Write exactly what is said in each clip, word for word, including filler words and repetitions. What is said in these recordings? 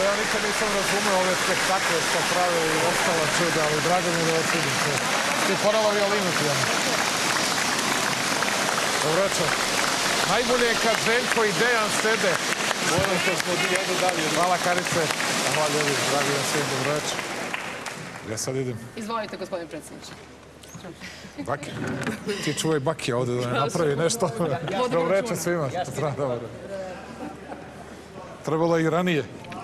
Ja nikad nisam razumeo ove spektakle što prave i ostala čuda, ali drago mi je da vas vidim. Ti porala violinu ti, Ana. Dobro večer. Najbolje je kad Željko i Dejan sede. Volim što smo jedu dalje. Hvala, Karice. Hvala ljudi, dragi vam svim, dobro večer. Ja sad idem. Izvolite, gospodin predsjedniče. Baki. Ti čuvaj Baki ovde da ne napravi nešto. Dobro večer svima. Trebalo i ranije.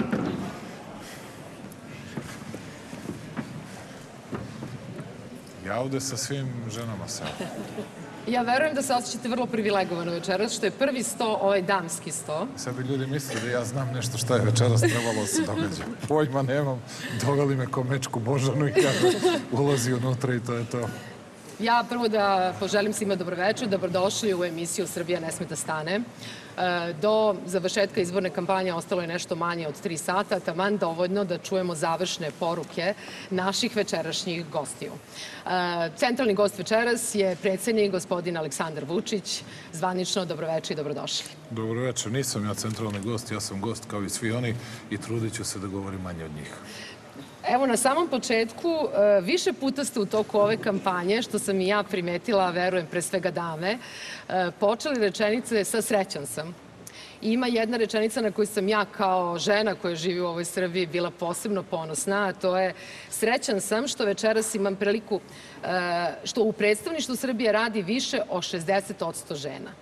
Ja ovde sa svim ženama sam. Ja verujem da se osjećate vrlo privilegovano večeras, što je prvi sto, ovaj damski sto. Sad bi ljudi mislili da ja znam nešto šta je večeras trebalo se događa. Pojma nemam, doveli me ko Mečku Božanu i kaže ulazi unutra i to je to. Ja prvo da poželim svima dobroveče, dobrodošli u emisiju Srbija ne sme da stane. Do završetka izborne kampanje ostalo je nešto manje od tri sata, taman dovoljno da čujemo završne poruke naših večerašnjih gostiju. Centralni gost večeras je predsjednik gospodin Aleksandar Vučić. Zvanično dobroveče i dobrodošli. Dobroveče, nisam ja centralni gost, ja sam gost kao i svi oni i trudit ću se da govorim manje od njih. Evo, na samom početku, više puta ste u toku ove kampanje, što sam i ja primetila, verujem, pre svega dame, počeli rečenice sa srećan sam. I ima jedna rečenica na koju sam ja kao žena koja živi u ovoj Srbiji bila posebno ponosna, a to je srećan sam što večeras imam priliku, što u predstavništvu Srbije radi više od šezdeset posto žena.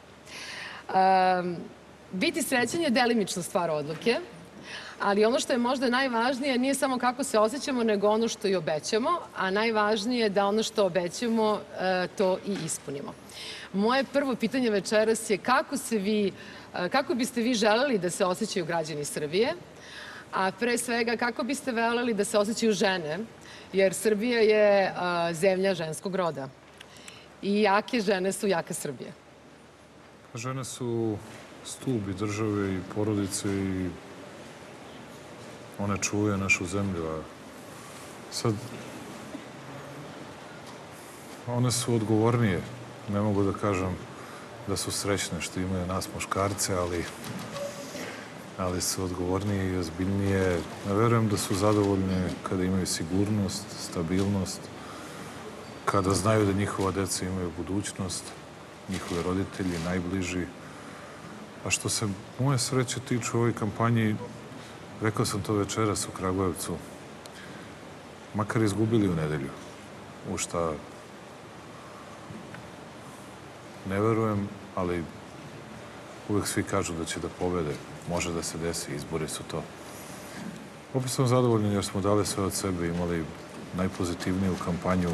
Biti srećan je delimična stvar odluke, ali ono što je možda najvažnije nije samo kako se osjećamo, nego ono što i obećamo, a najvažnije je da ono što obećamo to i ispunimo. Moje prvo pitanje večeras je kako se vi, kako biste vi želeli da se osjećaju građani Srbije, a pre svega kako biste voljeli da se osjećaju žene, jer Srbija je zemlja ženskog roda i jake žene su jaka Srbija. Žene su stubi države i porodice i one čuvaju našu zemlju, a sad one su odgovornije. Ne mogu da kažem da su srećne što imaju nas muškarce, ali ali su odgovornije i ozbiljnije. Ne verujem da su zadovoljne kada imaju sigurnost, stabilnost, kada znaju da njihova deca imaju budućnost, njihovi roditelji, najbliži. A što se moje sreće tiču u ovoj kampanji, rekao sam to večeras u Kragujevcu, makar izgubili u nedelju, u šta ne verujem, ali uvek svi kažu da će da pobede. Može da se desi, izbori su to. Opet sam zadovoljan jer smo dali sve od sebe, imali najpozitivniju kampanju.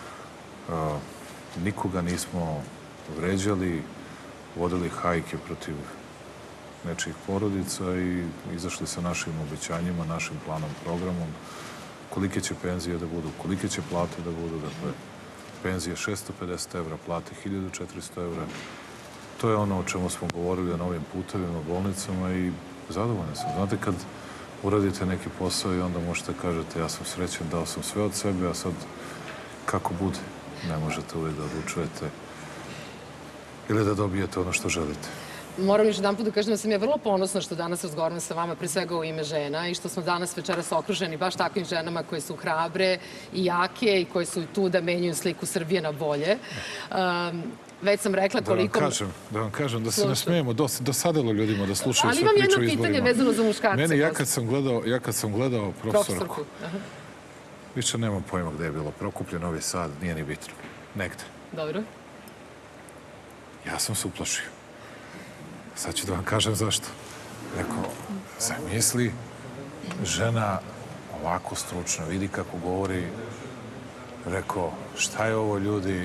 Nikoga nismo vređali, vodili hajke protiv nečijih porodica i izašli sa našim obećanjima, našim planom, programom, kolike će penzije da budu, kolike će plate da budu, dakle, penzije šesto pedeset evra, plate hiljadu četiristo evra. To je ono o čemu smo govorili o novim putevima, bolnicama i zadovoljan sam. Znate, kad uradite neki posao i onda možete kažete ja sam srećan, dao sam sve od sebe, a sad kako bude, ne možete uvijek da odlučujete ili da dobijete ono što želite. Moram još jedan put da kažem da sam ja vrlo ponosna što danas razgovaram sa vama, pre svega u ime žena i što smo danas večeras okruženi baš takvim ženama koje su hrabre i jake i koje su tu da menjaju sliku Srbije na bolje. Već sam rekla koliko... Da vam kažem, da se ne smijemo, dosadilo ljudima da slušaju sve priče o izborima. izborima. Ali imam jedno pitanje vezano za muškarce. Mene, ja kad sam gledao profesorku, više nemam pojma gde je bilo, Prokuplje, Novi Sad, nije ni bitno. Negde. Dobro. Ja sam se uplašio. Sad ću da vam kažem zašto. Rekao, zamisli, žena ovako stručna, vidi kako govori. Rekao, šta je ovo, ljudi?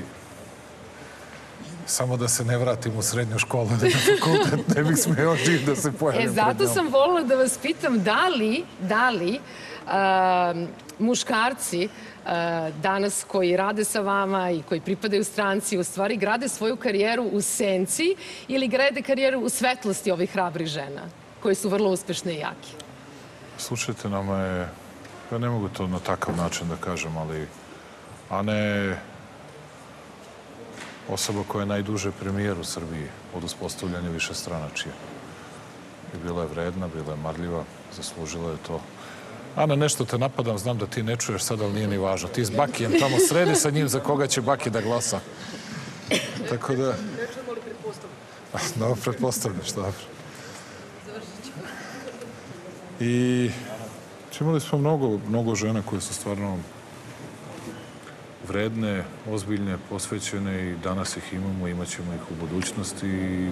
Samo da se ne vratim u srednju školu, da na fakultet ne bih smeo živ da se pojavim pred njom. E, zato sam voljela da vas pitam da li, da li muškarci danas koji rade sa vama i koji pripadaju stranci u stvari grade svoju karijeru u senci ili grade karijeru u svetlosti ovih hrabrih žena koji su vrlo uspešne i jake? Slušajte, nama je, ja ne mogu to na takav način da kažem, ali Ana je osoba koja je najduže premijer u Srbiji od uspostavljanja više stranačije. i bila je vredna, bila je marljiva, zaslužila je to. Ana, nešto te napadam, znam da ti ne čuješ sad, ali nije ni važno. Ti s Bakijem tamo sredi sa njim za koga će Baki da glasa. Tako da... Ne čujemo li pretpostavljamo? Dobro, pretpostavljaš, dobro. I imali smo mnogo, mnogo žena koje su stvarno vredne, ozbiljne, posvećene i danas ih imamo, imat ćemo ih u budućnosti. I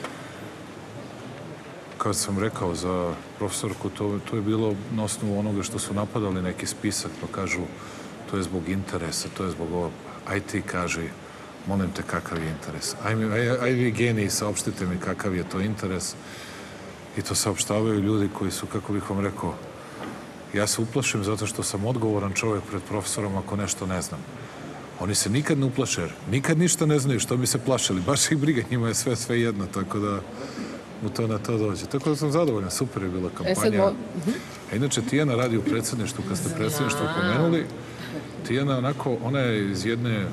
kad sam rekao za profesorku, to, to je bilo na osnovu onoga što su napadali neki spisak, pa kažu to je zbog interesa, to je zbog ovo. Aj ti kaži, molim te, kakav je interes. Aj, mi, aj, aj vi geniji, saopštite mi kakav je to interes. I to saopštavaju ljudi koji su, kako bih vam rekao, ja se uplašim zato što sam odgovoran čovjek pred profesorom ako nešto ne znam. Oni se nikad ne uplaše, nikad ništa ne znaju, što bi se plašili. Baš ih briga, njima je sve, sve jedno, tako da u to na to dođe. Tako da sam zadovoljan, super je bila kampanja. A inače, Tijana radi u predsjedništvu, kad ste predsjedništvo pomenuli, Tijana onako, ona je iz jedne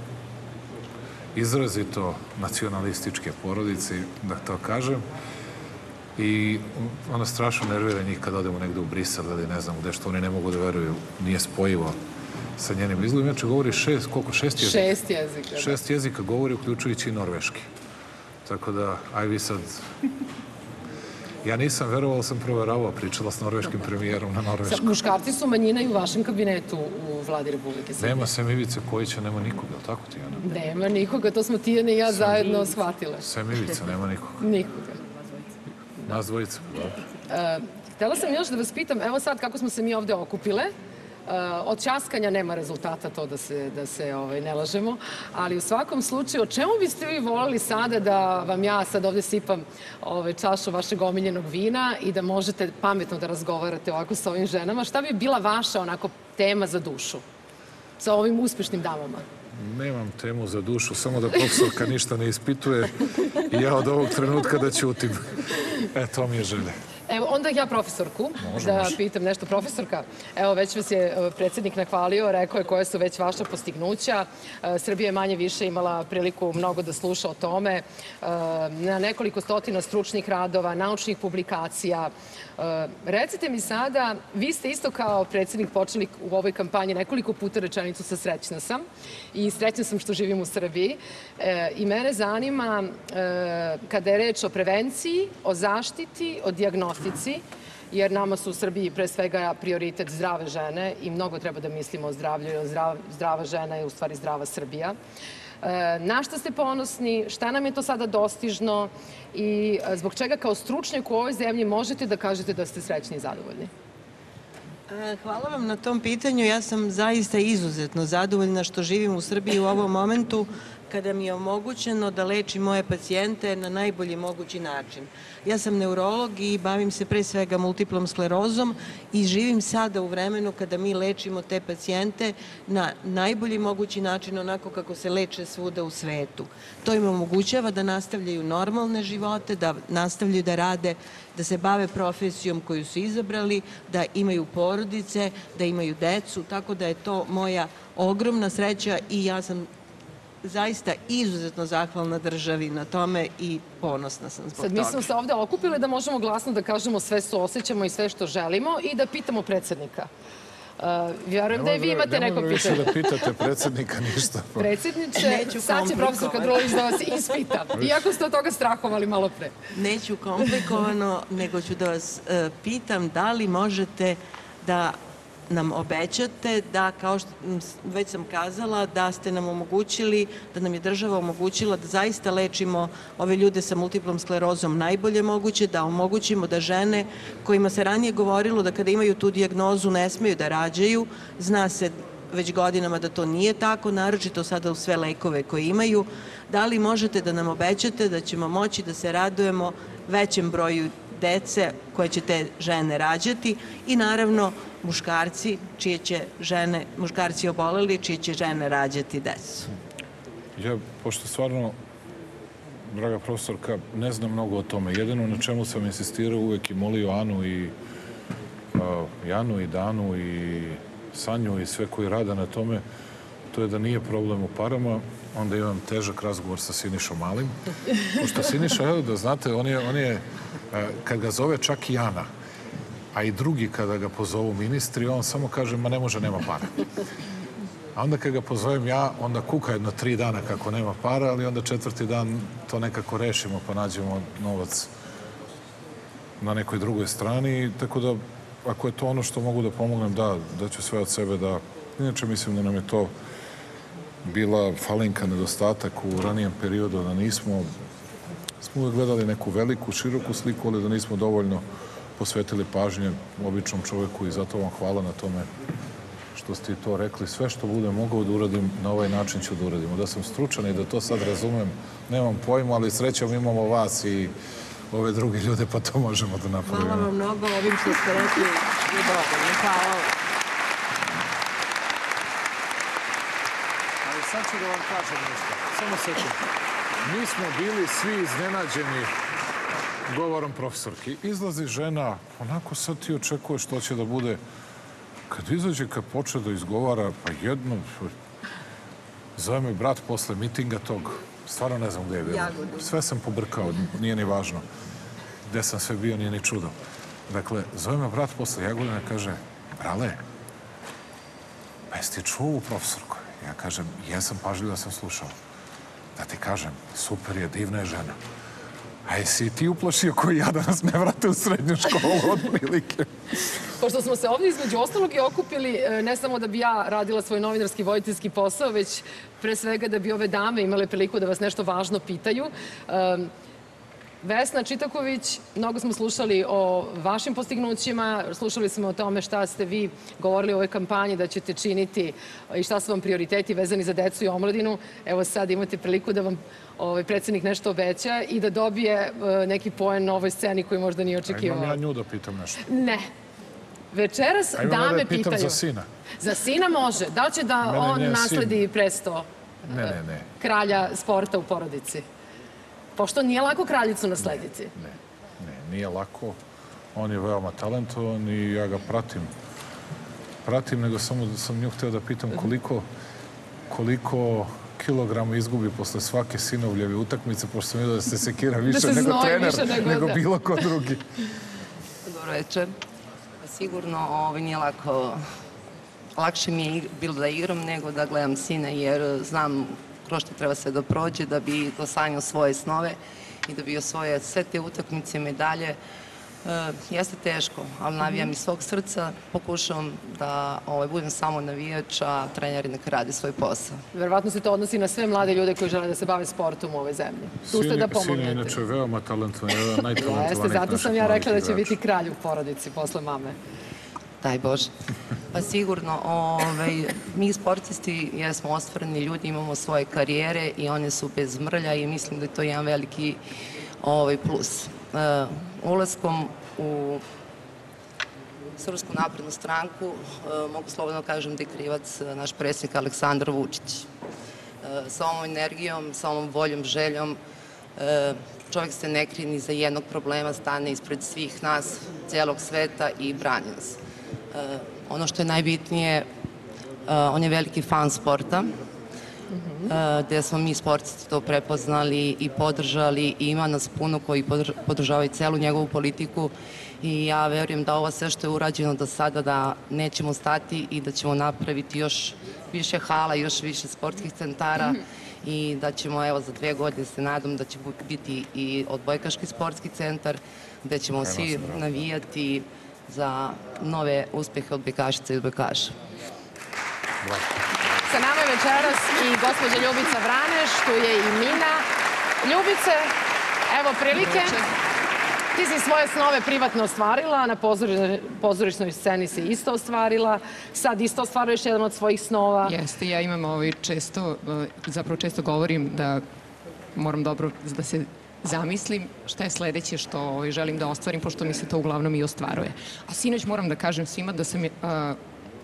izrazito nacionalističke porodice, da to kažem, i ona strašno nervira njih kad odemo negde u Brisel ili ne znam gde, što oni ne mogu da veruju, nije spojivo sa njenim izgledom. Inače govori šest, koliko, šest jezika? Šest jezika. Šest jezika govori, uključujući i norveški. Tako da, aj vi sad... Ja nisam verovao, ali sam proveravao, pričala s norveškim premijerom na norveškom. Muškarci su manjina i u vašem kabinetu u vladi Republike Srbije. Nema sem Ivice Kojića, nema nikoga, je li tako, Tijana? Nema nikoga, to smo Tijana i ja zajedno shvatile. Sem Ivice, nema nikoga. Nikoga. Nas dvojica, da. Htela sam još da vas pitam, evo sad kako smo se mi ovde okupile, od časkanja nema rezultata, to da se, da se ovaj, ne lažemo, ali u svakom slučaju, o čemu biste vi volili sada da vam ja sad ovde sipam ovaj, čašu vašeg omiljenog vina i da možete pametno da razgovarate ovako sa ovim ženama? Šta bi bila vaša onako tema za dušu sa ovim uspešnim damama? Nemam temu za dušu, samo da profesorka ništa ne ispituje i ja od ovog trenutka da ćutim. E, to mi je želje. Evo, onda ja profesorku, može, da može. pitam nešto. Profesorka, evo, već vas je predsjednik nahvalio, rekao je koje su već vaša postignuća. Srbija je manje više imala priliku mnogo da sluša o tome. Na nekoliko stotina stručnih radova, naučnih publikacija. Recite mi sada, vi ste isto kao predsjednik počeli u ovoj kampanji nekoliko puta rečenicu sa srećna sam i srećna sam što živim u Srbiji. I mene zanima kada je reč o prevenciji, o zaštiti, o dijagnostici, jer nama su u Srbiji pre svega prioritet zdrave žene i mnogo treba da mislimo o zdravlju, jer zdrava žena je u stvari zdrava Srbija. Na šta ste ponosni, šta nam je to sada dostižno i zbog čega kao stručnjak u ovoj zemlji možete da kažete da ste srećni i zadovoljni? Hvala vam na tom pitanju. Ja sam zaista izuzetno zadovoljna što živim u Srbiji u ovom momentu kada mi je omogućeno da lečim moje pacijente na najbolji mogući način. Ja sam neurolog i bavim se pre svega multiplom sklerozom i živim sada u vremenu kada mi lečimo te pacijente na najbolji mogući način, onako kako se leče svuda u svetu. To im omogućava da nastavljaju normalne živote, da nastavljaju da rade, da se bave profesijom koju su izabrali, da imaju porodice, da imaju decu, tako da je to moja ogromna sreća i ja sam zaista izuzetno zahvalna državi na tome i ponosna sam zbog toga. Sad mi smo se ovde okupile da možemo glasno da kažemo sve što osjećamo i sve što želimo i da pitamo predsjednika. Vjerujem da i vi imate neko pitanje. Ne mogu više da pitate predsjednika ništa. Predsjedniče, sad će profesor Kadrović da vas ispita. Iako ste od toga strahovali malo pre. Neću komplikovano, nego ću da vas pitam da li možete da nam obećate da, kao što već sam kazala, da ste nam omogućili, da nam je država omogućila da zaista lečimo ove ljude sa multiplom sklerozom najbolje moguće, da omogućimo da žene kojima se ranije govorilo da kada imaju tu dijagnozu ne smeju da rađaju, zna se već godinama da to nije tako, naročito sada u sve lekove koje imaju. Da li možete da nam obećate da ćemo moći da se radujemo većem broju dece koje će te žene rađati i naravno muškarci čije će žene, muškarci oboleli, čije će žene rađati decu. Ja, pošto stvarno, draga profesorka, ne znam mnogo o tome. Jedino na čemu sam insistirao uvek i molio Anu i Janu i Danu i Sanju i sve koji rade na tome, to je da nije problem u parama, onda imam težak razgovor sa Sinišom Malim. Pošto Siniša, evo da znate, on je, on je kad ga zove čak i Ana, a i drugi kada ga pozovu ministri, on samo kaže, ma ne može, nema para. A onda kad ga pozovem ja, onda kuka jedno tri dana kako nema para, ali onda četvrti dan to nekako rešimo, pa nađemo novac na nekoj drugoj strani. Tako da, ako je to ono što mogu da pomognem, da, da ću sve od sebe da... Inače, mislim da nam je to bila falinka, nedostatak u ranijem periodu, da nismo... Smo uvek gledali neku veliku, široku sliku, ali da nismo dovoljno posvetili pažnje običnom čoveku i zato vam hvala na tome što ste to rekli. Sve što budem mogao da uradim, na ovaj način ću da uradim. Da sam stručan i da to sad razumem, nemam pojma, ali srećom imamo vas i ove druge ljude, pa to možemo da napravimo. Hvala vam mnogo ovim što ste rekli i dovoljno. Hvala vam. Ali sad ću da vam kažem nešto. Samo sekund. Mi smo bili svi iznenađeni govorom profesorki. Izlazi žena, onako sad ti očekuješ što će da bude. Kad izađe, kad počne da izgovara, pa jedno... Zove me brat posle mitinga tog, stvarno ne znam gde je bilo. Sve sam pobrkao, nije ni važno. Gde sam sve bio, nije ni čudo. Dakle, zove me brat posle Jagodina i kaže, brale, pa jesi ti čuo ovu profesorku? Ja kažem, jesam, pažljivo sam slušao. Da ti kažem, super je, divna je žena. A jesi ti uplašio koji ja da nas ne vrate u srednju školu od prilike? Pošto smo se ovdje između ostalog i okupili, ne samo da bi ja radila svoj novinarski voditeljski posao, već pre svega da bi ove dame imale priliku da vas nešto važno pitaju. Vesna Čitaković, mnogo smo slušali o vašim postignućima, slušali smo o tome šta ste vi govorili u ovoj kampanji da ćete činiti i šta su vam prioriteti vezani za decu i omladinu. Evo sad imate priliku da vam ovaj, predsjednik nešto obeća i da dobije neki poen na ovoj sceni koji možda nije očekivao. A imam ja nju da pitam nešto? Ne. Večeras dame pitaju. Pitam za sina. Za sina može. Da li će da on nasledi presto kralja sporta u porodici? Pošto nije lako kraljicu naslediti. Ne, ne, nije lako. On je veoma talentovan i ja ga pratim. Pratim, nego samo sam nju hteo da pitam koliko, koliko kilograma izgubi posle svake sinovljeve utakmice, pošto sam vidio da se sekira više nego trener, nego bilo ko drugi. Dobro večer. Sigurno nije lako. Lakše mi je bilo da igram nego da gledam sina, jer znam kroz što treba se da prođe da bi dosanjao svoje snove i da bi osvojio sve te utakmice, medalje. Jeste teško, ali navijam iz svog srca, pokušavam da budem samo navijač, a treneri neka radi svoj posao. Verovatno se to odnosi na sve mlade ljude koji žele da se bave sportom u ovoj zemlji. Tu ste da pomognete. Sin je inače veoma talentovan, jedan od najtalentovanijih naših mladih igrača. Zato sam ja rekla da će biti kralj u porodici posle mame. Daj Bože. Pa sigurno, mi sportisti jesmo ostvareni ljudi, imamo svoje karijere i one su bez mrlja i mislim da je to jedan veliki plus. Ulaskom u Srpsku naprednu stranku mogu slobodno kažem da je krivac naš predsjednik Aleksandar Vučić. Sa ovom energijom, sa ovom voljom, željom, čovjek se ne krije ni za jednog problema, stane ispred svih nas, cijelog sveta i brani nas. Ono što je najbitnije, on je veliki fan sporta, gde smo mi sportisti to prepoznali i podržali i ima nas puno koji podržavaju celu njegovu politiku i ja verujem da ovo sve što je urađeno do sada da nećemo stati i da ćemo napraviti još više hala, još više sportskih centara i da ćemo, evo, za dve godine se nadam da će biti i odbojkaški sportski centar gde ćemo svi navijati za nove uspehe odbojkašica i odbojkaša. Sa nama je večeras i gospođa Ljubica Vraneš, tu je i Mina. Ljubice, evo prilike. Ti si svoje snove privatno ostvarila, na pozorišnoj sceni si isto ostvarila, sad isto ostvaruješ jedan od svojih snova. Jeste, ja imam često, zapravo često govorim da moram dobro da se zamislim šta je sledeće što želim da ostvarim, pošto mi se to uglavnom i ostvaruje. A sinoć moram da kažem svima da sam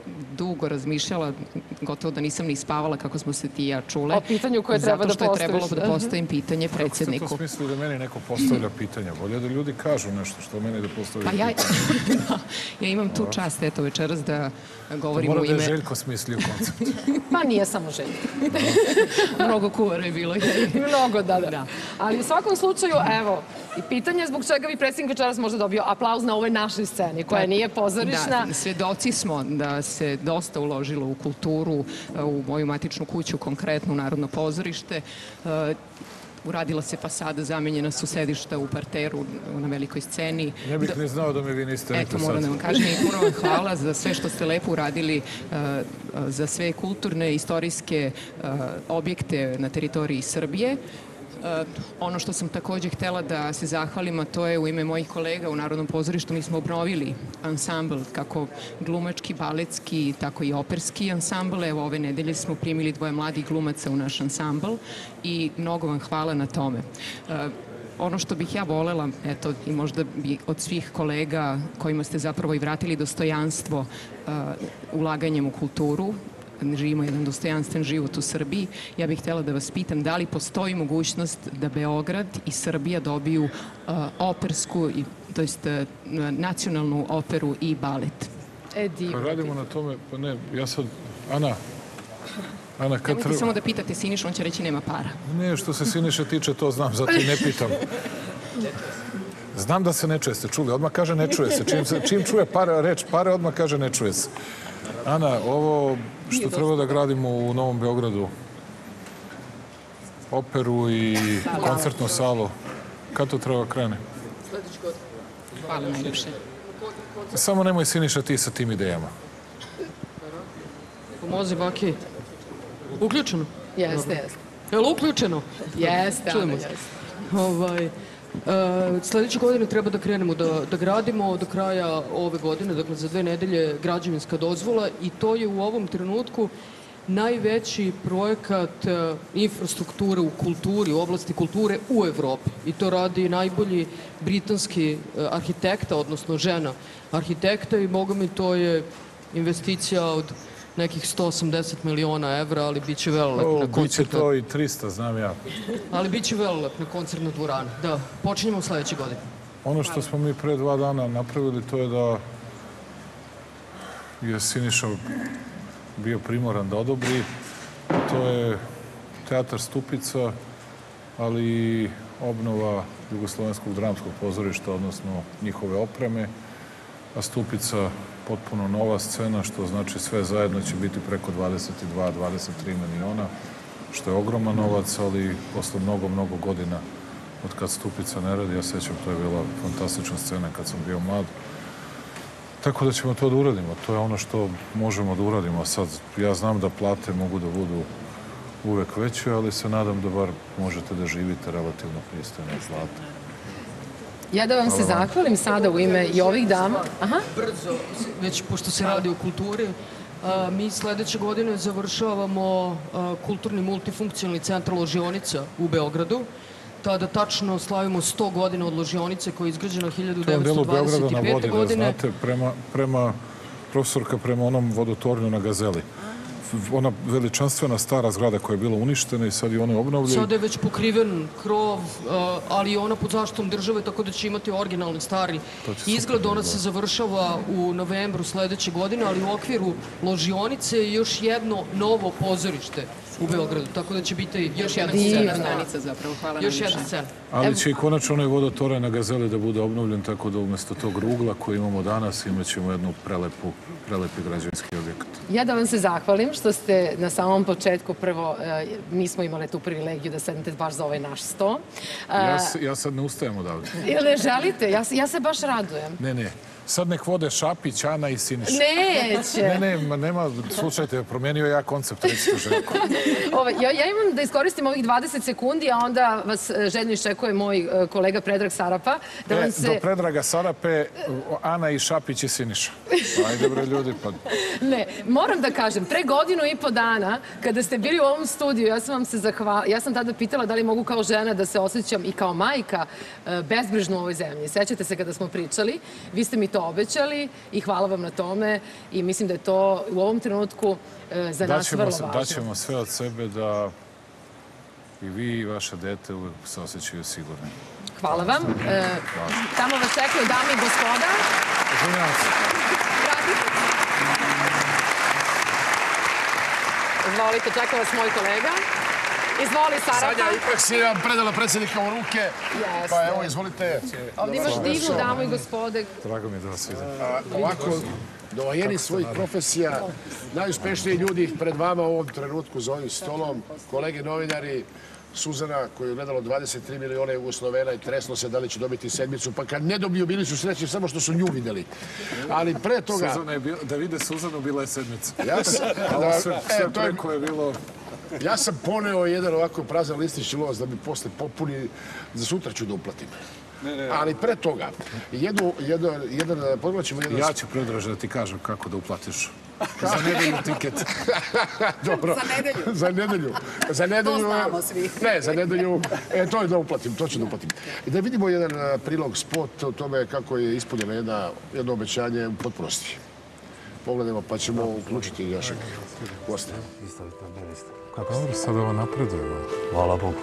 dugo razmišljala, gotovo da nisam ni spavala kako smo se ti i ja čule. O pitanju koje treba da Zato što je postaviš. trebalo da postavim pitanje Kako ste predsjedniku. to smislili da meni neko postavlja pitanja? Bolje da ljudi kažu nešto što meni da postavljaju Pa ja, pitanja. da, ja imam tu čast, eto, večeras da govorim Mora u da je ime... Željko smislio koncept. Pa nije samo želja. Mnogo kuvara je bilo. Mnogo, da, da, Da. Ali u svakom slučaju, evo, i pitanje je zbog čega bi predsjednik večeras možda dobio aplauz na ovoj našoj sceni, koja nije pozorišna. Da, svedoci smo da se dosta uložilo u kulturu, u moju matičnu kuću, konkretno u Narodno pozorište. E, Uradila se fasada, zamenjena su sedišta u parteru na velikoj sceni. Ne bih ni znao da mi vi niste rekli Eto, sad. moram da vam kažem i puno vam hvala za sve što ste lepo uradili, e, za sve kulturne, istorijske e, objekte na teritoriji Srbije. E, ono što sam takođe htela da se zahvalim, a to je u ime mojih kolega u Narodnom pozorištu, mi smo obnovili ansambl, kako glumački, baletski, tako i operski ansambl. Evo, ove nedelje smo primili dvoje mladih glumaca u naš ansambl i mnogo vam hvala na tome. E, Ono što bih ja volela, eto, i možda bi od svih kolega kojima ste zapravo i vratili dostojanstvo uh, ulaganjem u kulturu, živimo jedan dostojanstven život u Srbiji, ja bih htjela da vas pitam da li postoji mogućnost da Beograd i Srbija dobiju uh, opersku, i, to jest uh, nacionalnu operu i balet. E, Pa divno. radimo na tome, pa ne, ja sad, Ana, Ana, kad Nemojte treba... samo da pitate Sinišu, on će reći nema para. Ne, što se Siniše tiče, to znam, zato i ne pitam. Znam da se ne čuje, ste čuli, odmah kaže ne čuje se. Čim, se, čim čuje pare, reč pare, odmah kaže ne čuje se. Ana, ovo što treba da gradimo u Novom Beogradu, operu i koncertnu salu, kad to treba krene? Hvala najljepše. Samo nemoj, Siniša, ti sa tim idejama. Pomozi, Baki. Uključeno? Jeste, jeste. Je li uključeno? Jeste, Čujemo Ana, se. jeste. Ovaj, e, sledeće godine treba da krenemo da, da gradimo do kraja ove godine, dakle za dve nedelje građevinska dozvola i to je u ovom trenutku najveći projekat e, infrastrukture u kulturi, u oblasti kulture u Evropi. I to radi najbolji britanski e, arhitekta, odnosno žena arhitekta i boga mi to je investicija od nekih sto osamdeset miliona evra, ali bit će velolepna O, biće koncertna. to i trista, znam ja. Ali bit će velolepna koncertna dvorana. Da, počinjemo sledeće godine. Ono što smo mi pre dva dana napravili, to je da je Siniša bio primoran da odobri. To je teatar Stupica, ali i obnova Jugoslovenskog dramskog pozorišta, odnosno njihove opreme, a Stupica potpuno nova scena, što znači sve zajedno će biti preko dvadeset dva do dvadeset tri miliona, što je ogroman novac, ali posle mnogo, mnogo godina od kad Stupica ne radi, ja sećam, to je bila fantastična scena kad sam bio mlad. Tako da ćemo to da uradimo. To je ono što možemo da uradimo. Sad, ja znam da plate mogu da budu uvek veće, ali se nadam da bar možete da živite relativno pristojno od plate. Ja da vam se zahvalim sada u ime i ovih dama. Aha. Brzo, već pošto se radi o kulturi, a, mi sledeće godine završavamo a, kulturni multifunkcionalni centar ložionica u Beogradu. Tada tačno slavimo sto godina od ložionice koja je izgrađena hiljadu To je devetsto delu dvadeset Beograda na pete vodi, da godine. znate, prema, prema profesorka prema onom vodotornju na Gazeli. Ona veličanstvena stara zgrada koja je bila uništena i sad je ona obnovljena. Sada je već pokriven krov, a, ali je ona pod zaštitom države, tako da će imati originalni stari To će super izgled. Ona izgledati. se završava u novembru sledeće godine, ali u okviru ložionice je još jedno novo pozorište u Beogradu, tako da će biti još jedna Divno. scena. Stanica zapravo, hvala Još najljepše. jedna scena. Ali će i konačno onaj vodotoranj na Gazeli da bude obnovljen, tako da umesto tog rugla koji imamo danas imat ćemo jednu prelepu, prelepi građevinski objekat. Ja da vam se zahvalim što ste na samom početku prvo, e, mi smo imali tu privilegiju da sednete baš za ovaj naš sto. Ja, se- ja sad ne ustajem odavde. Ili ne želite? Ja, se- ja se baš radujem. Ne, ne. Sad nek vode Šapić, Ana i Siniša. Neće. Ne, ne, ma nema, slušajte, promenio ja koncept, recite Željko. Ovo, ja, ja imam da iskoristim ovih dvadeset sekundi, a onda vas e, željno iščekuje moj e, kolega Predrag Sarapa. Da E, vam do se... Predraga Sarape, Ana i Šapić i Siniša. Ajde bre ljudi, pa... Ne, moram da kažem, pre godinu i po dana, kada ste bili u ovom studiju, ja sam vam se zahvala, ja sam tada pitala da li mogu kao žena da se osjećam i kao majka e, bezbrižno u ovoj zemlji. Sećate se kada smo pričali, vi ste mi to to obećali i hvala vam na tome i mislim da je to u ovom trenutku za nas vrlo važno. Daćemo sve od sebe da i vi i vaše dete uvek se osjećaju sigurni. Hvala vam. Tamo vas čekaju dame i gospoda. Izvinjavam se. Izvolite, čeka vas moj kolega. Izvoli, Sarafa. Sanja, ipak si vam predala predsjednika u ruke. Jeste. Pa evo, izvolite. Ovdje imaš divnu damu i gospode. Drago mi je da vas vidim. Ovako, dovojeni svojih profesija, najuspešniji ljudi pred vama u ovom trenutku za ovim stolom, kolege novinari, Suzana, koju je gledalo dvadeset tri miliona Jugoslovena i treslo se da li će dobiti sedmicu, pa kad ne dobiju, bili su srećni samo što su nju videli. Ali pre toga... Da vide Suzanu, bila je sedmica. Ja sam... Sve preko je bilo... Ja sam poneo jedan ovako prazan listić los da mi posle popuni, za sutra ću da uplatim. Ali pre toga, jedan, jedan, pogledaćemo jedan... Ja ću Predraže da ti kažem kako da uplatiš. Za nedelju tiket. Dobro. Za nedelju. Za nedelju. Za nedelju. To znamo svi. Ne, za nedelju. E, to je da uplatim, to ću da uplatim. I da vidimo jedan prilog, spot o tome kako je ispunjeno jedno obećanje u potpunosti. Pogledajmo, pa ćemo uključiti našeg gosta. Dobro, sad ovo napredujemo. Hvala Bogu.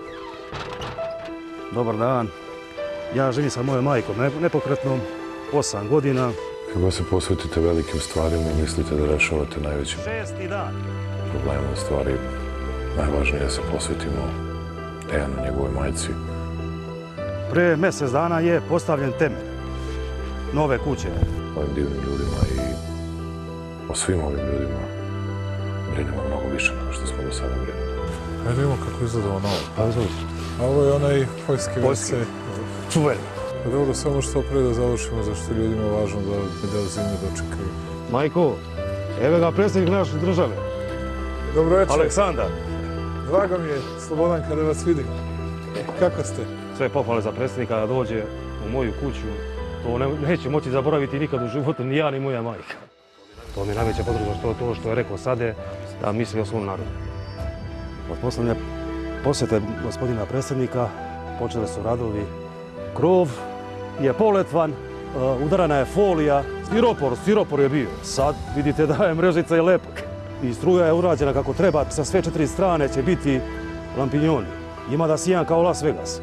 Dobar dan. Ja živim sa mojom majkom, nepokretnom, osam godina. Kako se posvetite velikim stvarima i mislite da rešavate najvećim Šesti dan. problemom, stvari najvažnije je da se posvetimo Dejanu, njegove majci. Pre mjesec dana je postavljen temelj nove kuće. Ovim divnim ljudima i o svim ovim ljudima brinemo mnogo više nego što smo do sada brinuli. Ajde vidimo kako izgleda ovo novo. Pa izvolite. A ovo je onaj poljski Poljski. ve ce. Čuven. Dobro, samo što pre da završimo, zašto je ljudima važno da deo zime dočekaju. Majko, evo ga predsjednik naše države. Dobro večer. Aleksandar. Drago mi je, Slobodan, kada vas vidim. Kako ste? Sve pohvale za predsjednika da dođe u moju kuću. To ne, neće moći zaboraviti nikad u životu, ni ja, ni moja majka. To mi je najveća podruga što to što je rekao Sade, da misli o svom narodu. Od poslednje posjete gospodina predsjednika počeli su radovi. Krov je poletvan, udarana je folija, stiropor, stiropor je bio. Sad vidite da je mrežica i lepak. I struja je urađena kako treba, sa sve četiri strane će biti lampinjoni. Ima da sijan kao Las Vegas.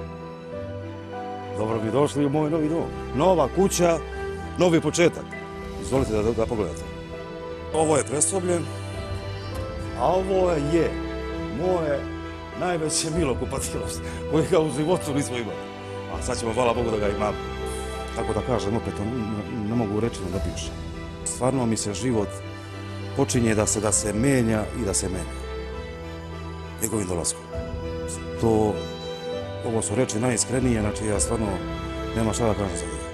Dobro bi došli u moj novi dom. Nova kuća, novi početak. Izvolite da, da pogledate. Ovo je presobljen, a ovo je moje najveće milo kupatilost kojega u životu nismo imali. A sad ćemo, hvala Bogu, da ga imamo. Tako da kažem, opet ne, ne mogu reći da pišem. Stvarno mi se život počinje da se, da se menja i da se menja. Njegovim dolaskom. To, ovo su reči najiskrenije, znači ja stvarno nema šta da kažem za njega.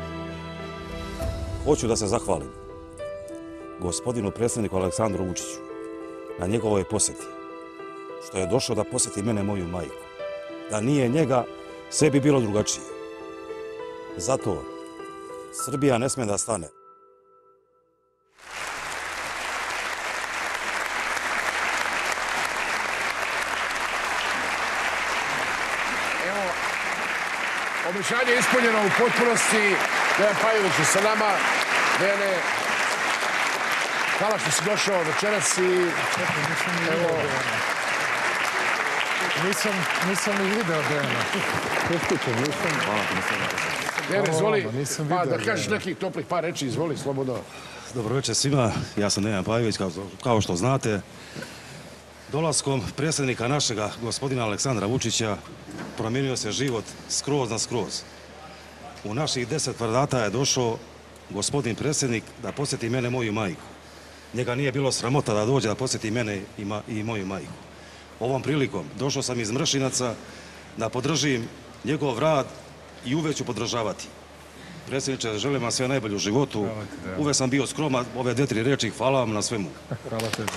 Hoću da se zahvalim gospodinu predsjedniku Aleksandru Vučiću na njegovoj posjeti. Što je došao da posjeti mene, moju majku. Da nije njega, sve bi bilo drugačije. Zato Srbija ne sme da stane. Evo, obećanje je ispunjeno u potpunosti. Dejan Pajović je sa nama. Dejane, hvala što si došao večeras i evo... Nisam, nisam ni video Dejana. Čestite, nisam... Dejane, izvoli, nisam pa video da kažeš Dejana. nekih toplih par reči, izvoli, slobodno. Dobro večer svima, ja sam Dejan Pajović, kao, kao što znate. Dolaskom predsjednika našega, gospodina Aleksandra Vučića, promijenio se život skroz na skroz. U naših deset kvadrata je došao gospodin predsjednik da posjeti mene, moju majku. Njega nije bilo sramota da dođe da posjeti mene i, ma, i moju majku. Ovom prilikom došao sam iz Mršinaca da podržim njegov rad i uvek ću podržavati. Predsjedniče, želim vam sve najbolje u životu. Uvek sam bio skroman, ove dve, tri reči, hvala vam na svemu. Hvala tebi.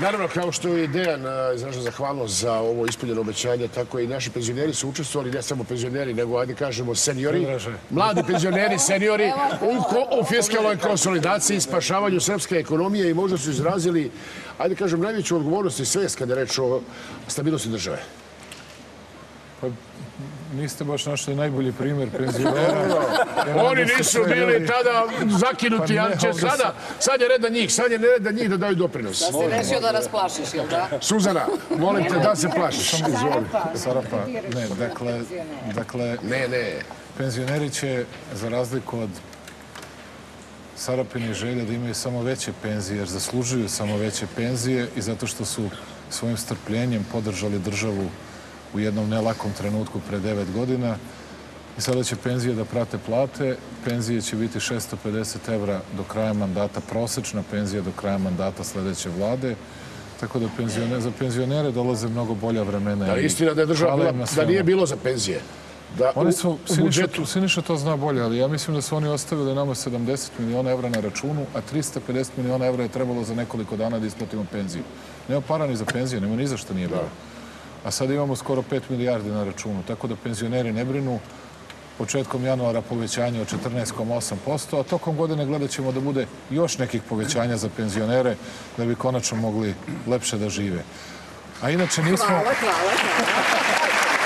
Naravno, kao što je Dejan izražao zahvalnost za ovo ispunjeno obećanje, tako i naši penzioneri su učestvovali, ne samo penzioneri, nego, ajde kažemo, seniori, mladi penzioneri, seniori, u fiskalnoj konsolidaciji, spašavanju srpske ekonomije i možda su izrazili, ajde kažem, najveću odgovornost i svest kada je reč o stabilnosti države. Pa niste baš našli najbolji primjer penzionera. Oni nisu bili tada zakinuti, ali će sada, sad je red na njih, sad je red na njih da daju doprinos. Da se rešio da nas plašiš, jel da? Suzana, molim te da se plašiš. Izvoli. Sarapa, ne, dakle, dakle, Ne, ne. penzioneri će, za razliku od Sarapine želje, da imaju samo veće penzije, jer zaslužuju samo veće penzije i zato što su svojim strpljenjem podržali državu u jednom nelakom trenutku pre devet godina. I sada će penzije da prate plate. Penzije će biti šesto pedeset evra do kraja mandata, prosečna penzija do kraja mandata sledeće vlade. Tako da za penzionere dolaze mnogo bolja vremena. Da li je istina da je država bila, da nije bilo za penzije? Oni su, Siniša to zna bolje, ali ja mislim da su oni ostavili nama sedamdeset miliona evra na računu, a trista pedeset miliona evra je trebalo za nekoliko dana da isplatimo penziju. Nema para ni za penzije, nema ni za što nije bilo. A sad imamo skoro pet milijardi na računu, tako da penzioneri ne brinu. Početkom januara povećanje od četrnaest zarez osam posto, a tokom godine gledat ćemo da bude još nekih povećanja za penzionere da bi konačno mogli lepše da žive. A inače nismo... Hvala, hvala, hvala.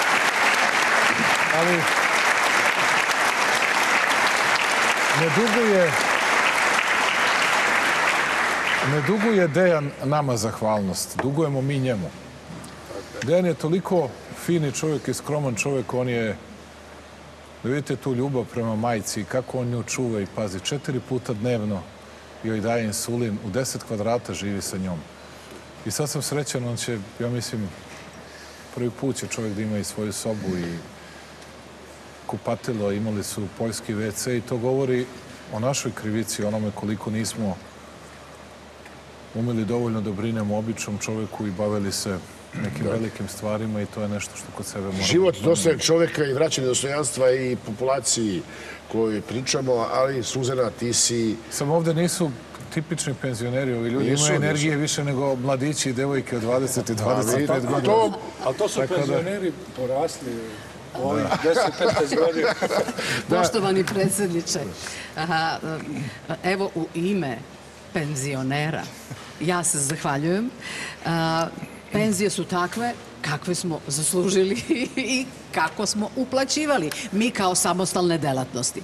Ali ne duguje... Ne duguje Dejan nama zahvalnost, dugujemo mi njemu. Dejan je toliko fini čovjek i skroman čovjek, on je, da vidite tu ljubav prema majci, kako on nju čuva i pazi, četiri puta dnevno joj daje insulin, u deset kvadrata živi sa njom. I sad sam srećan, on će, ja mislim, prvi put će čovjek da ima i svoju sobu i kupatilo, imali su poljski ve ce i to govori o našoj krivici, onome koliko nismo umeli dovoljno da brinemo o običnom čovjeku i bavili se nekim velikim stvarima i to je nešto što kod sebe moramo... Život dostojan čovjeka i vraćanje dostojanstva i populaciji koju pričamo, ali Suzana, ti si... Samo ovde nisu tipični penzioneri, ovi ljudi imaju energije više nego mladići i devojke od dvadeset i dvadeset pet godina. Ali to su penzioneri porasli u ovih deset petnaest godina. Poštovani predsjedniče, evo u ime penzionera ja se zahvaljujem. Penzije su takve kakve smo zaslužili i kako smo uplaćivali, mi kao samostalne delatnosti.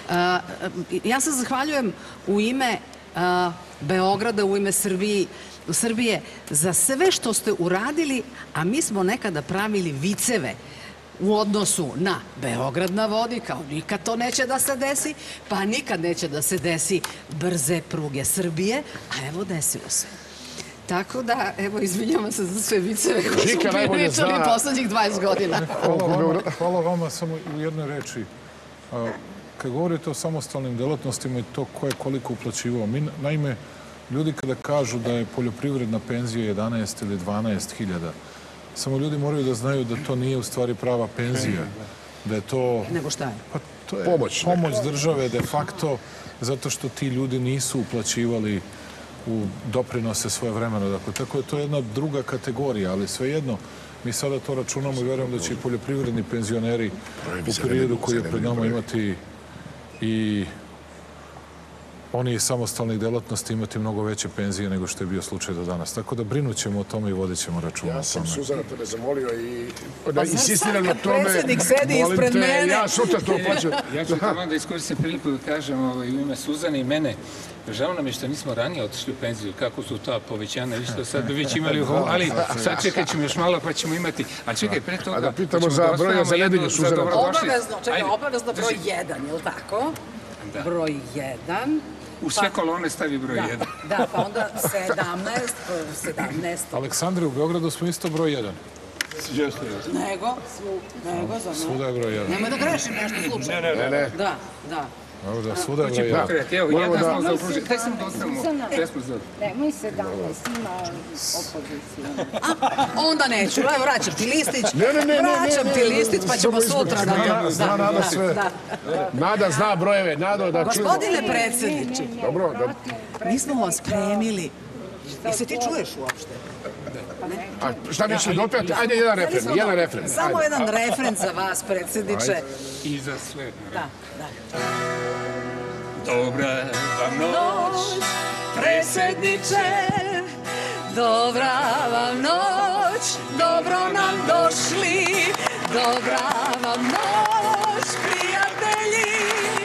Ja se zahvaljujem u ime Beograda, u ime Srbije za sve što ste uradili, a mi smo nekada pravili viceve u odnosu na Beograd na vodi, kao nikad to neće da se desi, pa nikad neće da se desi brze pruge Srbije, a evo desilo se. Tako da, evo, izvinjavam se za sve viceve koje smo pričali poslednjih dvadeset godina. Hvala vama, samo u jednoj reči. Kad govorite o samostalnim delatnostima i to ko je koliko uplaćivao, mi, naime, ljudi kada kažu da je poljoprivredna penzija jedanaest ili dvanaest hiljada, samo ljudi moraju da znaju da to nije u stvari prava penzija. Da je to... Nego šta je? Pa to je pomoć države de facto, zato što ti ljudi nisu uplaćivali u doprinose svoje vremena. Dakle, tako je to jedna druga kategorija, ali svejedno, mi sada to računamo i verujem da će i poljoprivredni penzioneri u periodu koji je pred nama imati i oni iz samostalnih delatnosti imati mnogo veće penzije nego što je bio slučaj do danas. Tako da brinut ćemo o tome i vodit ćemo računa o tome. Ja sam, Suzana, tebe zamolio i da insistiram na tome. Predsjednik sedi ispred mene. Ja sutra to plaćam. Ja ću vam da iskoristim priliku da kažem u ime Suzane i mene. Žao nam je što nismo ranije otišli u penziju, kako su ta povećana i što sad bi već imali u ovom, ali sad čekat ćemo još malo pa ćemo imati. A čekaj, pre toga... A da pitamo za broj za nedelju, Suzana. Obavezno, čekaj, obavezno broj jedan, je li tako? Broj jedan. U sve kolone stavi broj jedan. Da, pa onda sedamnaest, sedamnaest. Aleksandri, u Beogradu smo isto broj jedan. Nego, nego za mene. Svuda je broj jedan. Nemoj da grešim nešto slučajno. Ne, ne, ne. Da, da. Da, svuda je broj jedan. Evo, jedan smo zaokružili. Daj sam da ostavimo pesmu za... Nemoj sedamnaest, ima opozicija. Onda neću, evo vraćam ti listić. Vraćam ti listić pa ćemo sutra da... Zna Nada sve. Nada zna brojeve, Nado da čujemo. Gospodine predsjedniče, Dobro, mi smo vas spremili I se ti čuješ uopšte? A šta mislite, dopevate? Ajde, jedan refren, jedan refren. Samo jedan refren za vas, predsjedniče. I za sve. Da, da. Dobra vam noć, Predsjedniče, dobra vam noć, dobro nam došli, dobra vam noć, prijatelji.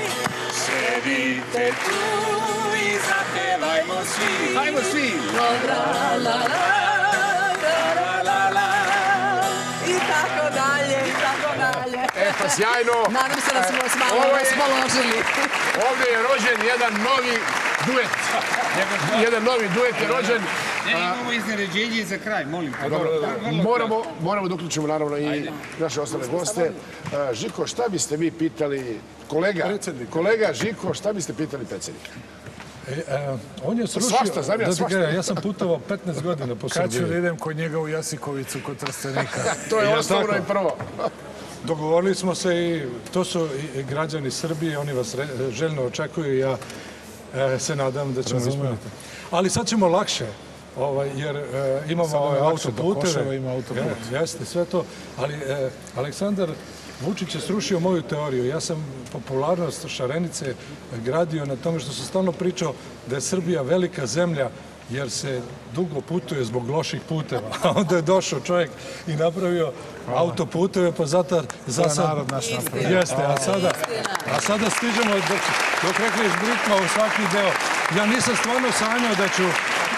sedite tu i zapevajmo svi. Hajmo svi! Dobra, la, la, la, la, la, i tako dalje, i tako dalje. E, pa sjajno. Nadam se da smo vas malo raspoložili. Ovdje je rođen jedan novi duet. Jedan novi duet je rođen. Ne, imamo izneređenje za kraj, molim te. Moramo, moramo da uključimo naravno i naše ostale goste. Žiko, šta biste vi pitali kolega? Kolega Žiko, šta biste pitali predsjednika? On je srušio... Svašta, znam ja svašta. Ja sam putovao petnaest godina po Srbiji. Kad ću da idem kod njega u Jasikovicu, kod Trstenika? To je osnovno i prvo. Dogovorili smo se i to su i građani Srbije, oni vas željno očekuju i ja se nadam da ćemo ispuniti. Ali sad ćemo lakše, jer imamo ove autoputeve. Ima autoput. Jeste, sve to. Ali Aleksandar Vučić je srušio moju teoriju. Ja sam popularnost Šarenice gradio na tome što sam stalno pričao da je Srbija velika zemlja jer se dugo putuje zbog loših puteva. A onda je došao čovjek i napravio autoputeve, pa zato... To je narod naš napravio. Jeste, a sada stižemo dok rekliš Britma u svaki deo. Ja nisam stvarno sanjao da ću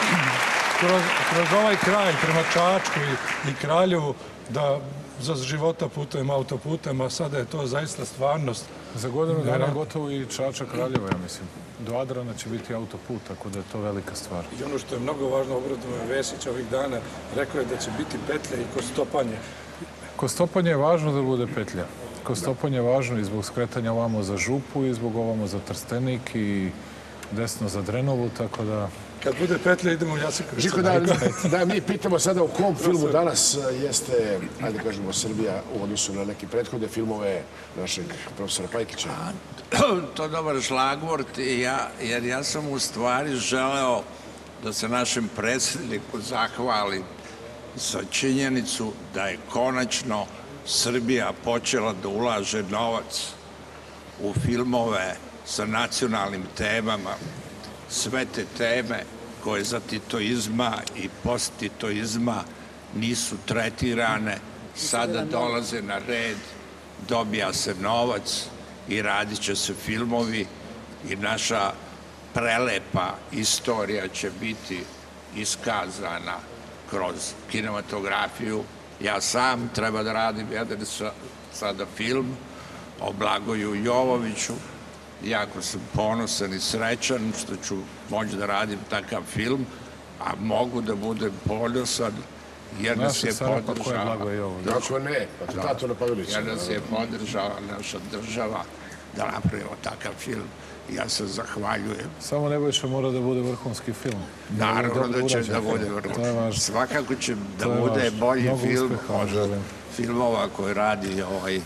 kroz ovaj kraj, prema Čačku i Kraljevu, da za života putujem autoputem, a sada je to zaista stvarnost. Za godinu dana gotovo i Čača Kraljeva, ja mislim. Do Adrana će biti autoput, tako da je to velika stvar. I ono što je mnogo važno, obraduje Vesić ovih dana, rekao je da će biti petlja i kostopanje. Kostopanje je važno da bude petlja. Kostopanje je važno i zbog skretanja ovamo za Župu i zbog ovamo za Trstenik i desno za Drenovu, tako da... Kad bude petlja, idemo u Jasikovicu. Žiko, da mi pitamo sada u kom filmu danas jeste, ajde kažemo, Srbija u odnosu na neke prethodne filmove našeg profesora Pajkića? To je dobar šlagvort, jer ja sam u stvari želeo da se našem predsjedniku zahvalim za činjenicu da je konačno Srbija počela da ulaže novac u filmove sa nacionalnim temama. Sve te teme koje za titoizma i posttitoizma nisu tretirane, sada dolaze na red, dobija se novac i radit će se filmovi i naša prelepa istorija će biti iskazana kroz kinematografiju. Ja sam treba da radim jedan sada film o Blagoju Jovoviću. Jako sam ponosan i srećan što ću moći da radim takav film, a mogu da budem ponosan jer nas je podržala. Kako ne? Tato na Pavelića. Jer nas je podržala naša država da napravimo takav film. Ja se zahvaljujem. Samo Nebojša mora da bude vrhunski film. Naravno da će da bude vrhunski. Svakako će da bude bolji film od filmova koji radi ovaj...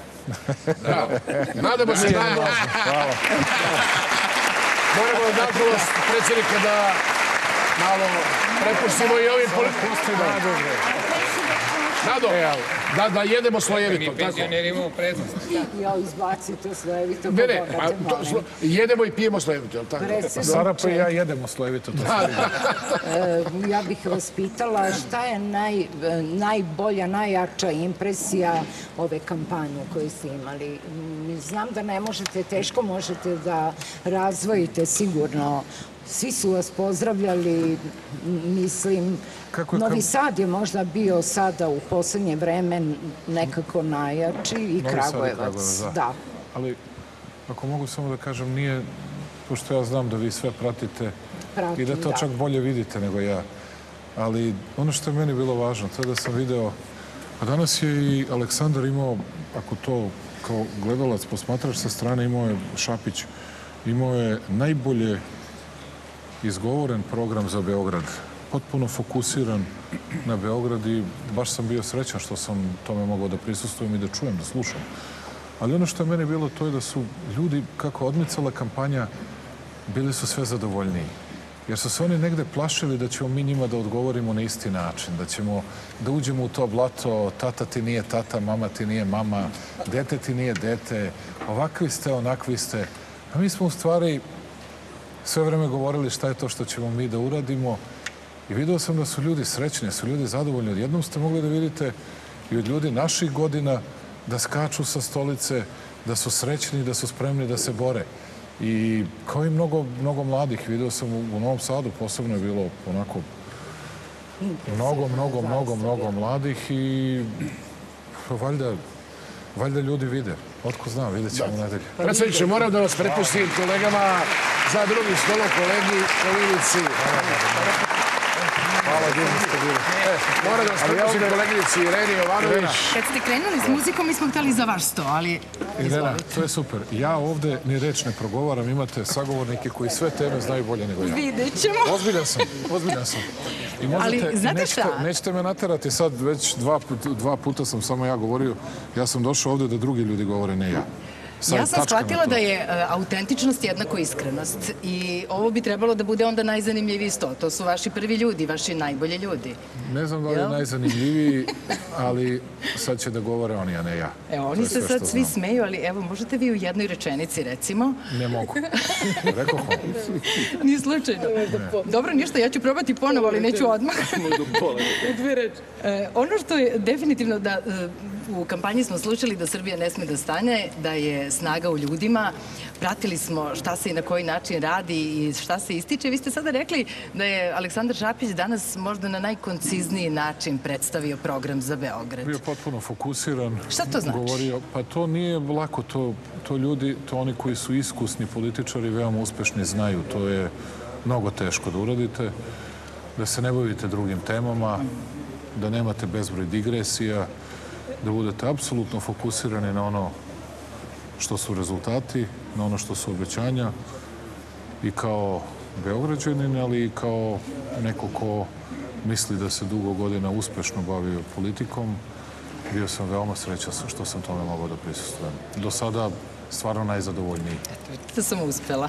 Nadamo se da... Moramo nažalost predsjednika da malo prepustimo i ovim političima. Nado, da jedemo slojevito. Mi penzioneri imamo prednost. Ja izbaci to slojevito. Ne, ne, jedemo i pijemo slojevito, je li tako? Sara pa i ja jedemo slojevito. Ja bih vas pitala šta je najbolja, najjača impresija ove kampanje koju ste imali. Znam da ne možete, teško možete da razvojite sigurno. Svi su vas pozdravljali, mislim, Novi Sad je možda bio sada u poslednje vreme nekako najjači i Kragujevac. Da. Ali, ako mogu samo da kažem, nije, pošto ja znam da vi sve pratite i da to čak bolje vidite nego ja, ali ono što je meni bilo važno, to je da sam video, a danas je i Aleksandar imao, ako to kao gledalac posmatrač sa strane, imao je Šapić, imao je najbolje izgovoren program za Beograd, potpuno fokusiran na Beograd i baš sam bio srećan što sam tome mogao da prisustujem i da čujem, da slušam. Ali ono što je meni bilo to je da su ljudi, kako odmicala kampanja, bili su sve zadovoljniji. jer su se oni negde plašili da ćemo mi njima da odgovorimo na isti način, da ćemo da uđemo u to blato, tata ti nije tata, mama ti nije mama, dete ti nije dete, ovakvi ste, onakvi ste. A mi smo u stvari sve vreme govorili šta je to što ćemo mi da uradimo i vidio sam da su ljudi srećni, su ljudi zadovoljni. Odjednom ste mogli da vidite i od ljudi naših godina da skaču sa stolice, da su srećni, da su spremni da se bore. I kao i mnogo, mnogo mladih, vidio sam u, u Novom Sadu, posebno je bilo onako mnogo, mnogo, mnogo, mnogo mladih i valjda, valjda ljudi vide. Otko znam, vidjet ćemo u nedelju. Predsjedniče, moram da vas prepustim kolegama za drugi stolo, kolegi, koleginici. Hvala, divno ste bili. Moram da vas prepustim koleginici Ireni Jovanović. Kad ste krenuli s muzikom, mi smo hteli za vaš sto, ali... Irena, to je super. Ja ovde ni reč ne progovaram, imate sagovornike koji sve teme znaju bolje nego ja. Vidjet ćemo. Ozbiljan sam, ozbiljan sam. I možete, Ali, znate nećete, šta? nećete me naterati sad, već dva, put- dva puta sam samo ja govorio. Ja sam došao ovde da drugi ljudi govore, ne ja. Sad Ja sam tačka na shvatila to. da je e, autentičnost jednako iskrenost i ovo bi trebalo da bude onda najzanimljiviji sto. To su vaši prvi ljudi, vaši najbolji ljudi. Ne znam da li je Jel? najzanimljiviji, ali sad će da govore oni, a ne ja. Evo, To oni je se sve sad što svi znam. smeju, ali evo, možete vi u jednoj rečenici, recimo. Ne mogu. Rekao vam. Nije slučajno. Dobro, ništa, ja ću probati ponovo, ali neću odmah. Dve reči. E, ono što je definitivno da e, u kampanji smo slušali da Srbija ne sme da stane, da je snaga u ljudima. Pratili smo šta se i na koji način radi i šta se ističe. Vi ste sada rekli da je Aleksandar Šapić danas možda na najkoncizniji način predstavio program za Beograd. Bio potpuno fokusiran. Šta to znači? Govorio, pa to nije lako, to, to ljudi, to oni koji su iskusni političari, veoma uspešni znaju. To je mnogo teško da uradite, da se ne bavite drugim temama, da nemate bezbroj digresija, da budete apsolutno fokusirani na ono što su rezultati, na ono što su obećanja i kao Beograđanin, ali i kao neko ko misli da se dugo godina uspešno bavio politikom. Bio sam veoma srećan što sam tome mogao da prisustvujem. Do sada stvarno najzadovoljniji. To sam uspela.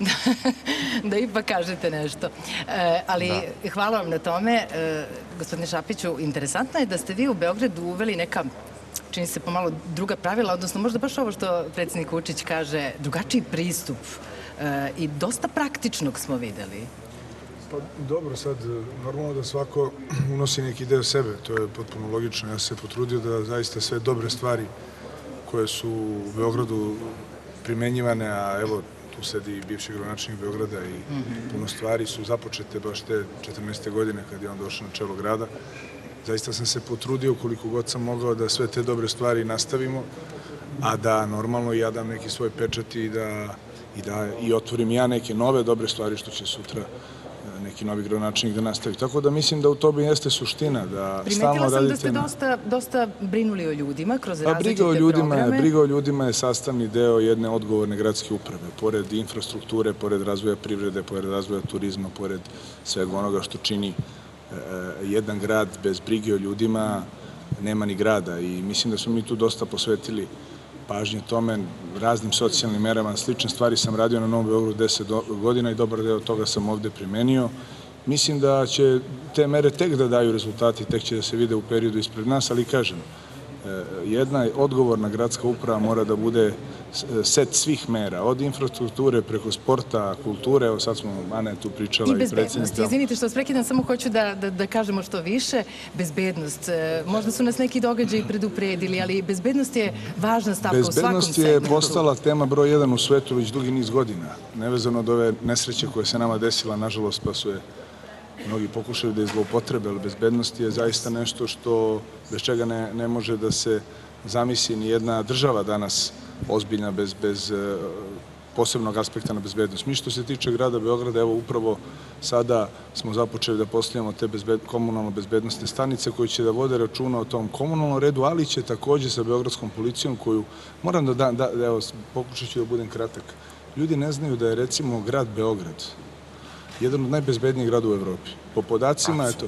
Da ipak kažete nešto. E, ali hvala vam na tome. E, gospodine Šapiću, interesantno je da ste vi u Beogradu uveli neka, čini se pomalo druga pravila, odnosno možda baš ovo što predsjednik Vučić kaže, drugačiji pristup e, i dosta praktičnog smo videli. Pa dobro, sad normalno da svako unosi neki deo sebe, to je potpuno logično. Ja sam se potrudio da zaista sve dobre stvari koje su u Beogradu primenjivane, a evo tu sedi i bivši gradonačelnik Beograda i puno stvari su započete baš te četrnaeste godine kad je on došao na čelo grada. Zaista sam se potrudio koliko god sam mogao da sve te dobre stvari nastavimo, a da normalno ja dam neki svoj pečat i da i da i otvorim ja neke nove dobre stvari što će sutra neki novi gradonačelnik da nastavi. Tako da mislim da u tome jeste suština, da stalno Primetila sam da radite ste na... dosta, dosta brinuli o ljudima kroz Pa briga o različite ljudima je, programe. briga o ljudima je sastavni deo jedne odgovorne gradske uprave. Pored infrastrukture, pored razvoja privrede, pored razvoja turizma, pored svega onoga što čini e, jedan grad bez brige o ljudima, nema ni grada. I mislim da smo mi tu dosta posvetili pažnje tome, raznim socijalnim merama. Slične stvari sam radio na Novom Beogradu deset godina i dobar deo toga sam ovde primenio. Mislim da će te mere tek da daju rezultati, tek će da se vide u periodu ispred nas, ali kažem, jedna odgovorna gradska uprava mora da bude set svih mera, od infrastrukture preko sporta, kulture, evo sad smo, Ana je tu pričala I i bezbednost. predsjednica. Izvinite što vas prekidam, samo hoću da, da, da kažemo što više. Bezbednost. E, Možda su nas neki događaji predupredili, ali bezbednost je važna stavka u svakom Bezbednost je segmentu. postala tema broj jedan u svetu već dugi niz godina. Nevezano od ove nesreće koje se nama desila, nažalost, pa su je mnogi pokušaju da je zloupotrebe, ali bezbednost je zaista nešto što, bez čega ne, ne može da se zamisli ni jedna država danas ozbiljna bez, bez e, posebnog aspekta na bezbednost. Mi što se tiče grada Beograda, evo upravo sada smo započeli da postavljamo te bezbed, komunalno bezbednostne stanice koje će da vode računa o tom komunalnom redu, ali će takođe sa Beogradskom policijom koju, moram da, da, da evo, pokušat ću da budem kratak. Ljudi ne znaju da je recimo grad Beograd jedan od najbezbednijih grada u Evropi. Po podacima, eto,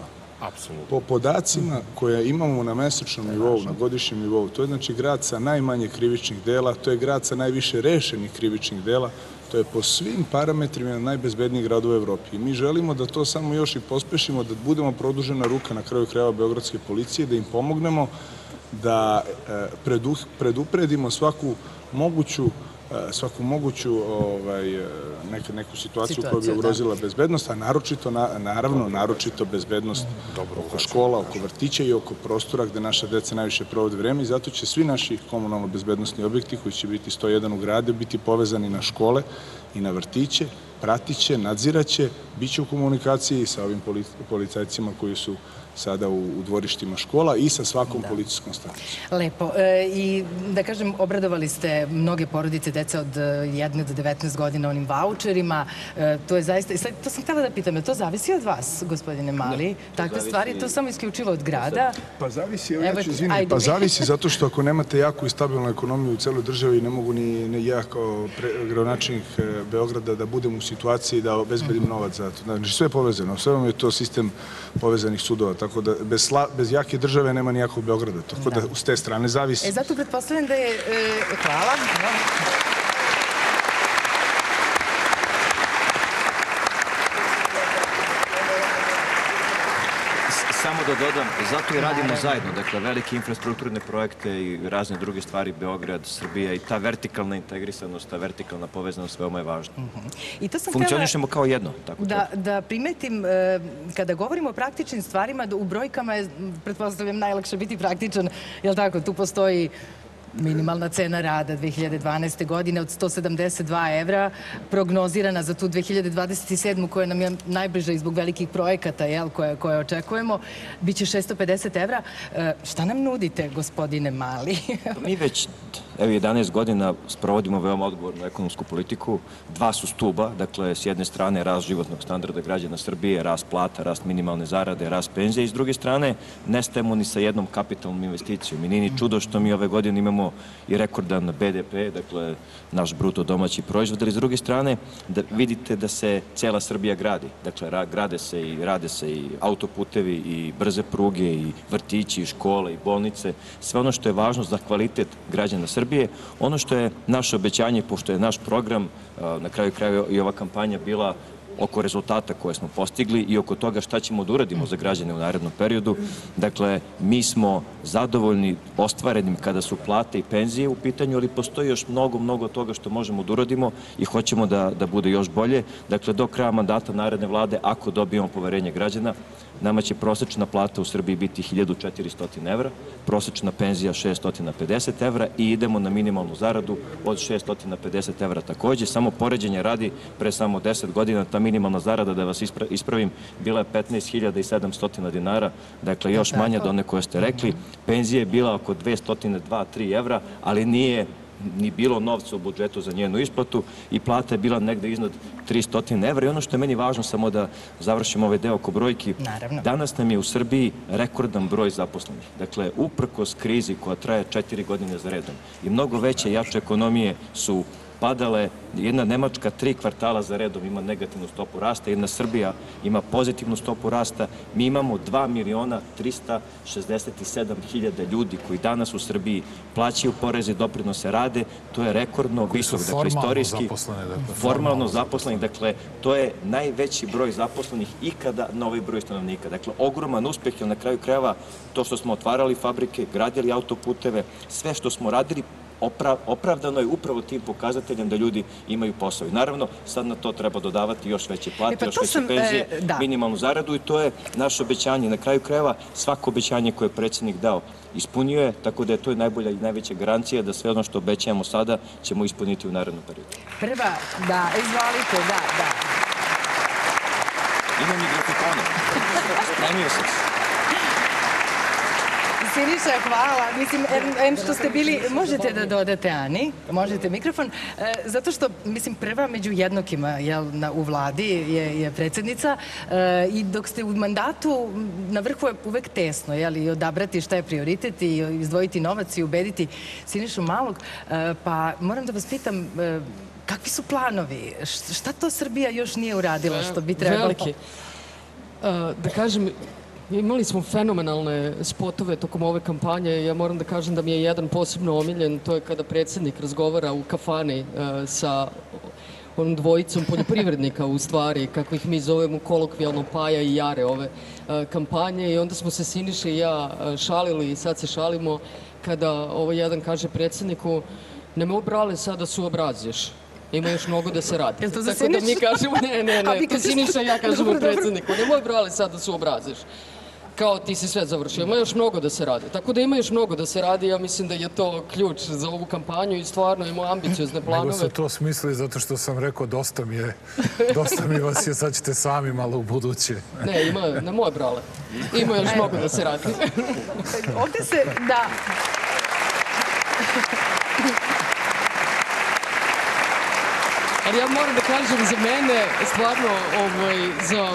Apsolutno. Po podacima koje imamo na mesečnom nivou, na godišnjem nivou, to je znači grad sa najmanje krivičnih dela, to je grad sa najviše rešenih krivičnih dela, to je po svim parametrima najbezbedniji grad u Evropi. I mi želimo da to samo još i pospešimo, da budemo produžena ruka na kraju krajeva Beogradske policije, da im pomognemo da predupredimo svaku moguću svaku moguću neku situaciju koja bi ugrozila bezbednost, a naročito, naravno, naročito bezbednost oko škola, oko vrtića i oko prostora gde naša deca najviše provode vreme i zato će svi naši komunalno-bezbednostni objekti koji će biti sto jedan u gradu biti povezani na škole i na vrtiće, pratiće, nadziraće, bit će u komunikaciji sa ovim policajcima koji su sada u dvorištima škola i sa svakom policijskom stanicom. Lepo. I da kažem, obradovali ste mnoge porodice, deca od jedne do devetnaest godina onim vaučerima. To je zaista... To sam htjela da pitam, je to zavisi od vas, gospodine Mali? Takve stvari, to samo isključivo od grada? Pa zavisi, evo ja ću izviniti, pa zavisi zato što ako nemate jaku i stabilnu ekonomiju u celoj državi, ne mogu ni ja kao gradonačelnik Beograda da budem u situaciji da obezbedim novac za to. Znači sve je povezano, sve vam je to sistem povezanih sudova. Tako da bez jake države nema nijakog Beograda. Tako da s te strane zavisi. E, zato pretpostavljam da je... Hvala. Samo da dodam, zato i radimo zajedno, dakle, velike infrastrukturne projekte i razne druge stvari, Beograd, Srbija i ta vertikalna integrisanost, ta vertikalna povezanost veoma je važna. Funkcionišemo kao jedno. Da primetim, kada govorimo o praktičnim stvarima, u brojkama je, pretpostavljam, najlakše biti praktičan, jel tako, tu postoji minimalna cena rada dve hiljade dvanaeste. godine od sto sedamdeset dva evra, prognozirana za tu dve hiljade dvadeset sedmu. koja nam je najbliža i zbog velikih projekata koje očekujemo, bit će šesto pedeset evra. Šta nam nudite, gospodine Mali? Mi već jedanaest godina sprovodimo veoma odgovornu ekonomsku politiku. Dva su stuba, dakle, s jedne strane rast životnog standarda građana Srbije, rast plata, rast minimalne zarade, rast penzije i s druge strane nestajemo ni sa jednom kapitalnom investicijom. I nije ni čudo što mi ove godine imamo i rekordan be de pe, dakle, naš bruto domaći proizvod, ali s druge strane da vidite da se cela Srbija gradi. Dakle, grade se i rade se i autoputevi i brze pruge i vrtići i škole i bolnice. Sve ono što je važno za kvalitet građana Srbije, ono što je naše obećanje, pošto je naš program, na kraju krajeva i ova kampanja bila oko rezultata koje smo postigli i oko toga šta ćemo da uradimo za građane u narednom periodu. Dakle, mi smo zadovoljni ostvarenim kada su plate i penzije u pitanju, ali postoji još mnogo, mnogo toga što možemo da uradimo i hoćemo da bude još bolje. Dakle, do kraja mandata naredne vlade, ako dobijemo poverenje građana, nama će prosečna plata u Srbiji biti hiljadu četiristo evra, prosečna penzija šesto pedeset evra i idemo na minimalnu zaradu od šesto pedeset evra takođe. Samo poređenja radi, pre samo deset godina ta minimalna zarada, da vas ispravim, bila je petnaest hiljada sedamsto dinara, dakle još manja od one koje ste rekli. Penzija je bila oko dvesta dva do tri evra, ali nije ni bilo novca u budžetu za njenu isplatu i plata je bila negde iznad tristo evra. I ono što je meni važno, samo da završim ovaj deo oko brojki, danas nam je u Srbiji rekordan broj zaposlenih. Dakle, uprkos krizi koja traje četiri godine za redom i mnogo veće i jače ekonomije su padale, jedna Nemačka tri kvartala za redom ima negativnu stopu rasta, jedna Srbija ima pozitivnu stopu rasta. Mi imamo dva miliona trista šezdeset sedam hiljada ljudi koji danas u Srbiji plaćaju poreze, doprinose, rade. To je rekordno visok, dakle, istorijski. Formalno zaposleni, dakle, to je najveći broj zaposlenih ikada na ovaj broj stanovnika. Dakle, ogroman uspeh, jer na kraju krajeva to što smo otvarali fabrike, gradili autoputeve, sve što smo radili, opravdano je upravo tim pokazateljem da ljudi imaju posao. I naravno, sad na to treba dodavati još veće plate, još veće penzije, minimalnu zaradu i to je naše obećanje. Na kraju krajeva, svako obećanje koje je predsjednik dao ispunio je, tako da je to najbolja i najveća garancija da sve ono što obećajemo sada ćemo ispuniti u narednom periodu. Prva, da, izvolite, da, da. Imam i mikrofona. Spremio sam se. Siniša, hvala. Mislim, em što ste bili, možete da dodate Ani, možete mikrofon, zato što, mislim, prva među jednakima u vladi je predsjednica i dok ste u mandatu, na vrhu je uvek tesno, i odabrati šta je prioritet i izdvojiti novac i ubediti Sinišu Malog, pa moram da vas pitam, kakvi su planovi? Šta to Srbija još nije uradila što bi trebalo? Veliki. Da kažem, Imali smo fenomenalne spotove tokom ove kampanje. Ja moram da kažem da mi je jedan posebno omiljen, to je kada predsjednik razgovara u kafani uh, sa onom dvojicom poljoprivrednika, u stvari, kako ih mi zovemo kolokvijalno, Paja i Jare ove uh, kampanje, i onda smo se Siniša i ja uh, šalili i sad se šalimo kada ovo jedan kaže predsjedniku: nemoj brale sad da su obraziš. Ima još mnogo da se radi. Jel to za Tako da mi Sinišu? kažemo, ne, ne, ne, to Siniša i ja kažemo Dobro, dobro. predsjedniku: nemoj brale sad da se obraziš. Kao ti si sve završio. Ima još mnogo da se radi. Tako da ima još mnogo da se radi. Ja mislim da je to ključ za ovu kampanju i stvarno imamo ambiciozne planove. Nego su to smislili zato što sam rekao dosta mi je, dosta mi vas je, sad ćete sami malo u buduće. Ne, ima, ne moje brale. Ima još mnogo da se radi. Ovde se, da... Ali ja moram da kažem, za mene, stvarno, ovaj, za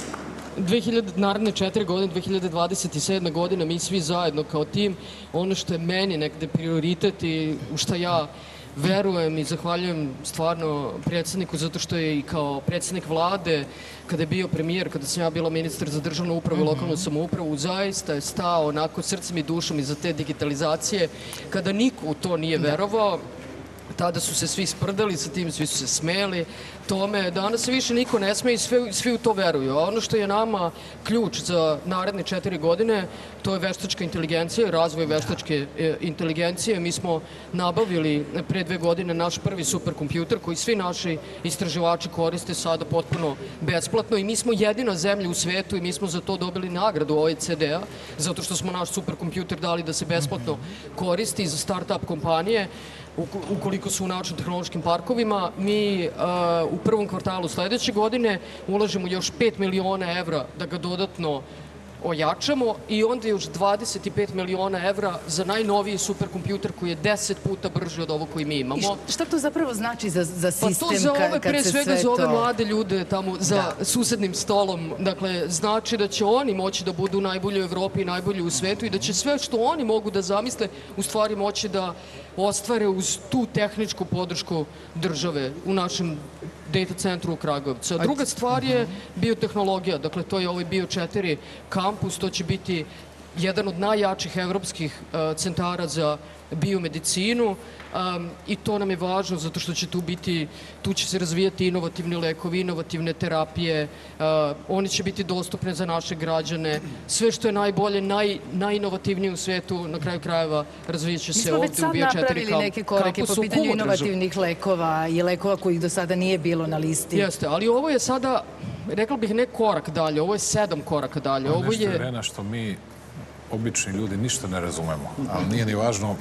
dve hiljade, naredne četiri godine, dve hiljade dvadeset sedme. godine, mi svi zajedno kao tim, ono što je meni negde prioritet i u šta ja verujem i zahvaljujem stvarno predsjedniku, zato što je i kao predsjednik vlade, kada je bio premijer, kada sam ja bila ministar za državnu upravu i lokalnu samoupravu, zaista je stao onako srcem i dušom iza te digitalizacije, kada niko u to nije verovao. Tada su se svi sprdali sa tim, svi su se smeli tome. Danas se više niko ne sme i svi, svi u to veruju. A ono što je nama ključ za naredne četiri godine, to je veštačka inteligencija, razvoj veštačke e, inteligencije. Mi smo nabavili pre dve godine naš prvi superkompjuter koji svi naši istraživači koriste sada potpuno besplatno i mi smo jedina zemlja u svetu i mi smo za to dobili nagradu O E C D-a, zato što smo naš superkompjuter dali da se besplatno koristi za start-up kompanije. Ukoliko su u naučno-tehnološkim parkovima, mi uh, u prvom kvartalu sledeće godine ulažemo još pet miliona evra da ga dodatno ojačamo i onda još dvadeset pet miliona evra za najnoviji superkompjuter koji je deset puta brži od ovog koji mi imamo. I šta to zapravo znači za, za sistem pa to za ove, kad pre se svega sve za ove to... mlade ljude tamo za Da. susednim stolom. Dakle, znači da će oni moći da budu najbolji u Evropi i najbolji u svetu i da će sve što oni mogu da zamisle u stvari moći da ostvare uz tu tehničku podršku države u našem data centru u Kragujevcu. A druga stvar je biotehnologija, dakle to je ovaj Bio četiri kampus, to će biti jedan od najjačih evropskih uh, centara za biomedicinu um, i to nam je važno zato što će tu biti, tu će se razvijati inovativni lekovi, inovativne terapije, uh, one će biti dostupne za naše građane, sve što je najbolje, naj, najinovativnije u svetu, na kraju krajeva razvijat će se ovde u Bio četiri kampusu. Mi smo već sad napravili neke korake po pitanju inovativnih lekova i lekova kojih do sada nije bilo na listi. Jeste, ali ovo je sada, rekla bih, ne korak dalje, ovo je sedam koraka dalje. Ovo ovo je... je Irena, što mi, obični ljudi, ništa ne razumemo, ali nije ni važno.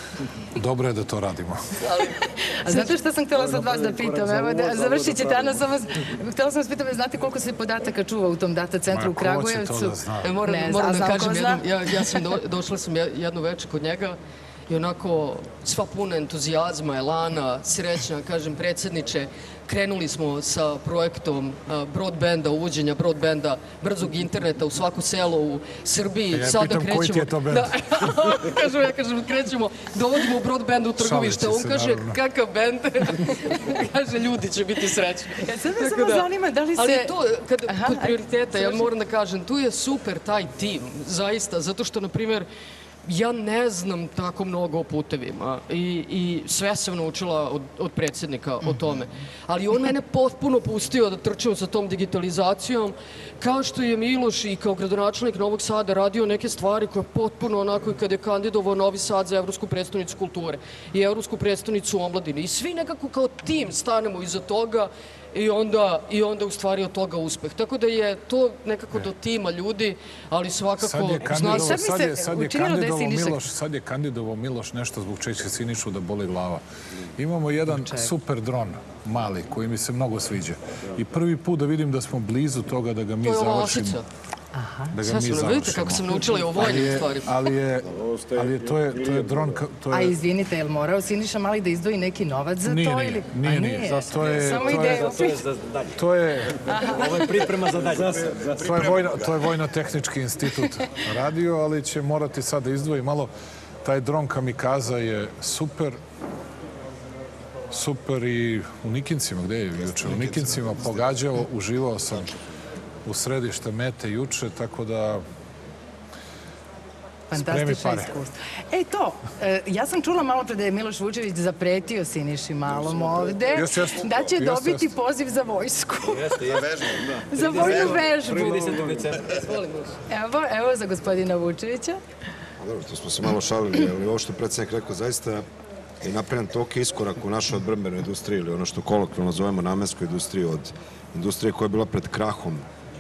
Dobro je da to radimo. A znate što sam htjela sad vas da pitam? Evo, da, završit ćete, Ana, samo... Htjela sam vas pitam, znate koliko se podataka čuva u tom data centru u Kragujevcu? Ma, ko će to da zna? E, moram, Ne, moram a da znam kažem, ko zna? jednom, ja, ja sam do, došla sam jedno večer kod njega i onako sva puna entuzijazma, elana, srećna, kažem, predsjedniče, krenuli smo sa projektom uh, broadbanda, uvođenja broadbanda, brzog interneta u svako selo u Srbiji. Ja Sada pitam krećemo, koji ti je to bend? Da, kažem, ja kažem, krećemo, dovodimo broadband u trgovište. On se, kaže, naravno. kakav bend? Kaže, ljudi će biti srećni. Ja sad me Tako samo da- zanima da li se... Ali to, kad, Aha, kod ajde, prioriteta, ja završi. moram da kažem, tu je super taj tim, zaista, zato što, na primjer, ja ne znam tako mnogo o putevima i, i sve sam naučila od, od predsjednika o tome. Ali on mene potpuno pustio da trčim sa tom digitalizacijom, kao što je Miloš i kao gradonačelnik Novog Sada radio neke stvari koje potpuno onako i kad je kandidovao Novi Sad za Evropsku predstavnicu kulture i Evropsku predstavnicu omladine. I svi nekako kao tim stanemo iza toga i onda, i onda u stvari od toga uspeh. Tako da je to nekako do tima ljudi, ali svakako... Sad je zna kandidovao, se- sad je, sad je učinilo da je kandidovao Siniša- Miloš, sad je kandidovao Miloš nešto zbog čega će Sinišu da boli glava. Imamo jedan super dron, mali, koji mi se mnogo sviđa. I prvi put da vidim da smo blizu toga da ga mi To je ova završimo. osica. Da ga Sve mi su, završimo. vidite kako sam naučila i o Ali vojnim je, stvarima. ali je, ali je, to je, to je dron, ka- to A je... izvinite, je li morao Siniša Mali da izdvoji neki novac za Nije, to? nije, ili... nije, A nije. To je- Samo to je- ideju. to je To je... Ovo je priprema za dalje. To je, vojno, to je Vojno-tehnički institut radio, ali će morati sad da izdvoji malo. Taj dron Kamikaza je super, super i u Nikincima, gde je juče? U Nikincima pogađao, uživao sam u središte mete juče, tako da spremi Fantastično pare. iskustvo. E to, e, ja sam čula malo pre da je Miloš Vučević zapretio Siniši Malom ovde, Jeste, jeste. da će Jeste, dobiti jeste. poziv za vojsku. Jeste, za vežbu, da. Za vojnu vežbu. Prvi desetog decembra. Evo, evo za gospodina Vučevića. Dobro, to smo se malo šalili, ali ovo što je predsjednik rekao, zaista je napravljen toliki iskorak u našoj odbrambenoj industriji ili ono što kolokvijalno zovemo namenskoj industriji, od industrije koja je bila pred krahom,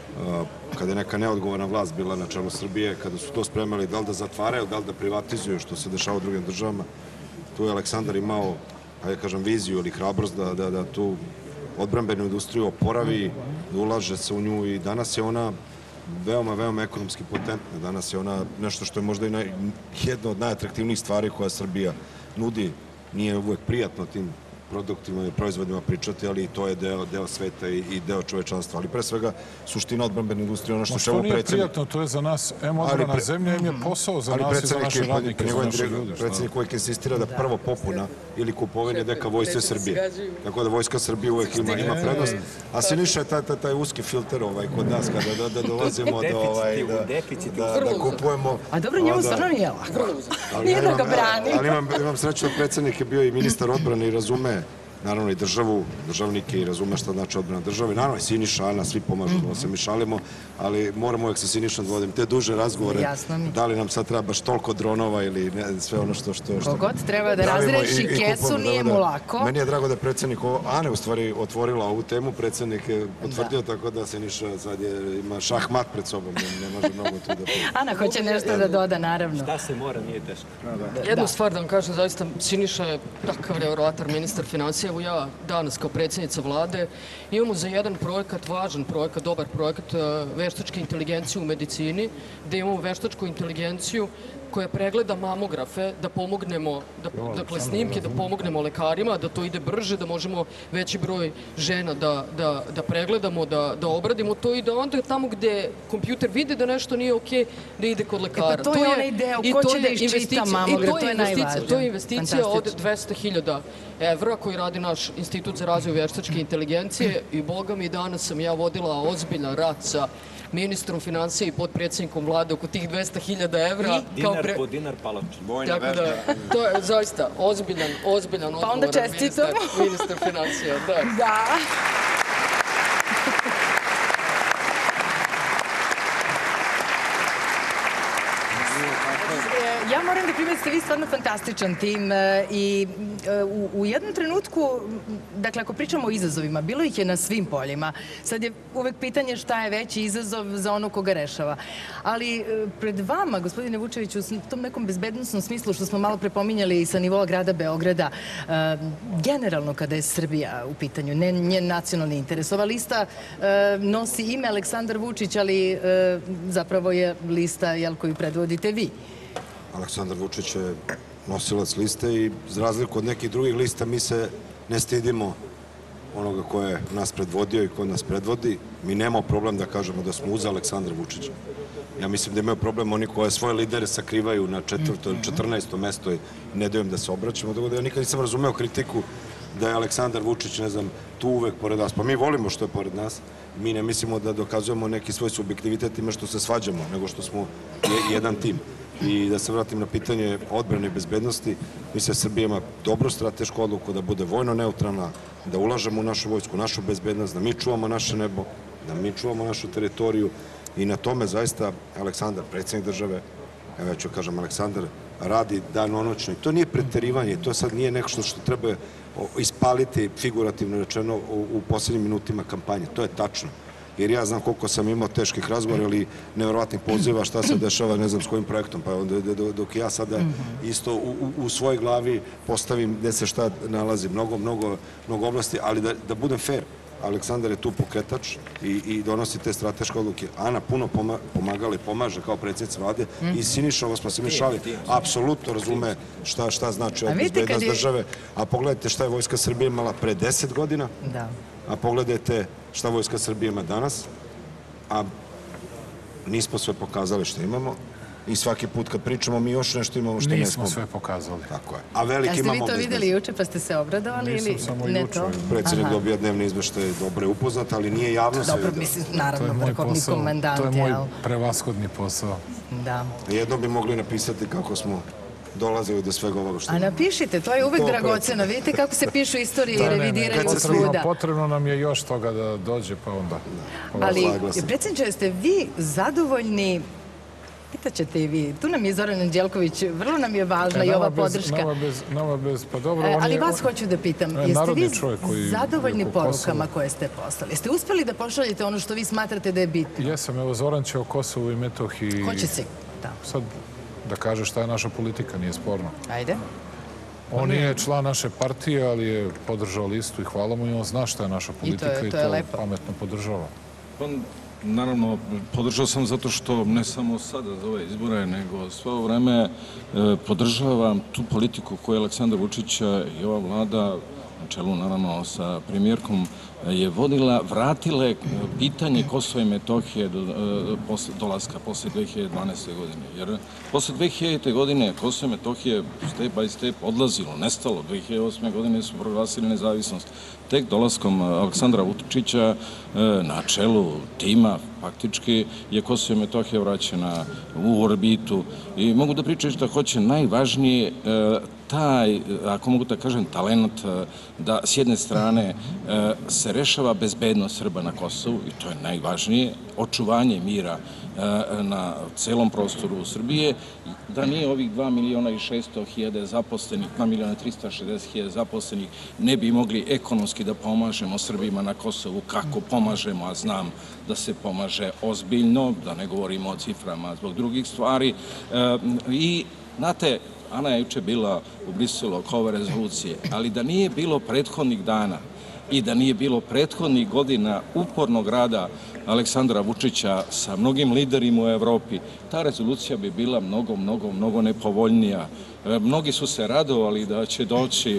kada je neka neodgovorna vlast bila na čelu Srbije, kada su to spremali da li da zatvaraju, da li da privatizuju, što se dešava u drugim državama. Tu je Aleksandar imao, ajde kažem, viziju ili hrabrost da, da, da tu odbrambenu industriju oporavi, da ulaže se u nju i danas je ona veoma, veoma ekonomski potentna. Danas je ona nešto što je možda i naj, jedna od najatraktivnijih stvari koja Srbija nudi. Nije uvek prijatno tim produktima i proizvodima pričati, ali to je deo, deo sveta i, i deo čovečanstva. Ali pre svega suština odbrambene industrije, ono što što nije predsjednik... prijatno, to je za nas em odbrana pre... zemlje, em je posao za ali nas i za naše radnike, za naše ljude. Predsjednik uvijek insistira da prvo popuna ili kupovanje deka vojske Srbije. Tako da vojska Srbije uvijek ima, ima prednost. A Siniša je taj, taj, taj uski filter ovaj, kod nas, kada da, da dolazimo do ovaj, da, da, da kupujemo... A dobro, njemu stvarno nije lako. Nije da ga brani. Ali imam, imam sreću da predsjednik je bio i ministar odbrane i razume naravno i državu, državnike i razume šta znači odbrana države. Naravno i Siniša, Ana, svi pomažu, da se mi šalimo, ali moramo uvijek sa Sinišom da vodim te duže razgovore. Da li nam sad treba baš toliko dronova ili ne, sve ono što... što, što Kogod treba da razreši kesu, nije mu lako. Meni je drago da je predsjednik Ane u stvari otvorila ovu temu, predsjednik je potvrdio tako da Siniša sad je, ima šahmat pred sobom, ne, ne može mnogo tu da... Ana hoće nešto da doda, naravno. Šta se mora, nije teško. Jednu stvar da vam kažem, zaista Siniša je takav nevjerovatan ministar financija. Evo ja danas kao predsjednica vlade imamo za jedan projekat, važan projekat, dobar projekat veštačke inteligencije u medicini, gde imamo veštačku inteligenciju koja pregleda mamografe, da pomognemo, da, dakle snimke, da pomognemo lekarima, da to ide brže, da možemo veći broj žena da, da, da pregledamo, da, da obradimo to i da onda tamo gde kompjuter vidi da nešto nije okej, da ide kod lekara. E pa to, to je onaj deo, ko će da iščita mamograf, to je najvažnije. To je investicija od dvesta hiljada evra koji radi naš Institut za razvoj veštačke inteligencije i boga mi danas sam ja vodila ozbiljan rat sa ministrom financija i podpredsjednikom vlade oko tih dvesta hiljada evra. I dinar po dinar palač. Vojna vežba. To je zaista ozbiljan, ozbiljan odgovoran ministar, ministar financija. Da. Da. Ja moram da primetim da ste vi stvarno fantastičan tim i u, u jednom trenutku, dakle ako pričamo o izazovima, bilo ih je na svim poljima. Sad je uvek pitanje šta je veći izazov za ono koga rešava. Ali pred vama, gospodine Vučeviću, u tom nekom bezbednostnom smislu što smo malo prepominjali i sa nivoa grada Beograda, generalno kada je Srbija u pitanju, ne njen nacionalni interes. Ova lista nosi ime Aleksandar Vučić, ali zapravo je lista koju predvodite vi. Aleksandar Vučić je nosilac liste i za razliku od nekih drugih lista mi se ne stidimo onoga ko je nas predvodio i ko nas predvodi. Mi nemamo problem da kažemo da smo uz Aleksandra Vučića. Ja mislim da imaju problem oni koje svoje lidere sakrivaju na četvrtom, četrnaestom mesto i ne daju im da se obraćamo. Tako da ja nikad nisam razumeo kritiku da je Aleksandar Vučić, ne znam, tu uvek pored nas. Pa mi volimo što je pored nas. Mi ne mislimo da dokazujemo neki svoj subjektivitet time što se svađamo, nego što smo jedan tim. I da se vratim na pitanje odbrane i bezbednosti, mislim da Srbija ima dobru stratešku odluku da bude vojno neutralna, da ulažemo u našu vojsku, našu bezbednost, da mi čuvamo naše nebo, da mi čuvamo našu teritoriju i na tome zaista Aleksandar, predsjednik države, evo ja ću kažem Aleksandar, radi danonoćno. I to nije preterivanje, to sad nije nešto što treba ispaliti figurativno rečeno u posljednjim minutima kampanje. To je tačno. Jer ja znam koliko sam imao teških razgovora ili nevjerovatnih poziva šta se dešava, ne znam s kojim projektom, pa onda dok ja sada isto u svojoj glavi postavim gde se šta nalazi, mnogo, mnogo, mnogo oblasti, ali da budem fair, Aleksandar je tu pokretač i donosi te strateške odluke. Ana puno pomagala i pomaže kao predsjednica vlade i Siniša, ovo smo se mi šali, apsolutno razume šta znači bezbednost države, a pogledajte šta je Vojska Srbije imala pre deset godina, a pogledajte šta Vojska Srbije ima danas, a nismo sve pokazali što imamo i svaki put kad pričamo mi još nešto imamo što ne Nismo smo. sve pokazali. Tako je. A veliki Jeste imamo vi to vidjeli juče pa ste se obradovali ili Nisam samo ne juče. to? Predsjednik Aha. dobija dnevni izveštaj, dobro je upoznat, ali nije javno sve Dobro, vidio. mislim, To je naravno, moj vrhovni posao. komandant, To je moj jel? prevashodni posao. Da. Jedno bi mogli napisati kako smo dolazili do svega ovoga što... A napišite, to je uvek To dragoceno. Vidite kako se pišu istorije i Da, ne, ne, revidiraju potrebno, svuda. potrebno nam je još toga da dođe, pa onda... Ali, Saglasan. predsjedniče, jeste vi zadovoljni, pitaćete i vi, tu nam je Zoran Anđelković, vrlo nam je važna E, i nama ova bez- podrška. Nama bez, nama bez, pa dobro, E, on ali je... vas hoću da pitam, E, jeste narodni vi čovjek koji je zadovoljni u Kosovu. porukama koje ste poslali? Jeste uspjeli da pošaljete ono što vi smatrate da je bitno? Jesam, evo Zoran će o Kosovu i Metohiji... Hoće se, da. Sad da kaže šta je naša politika, nije sporno. Ajde. On nije član naše partije, ali je podržao listu i hvala mu i on zna šta je naša politika to je- i to to, je lepo. pametno podržava. Pa, naravno, podržao sam zato što ne samo sada za ove izbore, nego sve ovo vreme e, podržavam tu politiku koju je Aleksandar Vučića i ova vlada, na čelu naravno sa premijerkom, je vodila, vratila je pitanje Kosova i Metohije do e, posle, dolaska posle dve hiljade dvanaeste. godine. Jer posle dve hiljadite. godine Kosovo i Metohije step by step odlazilo, nestalo. dve hiljade osme. godine su proglasili nezavisnost. Tek dolaskom Aleksandra Vučića e, na čelu tima, faktički, je Kosovo i Metohija vraćena u orbitu. I mogu da pričam što hoće, najvažnije e, taj, ako mogu da kažem, talent da s jedne strane se rešava bezbednost Srba na Kosovu, i to je najvažnije, očuvanje mira na celom prostoru Srbije, da nije ovih dva miliona i šesto hiljada zaposlenih, dva miliona trista šezdeset hiljada zaposlenih, ne bi mogli ekonomski da pomažemo Srbima na Kosovu kako pomažemo, a znam da se pomaže ozbiljno, da ne govorimo o ciframa zbog drugih stvari. I, znate, Ana je juče bila u Briselu oko ove rezolucije, ali da nije bilo prethodnih dana i da nije bilo prethodnih godina upornog rada Aleksandra Vučića sa mnogim liderima u Evropi, ta rezolucija bi bila mnogo, mnogo, mnogo nepovoljnija. Mnogi su se radovali da će doći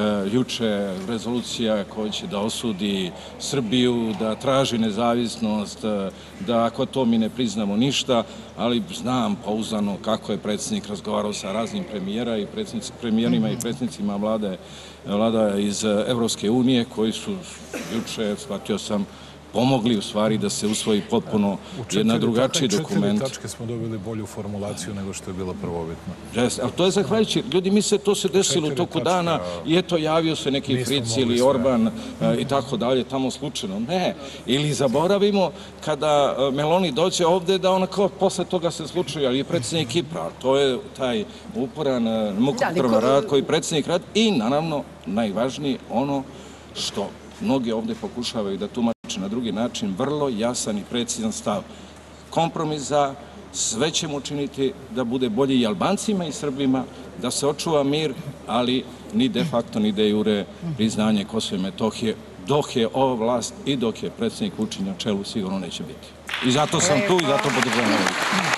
juče rezolucija koja će da osudi Srbiju, da traži nezavisnost, da ako to mi ne priznamo ništa, ali znam pouzdano kako je predsjednik razgovarao sa raznim premijera i premijerima i predsjednicima vlade, vlada iz Evropske unije koji su juče, shvatio sam, pomogli u stvari da se usvoji potpuno jedna drugačiji dokument. U četiri tačke smo dobili bolju formulaciju nego što je bila prvobitna. Jeste, ali to je zahvaljujući, ljudi misle to se desilo u toku dana i eto javio se neki Fric ili Orban i tako dalje, tamo slučajno. Ne, ili zaboravimo kada Meloni dođe ovde da onako posle toga se slučaju, ali je predsjednik Kipra, to je taj uporan, mukotrvan rad koji predsjednik radi i naravno najvažnije ono što mnogi ovde pokušavaju da tumače na drugi način, vrlo jasan i precizan stav. Kompromis za, sve ćemo učiniti da bude bolje i Albancima i Srbima, da se očuva mir, ali ni de facto ni de jure priznanje Kosova i Metohije, dok je ova vlast i dok je predsjednik Vučić na čelu, sigurno neće biti. I zato sam tu i zato podržavam ovo.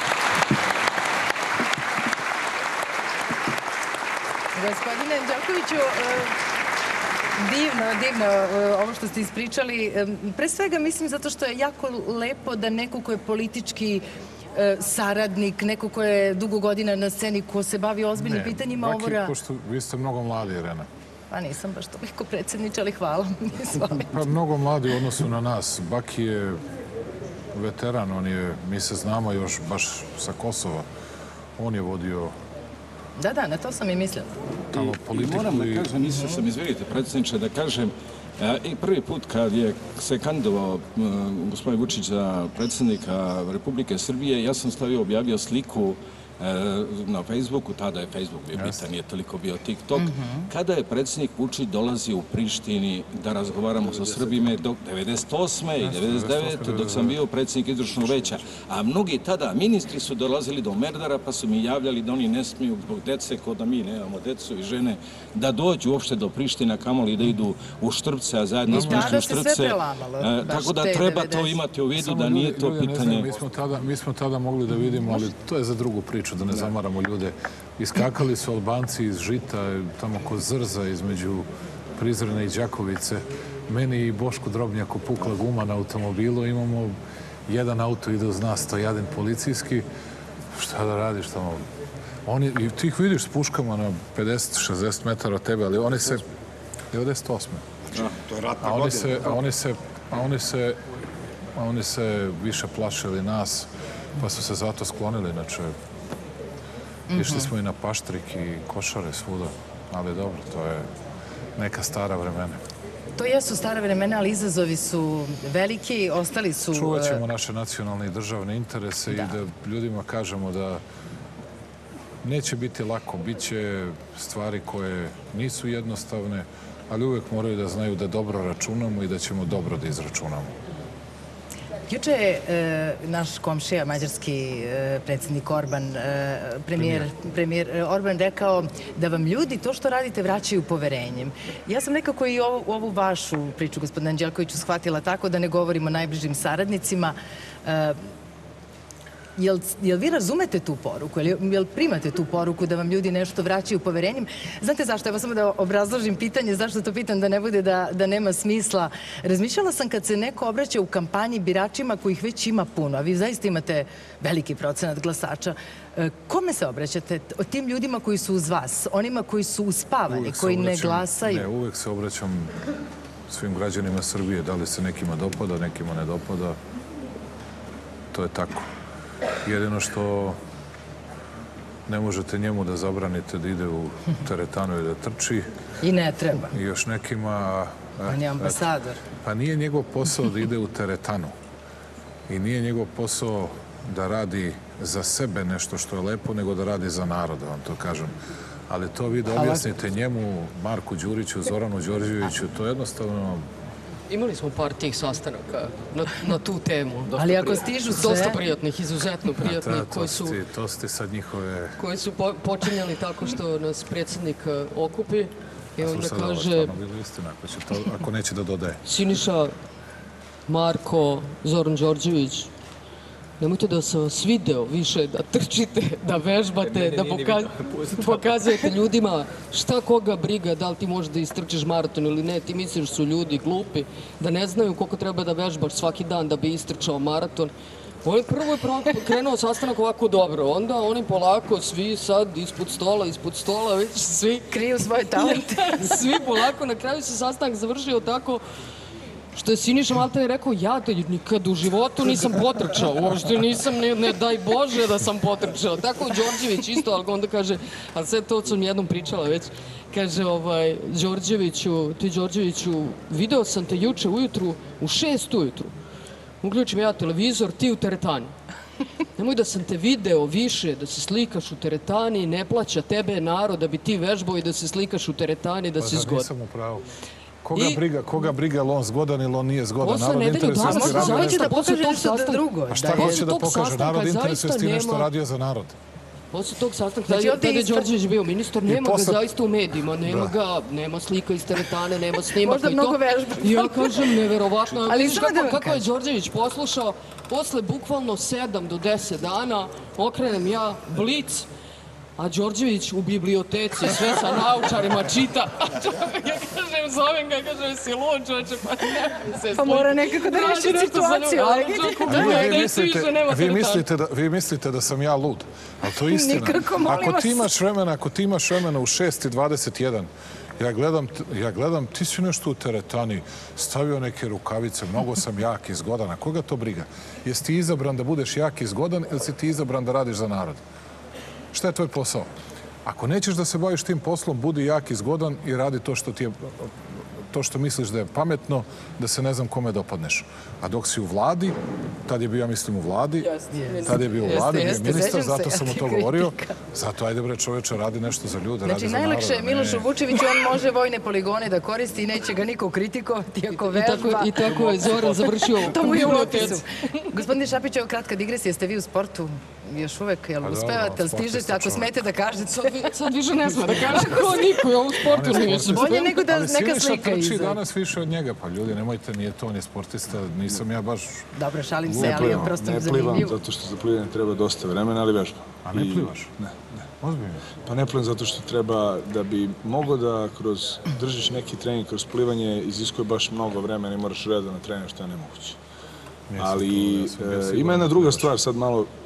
Gospodine Đakoviću, divno, divno ovo što ste ispričali. Pre svega mislim zato što je jako lepo da neko ko je politički saradnik, neko ko je dugo godina na sceni, ko se bavi ozbiljnim pitanjima ovora... Ne, pošto vi ste mnogo mladi, Irena. Pa nisam baš toliko predsjedniče, ali hvala. Pa mnogo mladi u odnosu na nas. Baki je veteran, on je, mi se znamo još baš sa Kosova. On je vodio... Da, da, na to sam i mislila. Tamo politiku Moram da i... kažem, nisam sam, izvinite, predsjedniče, da kažem, i prvi put kad je se kandidovao gospodin Vučić za predsjednika Republike Srbije, ja sam stavio, objavio sliku na Facebooku, tada je Facebook bio bitan, nije toliko bio TikTok, kada je predsjednik Vučić dolazi u Prištini da razgovaramo sa Srbime dok devedeset osme i devedeset devete dok sam bio predsjednik izvršnog veća. A mnogi tada ministri su dolazili do Merdara pa su mi javljali da oni ne smiju zbog dece, ko da mi nemamo decu i žene, da dođu uopšte do Priština, kamoli da idu u Štrpce, a zajedno smo išli u Štrpce. Tako da treba to imati u vidu da nije to pitanje. Mi smo tada mogli da vidimo, ali to je za drugu priču, da ne zamaramo ljude. Iskakali su Albanci iz Žita, tamo kod Zrza, između Prizrene i Đakovice. Meni i Bošku Drobnjaku pukla guma na automobilu. Imamo jedan auto ide uz nas, Stojadin policijski. Šta da radiš tamo? Oni, i ti ih vidiš s puškama na pedeset šezdeset metara od tebe, ali oni se... devedeset osme. Da, to je ratna a oni godina. se, a oni se, a oni se, a oni se više plašili nas, pa su se zato sklonili, inače... Išli smo i na Paštrik i Košare svuda, ali dobro, to je neka stara vremena. To jesu stara vremena, ali izazovi su veliki, ostali su... Čuvat ćemo naše nacionalne i državne interese i da ljudima kažemo da neće biti lako, bit će stvari koje nisu jednostavne, ali uvek moraju da znaju da dobro računamo i da ćemo dobro da izračunamo. Juče je e, naš komšija, mađarski e, predsjednik Orban, e, premijer, premijer Orban rekao da vam ljudi to što radite vraćaju poverenjem. Ja sam nekako i ovu, ovu vašu priču, gospodine Anđelkoviću, shvatila tako da ne govorimo o najbližim saradnicima. E, Jel, jel vi razumete tu poruku? Jel, jel primate tu poruku da vam ljudi nešto vraćaju poverenjem? Znate zašto? Evo samo da obrazložim pitanje, zašto to pitam da ne bude da, da nema smisla. Razmišljala sam kad se neko obraća u kampanji biračima kojih već ima puno, a vi zaista imate veliki procenat glasača. Kome se obraćate? O tim ljudima koji su uz vas, onima koji su uspavani, koji ne glasaju? Ne, uvek se obraćam svim građanima Srbije. Da li se nekima dopada, nekima ne dopada. To je tako. Jedino što ne možete njemu da zabranite da ide u teretanu i da trči. I ne treba. I još nekima... On je ambasador. Pa nije njegov posao da ide u teretanu. I nije njegov posao da radi za sebe nešto što je lepo, nego da radi za narod, da vam to kažem. Ali to vi da objasnite njemu, Marku Đuriću, Zoranu Đorđeviću, to je jednostavno... Imali smo par tih sastanaka na, na tu temu. Ali ako stižu sve... Dosta prijatnih, izuzetno prijatnih, to, koji su... To ste sad njihove... Koji su po, počinjali tako što nas predsjednik okupi i onda kaže... A slušaj, ovo bilo istina, ako, će to, ako neće da dodaje. Siniša, Marko, Zoran Đorđević, nemojte da sam vas video više, da trčite, da vežbate, da pokaz... pokazujete ljudima šta koga briga, da li ti možeš da istrčiš maraton ili ne. Ti misliš su ljudi glupi, da ne znaju koliko treba da vežbaš svaki dan da bi istrčao maraton. On je prvo je krenuo sastanak ovako dobro, onda oni polako, svi sad ispod stola, ispod stola, već svi... Kriju svoje talente. Svi polako, na kraju se sastanak završio tako što je Siniša Maltene rekao, ja te nikad u životu nisam potrčao, uopšte nisam, ne, ne daj Bože da sam potrčao. Tako Đorđević isto, ali onda kaže, a sve to sam jednom pričala već, kaže, ovaj, Đorđeviću, ti Đorđeviću, video sam te juče ujutru, u šest ujutru, uključim ja televizor, ti u teretani. Nemoj da sam te video više, da se slikaš u teretani, ne plaća tebe narod da bi ti vežbao i da se slikaš u teretani, da si zgodan. Pa da nisam upravo. Koga briga, koga briga, ili on zgodan ili on nije zgodan. Narod interesuje što radio nešto. Pokaže nešto drugo. A šta hoće da pokaže? Narod interesuje što ti nešto radio za narod. Posle tog sastanka, tada je Đorđević bio ministar, nema ga zaista u medijima, nema ga, nema slika iz teretane, nema snimaka i to. Možda mnogo vežba. I ja kažem, neverovatno, vidiš kako je Đorđević poslušao, posle bukvalno sedam do deset dana okrenem ja Blic, a Đorđević u biblioteci sve sa naučarima čita. Ja kažem, zovem ga, kažem, si lud, čoveče, pa ne se... Pa mora nekako da reši situaciju. Vi mislite da sam ja lud, ali to je istina. Ako ti imaš vremena, ako ti imaš vremena u šest i dvadeset jedan, ja gledam, ja gledam, ti si nešto u teretani, stavio neke rukavice, mnogo sam jak i zgodan, a koga to briga? Jesi ti izabran da budeš jak i zgodan ili si ti izabran da radiš za narod? Šta je tvoj posao? Ako nećeš da se baviš tim poslom, budi jak i zgodan i radi to što ti je, to što misliš da je pametno, da se ne znam kome dopadneš. A dok si u vladi, tad je bio, ja mislim, u vladi, tad je bio u vladi, bio je ministar, zato sam mu to govorio. Zato, ajde bre čoveče, radi nešto za ljude, radi za narod. Znači, najlakše je Milošu Vučeviću, on može vojne poligone da koristi i neće ga niko kritikovati ako vežba. I tako je Zoran završio u biblioteci. Gospodine Šapić, evo kratka digresija, ste vi u sportu još uvek, jel uspevate, jel stižete, ako smete da kažete. Sad više ne sme da kaže ko niko, ja u sportu nisam. Bolje nego da neka slika iza. Ali Siniša trči danas više od njega, pa ljudi, nemojte, nije to, on je sportista, nisam ja baš... Dobro, šalim se, ali je prosto zanimljivo. Ne plivam, zato što za plivanje treba dosta vremena, ali vežba. A ne plivaš? Ne, ne. Ozbiljno? Pa ne plivam zato što treba, da bi mogo da kroz držiš neki trening, kroz plivanje, iziskuje baš mnogo vremena i moraš redano treniraš, što je nemoguće. Ali ima jedna druga stvar, sad malo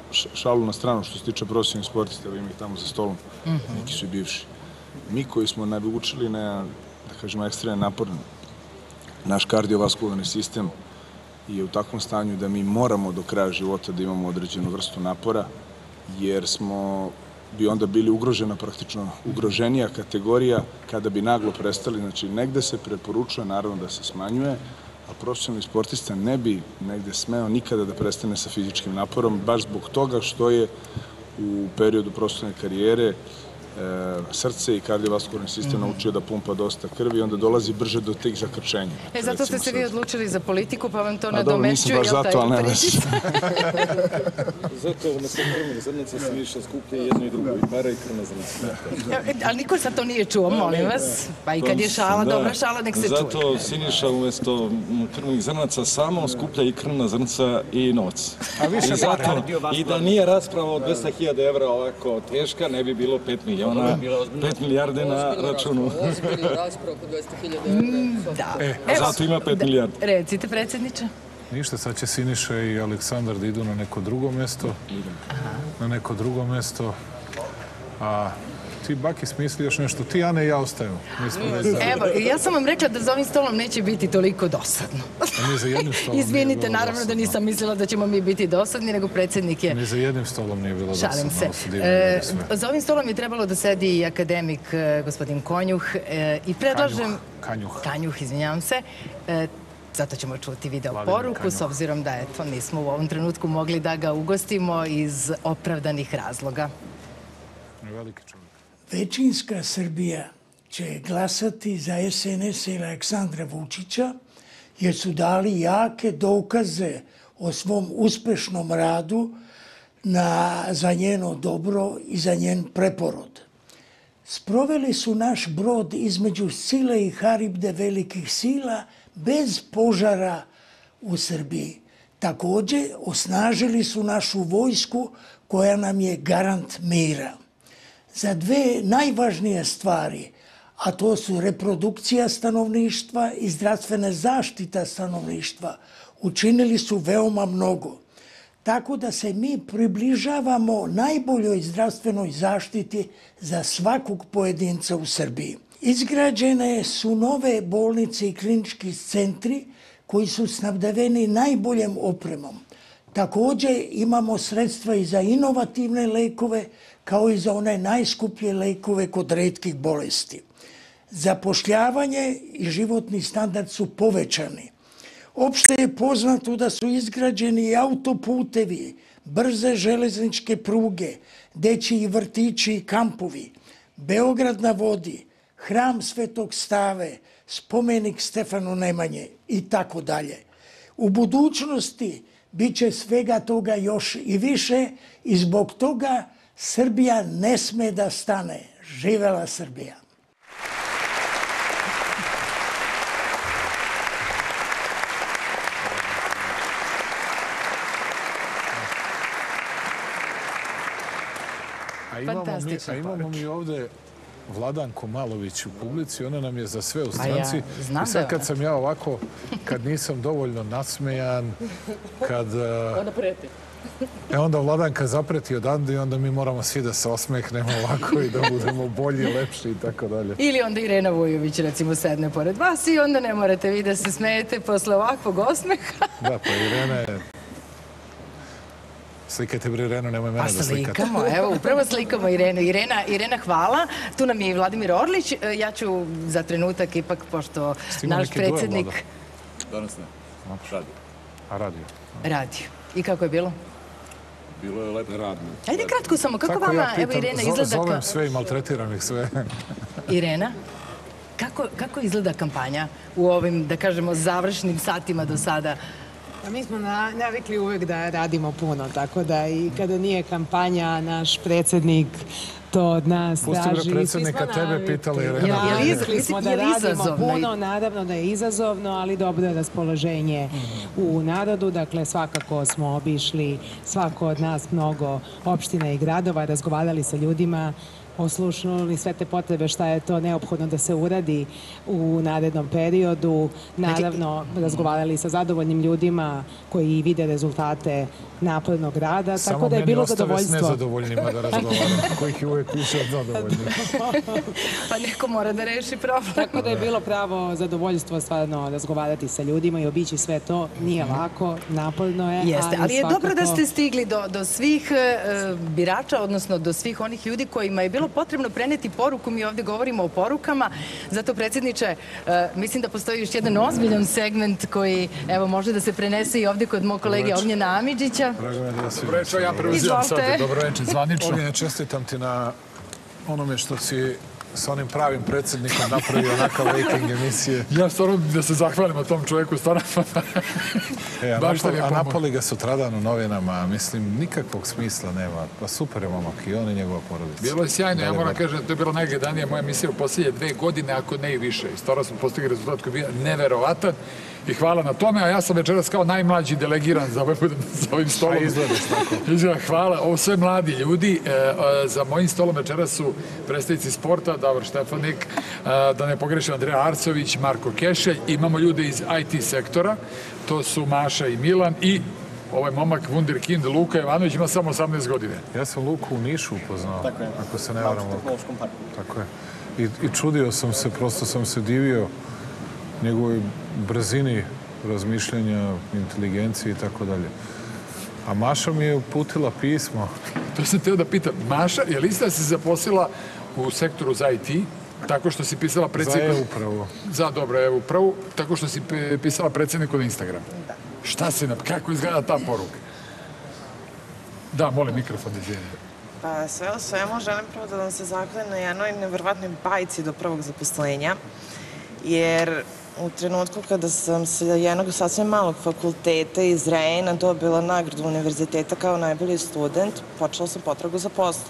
šalu na stranu što se tiče profesionalnih sportista, ima ih tamo za stolom, neki su i bivši. Mi koji smo navučili na, da kažemo, ekstremno naporan, naš kardiovaskularni sistem je u takvom stanju da mi moramo do kraja života da imamo određenu vrstu napora, jer smo bi onda bili ugrožena, praktično ugroženija kategorija kada bi naglo prestali. Znači, negde se preporučuje, naravno da se smanjuje, a profesionalni sportista ne bi negde smeo nikada da prestane sa fizičkim naporom, baš zbog toga što je u periodu profesionalne karijere srce i kardiovaskularni sistem naučio da pumpa dosta krvi i onda dolazi brže do tih zakrčenja. E, zato ste se vi odlučili za politiku, pa vam to A dobro, nisam nadomećuje, baš jel zato, ali taj nema veze. pritisak? Zato umesto krvnih zrnaca se više skuplja jedno i drugo, i para i krvna zrnaca. Ali niko sad to nije čuo, molim vas. Pa i kad je šala, dobra šala, nek se čuje. Zato Siniša umesto krvnih zrnaca samo skuplja i krvna zrnca i novac. A više I zato, para. i da nije rasprava od dvesta hiljada evra ovako teška, ne bi bilo pet miliona, pet milijarde na računu. Ozbiljna rasprava oko dvesta hiljada Da. Zato ima pet milijardi. Recite, predsjedniče. Ništa, sad će Siniša i Aleksandar da idu na neko drugo mesto. Na neko drugo mesto. A ti, Baki, smisli još nešto. Ti, Ane i ja ostajemo. Mi smo već završi. Evo, ja sam vam rekla da za ovim stolom neće biti toliko dosadno. A ni za jednim stolom nije Izvinite, bilo naravno da dosadno. nisam mislila da ćemo mi biti dosadni, nego predsjednik je... Ni za jednim stolom nije bilo dosadno. Šalim se. ovo su divni E, ljudi sve. za ovim stolom je trebalo da sedi i akademik e, gospodin Konjuh e, i predlažem... Kanjuh. Kanjuh, izvinjavam se. E, zato ćemo čuti video Vladimir poruku, Kanjuh. s obzirom da eto, nismo u ovom trenutku mogli da ga ugostimo iz opravdanih razloga. Veliki čovjek. Većinska Srbija će glasati za S N S i Aleksandra Vučića jer su dali jake dokaze o svom uspešnom radu na, za njeno dobro i za njen preporod. Sproveli su naš brod između Sile i Haribde velikih sila bez požara u Srbiji. Takođe, osnažili su našu vojsku koja nam je garant mira. Za dve najvažnije stvari, a to su reprodukcija stanovništva i zdravstvena zaštita stanovništva, učinili su veoma mnogo. Tako da se mi približavamo najboljoj zdravstvenoj zaštiti za svakog pojedinca u Srbiji. Izgrađene su nove bolnice i klinički centri koji su snabdeveni najboljom opremom. Takođe imamo sredstva i za inovativne lekove, kao i za one najskuplje lekove kod retkih bolesti. Zapošljavanje i životni standard su povećani. Opšte je poznato da su izgrađeni i autoputevi, brze železničke pruge, dečiji vrtići i kampovi, Beograd na vodi, hram Svetog Stave, spomenik Stefanu Nemanje i tako dalje. U budućnosti biće svega toga još i više i zbog toga Srbija ne sme da stane. Živela Srbija! A imamo, mi, Fantastične a imamo mi ovde Vladanku Malović u publici, ona nam je za sve u Pa ja stranci. znam I da sad je kad ona. sam ja ovako, kad nisam dovoljno nasmejan, kad... uh, Ona preti. E onda Vladanka zapreti odande i onda mi moramo svi da se osmehnemo ovako i da budemo bolji, lepši i tako dalje. Ili onda Irena Vujović recimo sedne pored vas i onda ne morate vi da se smejete posle ovakvog osmeha. Da, pa Irena je... Slikajte bre Irenu, nemoj mene Pa da slikate. slikamo, evo, upravo slikamo Irenu. Irena, Irena, hvala. Tu nam je i Vladimir Orlić. E, Ja ću za trenutak ipak, pošto Ste imali naš neki duel, predsjednik Vlado? Danas ne. Radio. A radio. radi. I kako je bilo? Bilo je lepo radno. Ajde kratko samo, kako Tako vama, ja evo pitam, Irena, zo- izgleda... zovem ka- sve i maltretiram ih sve. Irena, kako, kako izgleda kampanja u ovim, da kažemo, završnim satima do sada? Pa mi smo na- navikli uvek da radimo puno, tako da i kada nije kampanja, naš predsjednik to od nas Pusti bre traži. Svi smo predsjednika, tebe navikli. pitala Irena. Jel- jel iz- Navikli smo da jel radimo izazovno? puno, naravno da je izazovno, ali dobro je raspoloženje u narodu. Dakle, svakako smo obišli svako od nas mnogo opština i gradova, razgovarali sa ljudima oslušnuli sve te potrebe šta je to neophodno da se uradi u narednom periodu. Naravno, razgovarali sa zadovoljnim ljudima koji vide rezultate napornog rada, tako da je bilo zadovoljstvo. Samo meni ostave s nezadovoljnima da razgovaram, kojih je uvek više od zadovoljnih. Pa neko mora da reši problem. Tako da je bilo pravo zadovoljstvo stvarno razgovarati sa ljudima i obići sve to. Nije lako, naporno je. Jeste, ali je dobro da ste stigli do svih birača, odnosno do svih onih ljudi kojima je bilo potrebno preneti poruku. Mi ovdje govorimo o porukama. Zato, predsjedniče, mislim da postoji još jedan ozbiljan segment koji, evo, može da se prenese i ovdje kod mog kolege Ognjena Amidžića. Dobro večer, ja preuzimam sad. Dobro večer, zvanično. Ognjene, čestitam ti na onome što si sa onim pravim predsjednikom napravio onakav rating emisije. Ja stvarno da se zahvalim o tom čovjeku, stvarno. A napali ga sutradan u novinama, mislim, nikakvog smisla nema. Pa super je momak i on i njegova porodica. Bilo je sjajno, ja moram kažem, to je bilo najgledanija moja emisija u posljednje dve godine, ako ne i više. I stvarno smo postigli rezultat koji je bio neverovatan i hvala na tome, a ja sam večeras kao najmlađi delegiran za ovim stolom. A izgledaš tako. Hvala, ovo sve mladi ljudi. Za mojim stolom večeras su predstavnici sporta, Davor Štefanik, da ne pogrešim, Andreja Arcović, Marko Kešelj. Imamo ljude iz I T sektora, to su Maša i Milan i ovaj momak Wunderkind, Luka Jovanović, ima samo osamnaest godine. Ja sam Luku u Nišu upoznao, ako se ne varam. Tako je. I čudio sam se, prosto sam se divio njegovoj brzini razmišljanja, inteligenciji i tako dalje. A Maša mi je uputila pismo. To sam teo da pitam. Maša, je li ste se zaposlila u sektoru za I T, tako što si pisala predsjedniku... Za e-upravu. Za, dobro, e-upravu, tako što si pisala predsjedniku na Instagram. Da. Šta si, kako izgleda ta poruka? Da, molim, mikrofon da izvijenim. Pa sve o svemu želim prvo da vam se zahvalim na jednoj neverovatnoj bajci do prvog zaposlenja, jer u trenutku kada sam sa jednog sasvim malog fakulteta iz Rejna dobila nagradu univerziteta kao najbolji student, počela sam potragu za poslom.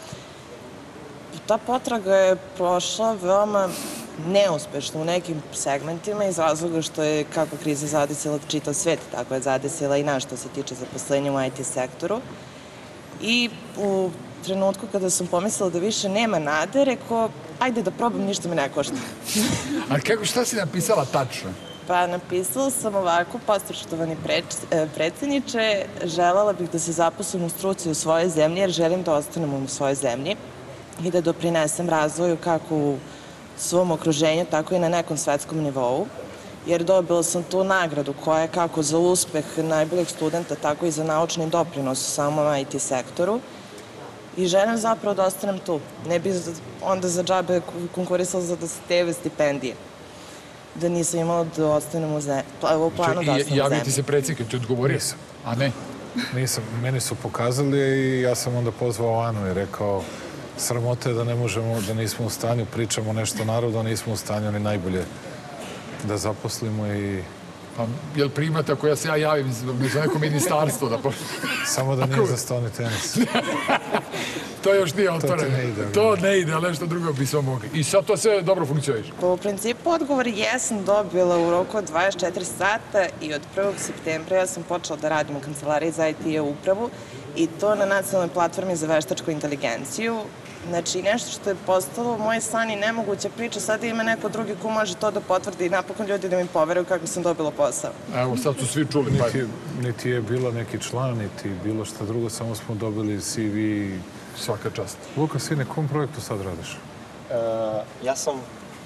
Ta potraga je prošla veoma neuspešno u nekim segmentima iz razloga što je kako kriza zadesila čitav svet, tako je zadesila i nas što se tiče zaposlenja u I T sektoru. I u trenutku kada sam pomislila da više nema nade, rekao, ajde da probam, ništa me ne košta. A kako, šta si napisala tačno? Pa napisala sam ovako, poštovani predsjedniče, želela bih da se zaposlim u struci u svojoj zemlji, jer želim da ostanem u svojoj zemlji i da doprinesem razvoju kako u svom okruženju, tako i na nekom svetskom nivou, jer dobila sam tu nagradu koja je kako za uspeh najboljeg studenta, tako i za naučni doprinos u samom I T sektoru. I želim zapravo da ostanem tu. Ne bih onda za džabe konkurisala za da se teve stipendije. Da nisam imala da ostanem u planu da ostanem u zemlji. I javiti se predsjednik, ti odgovorio sam, a ne? Nisam, meni su pokazali i ja sam onda pozvao Anu i rekao sramote je da ne možemo, da nismo u stanju, pričamo nešto narodu, a nismo u stanju ni najbolje da zaposlimo i... Jel primate ako ja se ja javim za neko ministarstvo da... Samo da nije za stolni tenis. To još nije otvoreno. To ne ide, ali nešto drugo bi sve mogli. I sad to sve dobro funkcioniš? U principu odgovor jesam dobila u roku od dvadeset četiri sata i od prvog septembra ja sam počela da radim u kancelariji za I T upravu i to na nacionalnoj platformi za veštačku inteligenciju. Znači, nešto što je postalo moj san i nemoguća priča, sada ima neko drugi ko može to da potvrdi i napokon ljudi da mi poveruju kako sam dobila posao. Evo, sad su svi čuli. Niti je bila neki član, niti bilo šta drugo, samo smo dobili C V. Svaka čast. Luka, si na kom projektu sad radiš? Ja sam...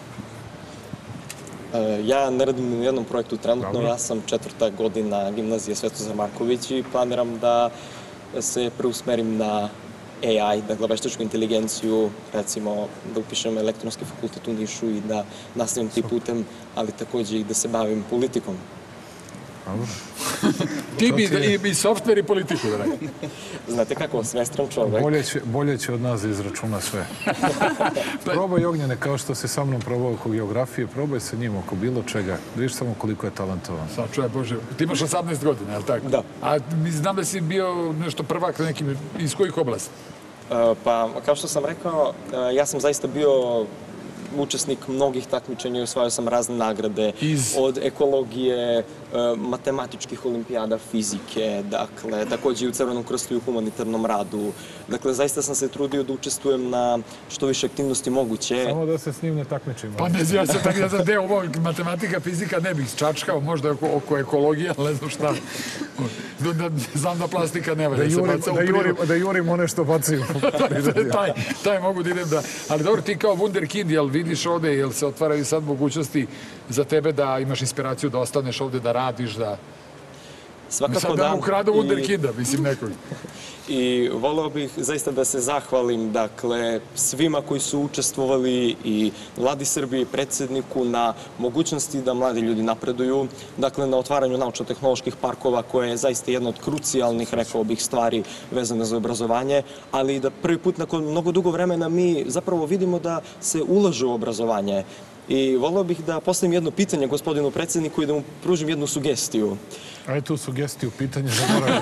Ja ne radim ni u jednom projektu trenutno, ja sam četvrta godina gimnazije Svetozar Marković i planiram da se preusmerim na A I, dakle veštačku inteligenciju, recimo da upišem elektronski fakultet u Nišu i da nastavim tim putem, ali takođe i da se bavim politikom. Ti bi i softver i politiku da radim. Znate kako, svestran čovek. Bolje će od nas da izračuna sve. Probaj Ognjene, kao što si sa mnom probao oko geografije, probaj sa njim oko bilo čega. Da viš samo koliko je talentovan. Sad čuje, Bože, ti imaš osamnaest godina, je li tako? Da. A znam da si bio nešto prvak na nekim, iz kojih oblasti? Pa, kao što sam rekao, ja sam zaista bio učesnik mnogih takmičenja i osvajao sam razne nagrade. Od ekologije, matematičkih olimpijada, fizike, dakle, takođe i u Crvenom krstu i u humanitarnom radu. Dakle, zaista sam se trudio da učestvujem na što više aktivnosti moguće. Samo da se s njim ne takmičimo. Pa ne, ja sam tako, ja sam deo ovo, matematika, fizika, ne bih čačkao, možda oko ekologije, ali ne znam šta. Znam da plastika ne valja se baca u prirodu. Da jurim one što bacaju. Taj mogu da idem da... Ali dobro, ti kao wunderkind, jel vidiš ovde, jel se otvaraju sad mogućnosti za tebe da imaš inspiraciju da ostaneš ovde, da radiš, da... Svakako sad da nam ukradu wunderkinda, mislim nekog. I voleo bih zaista da se zahvalim, dakle, svima koji su učestvovali i Vladi Srbije i predsjedniku na mogućnosti da mladi ljudi napreduju, dakle, na otvaranju naučno-tehnoloških parkova, koje je zaista jedna od krucijalnih, rekao bih, stvari vezane za obrazovanje, ali da prvi put nakon mnogo dugo vremena mi zapravo vidimo da se ulaže u obrazovanje. I voleo bih da postavim jedno pitanje gospodinu predsjedniku i da mu pružim jednu sugestiju. Ajde tu sugestiju, pitanje za moram.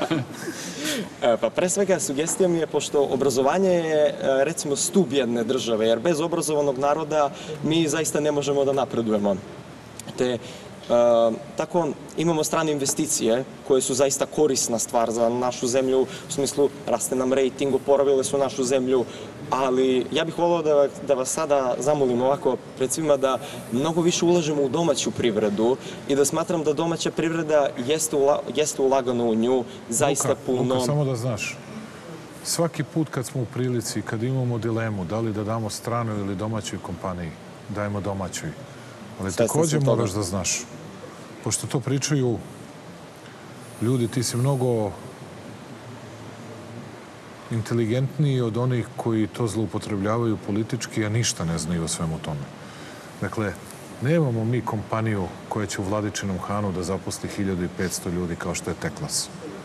Pa pre svega sugestija mi je, pošto obrazovanje je recimo stub jedne države, jer bez obrazovanog naroda mi zaista ne možemo da napredujemo. Te tako imamo strane investicije koje su zaista korisna stvar za našu zemlju, u smislu raste nam rejting, oporavile su našu zemlju, ali ja bih voleo da vas sada zamolim ovako pred svima da mnogo više ulažemo u domaću privredu i da smatram da domaća privreda jeste ulagano u nju, zaista puno... Luka, samo da znaš, svaki put kad smo u prilici, kad imamo dilemu da li da damo stranoj ili domaćoj kompaniji, dajemo domaćoj. Ali također moraš da znaš, pošto to pričaju ljudi, ti si mnogo inteligentniji od onih koji to zloupotrebljavaju politički, a ništa ne znaju o svemu tome. Dakle, nemamo mi kompaniju koja će u Vladičinom Hanu da zaposli hiljadu petsto ljudi kao što je Teklas.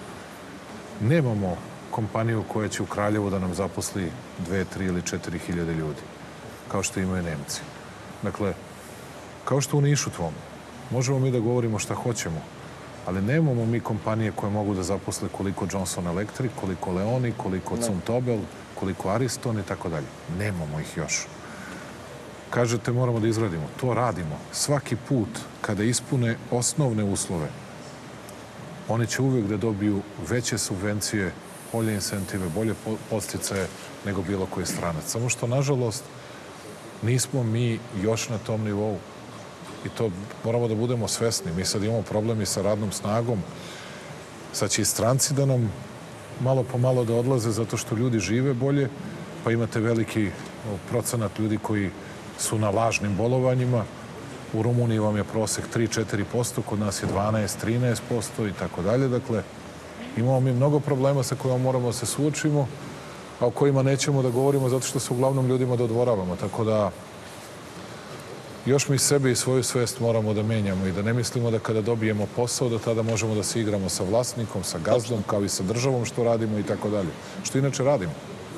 Nemamo kompaniju koja će u Kraljevu da nam zaposli dve, tri ili četiri hiljade ljudi, kao što imaju Nemci. Dakle, kao što u Nišu tvom, možemo mi da govorimo šta hoćemo, ali nemamo mi kompanije koje mogu da zaposle koliko Johnson Electric, koliko Leoni, koliko Zumtobel, koliko Ariston i tako dalje. Nemamo ih još. Kažete, moramo da izradimo. To radimo. Svaki put kada ispune osnovne uslove, oni će uvijek da dobiju veće subvencije, bolje incentive, bolje podsticaje nego bilo koji stranac. Samo što, nažalost, nismo mi još na tom nivou. I to moramo da budemo svesni. Mi sad imamo problemi sa radnom snagom. Sad će i stranci da nam malo po malo da odlaze zato što ljudi žive bolje, pa imate veliki procenat ljudi koji su na lažnim bolovanjima. U Rumuniji vam je prosek tri do četiri posto, kod nas je dvanaest do trinaest posto i tako dalje. Dakle, imamo mi mnogo problema sa kojima moramo da se suočimo, a o kojima nećemo da govorimo zato što se uglavnom ljudima dodvoravamo. Tako da još mi sebe i svoju svest moramo da menjamo i da ne mislimo da kada dobijemo posao da tada možemo da se igramo sa vlasnikom, sa gazdom, kao i sa državom što radimo i tako dalje. Što inače radimo.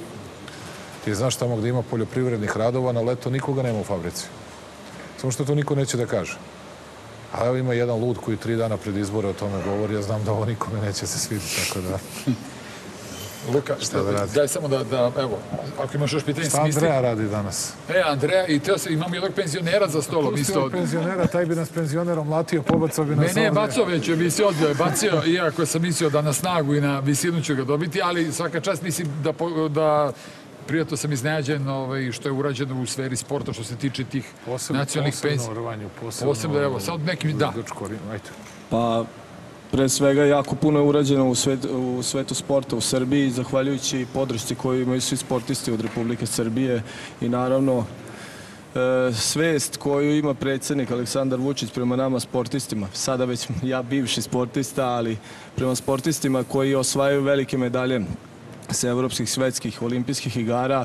Ti znaš tamo gde ima poljoprivrednih radova, na leto nikoga nema u fabrici. Samo što to niko neće da kaže. A evo ima jedan lud koji tri dana pred izbore o tome govori, ja znam da ovo nikome neće se svidjeti, tako da... Luka, daj samo da, evo, ako imaš još pitanje... Šta Andreja radi danas? E, Andreja, i teo se, imamo jednog penzionera za stolom. Pustio od penzionera, taj bi nas penzionerom latio, pobacao bi nas ovdje. Ne, ne, bacao već, bi se odbio, bacio, iako sam mislio da na snagu i na visinu ću ga dobiti, ali svaka čast mislim da prijatno sam iznenađen što je urađeno u sferi sporta što se tiče tih nacionalnih penzija. Posebno rvanju, posebno... Posebno, evo, sad nekim, da. Pa, pre svega, jako puno je urađeno u svetu sporta u Srbiji, zahvaljujući podršci koju imaju svi sportisti od Republike Srbije i naravno svest koju ima predsjednik Aleksandar Vučić prema nama sportistima. Sada već ja bivši sportista, ali prema sportistima koji osvajaju velike medalje sa evropskih, svetskih, olimpijskih igara.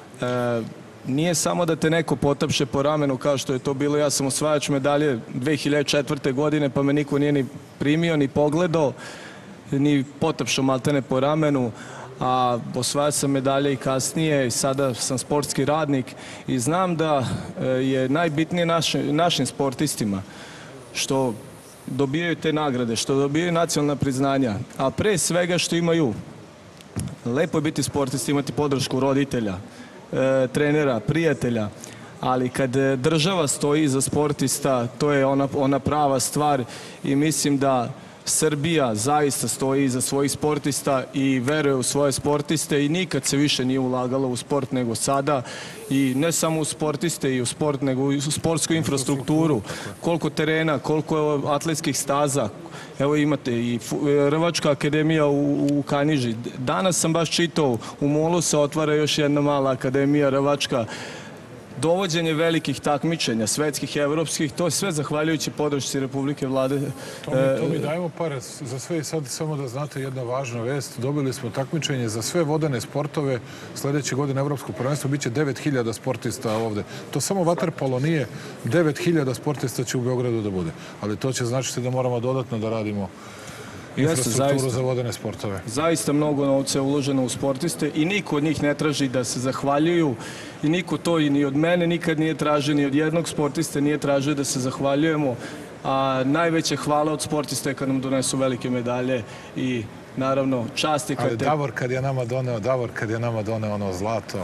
Nije samo da te neko potapše po ramenu kao što je to bilo. Ja sam osvajač medalje dve hiljade četvrte. godine, pa me niko nije ni primio, ni pogledao, ni potapšao maltene po ramenu. A osvajač sam medalje i kasnije i sada sam sportski radnik i znam da je najbitnije našim sportistima što dobijaju te nagrade, što dobijaju nacionalna priznanja, a pre svega što imaju. Lepo je biti sportista, imati podršku roditelja, trenera, prijatelja, ali kad država stoji iza sportista, to je ona, ona prava stvar i mislim da Srbija zaista stoji iza svojih sportista i veruje u svoje sportiste i nikad se više nije ulagalo u sport nego sada i ne samo u sportiste i u sport, nego i u sportsku infrastrukturu, koliko terena, koliko atletskih staza. Evo imate i Rvačka akademija u, u Kanjiži. Danas sam baš čitao, u Molu se otvara još jedna mala akademija Rvačka. Dovođenje velikih takmičenja, svetskih, evropskih, to je sve zahvaljujući podršci Republike vlade. To mi, to mi dajemo pare za sve i sad samo da znate jedna važna vest. Dobili smo takmičenje za sve vodene sportove. Sljedeće godine Evropsko prvenstvo biće devet hiljada sportista ovde. To samo vaterpolo nije. devet hiljada sportista će u Beogradu da bude. Ali to će značiti da moramo dodatno da radimo infrastrukturu za vodene sportove. Zaista mnogo novca je uloženo u sportiste i niko od njih ne traži da se zahvaljuju i niko to i ni od mene nikad nije tražio, ni od jednog sportiste nije tražio da se zahvaljujemo, a najveće hvala od sportista je kad nam donesu velike medalje i naravno čast je kad te... Davor kad je nama doneo, Davor kad je nama doneo ono zlato,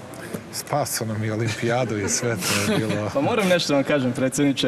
spasao nam i olimpijadu i sve to je bilo... Pa moram nešto da vam kažem, predsjedniče.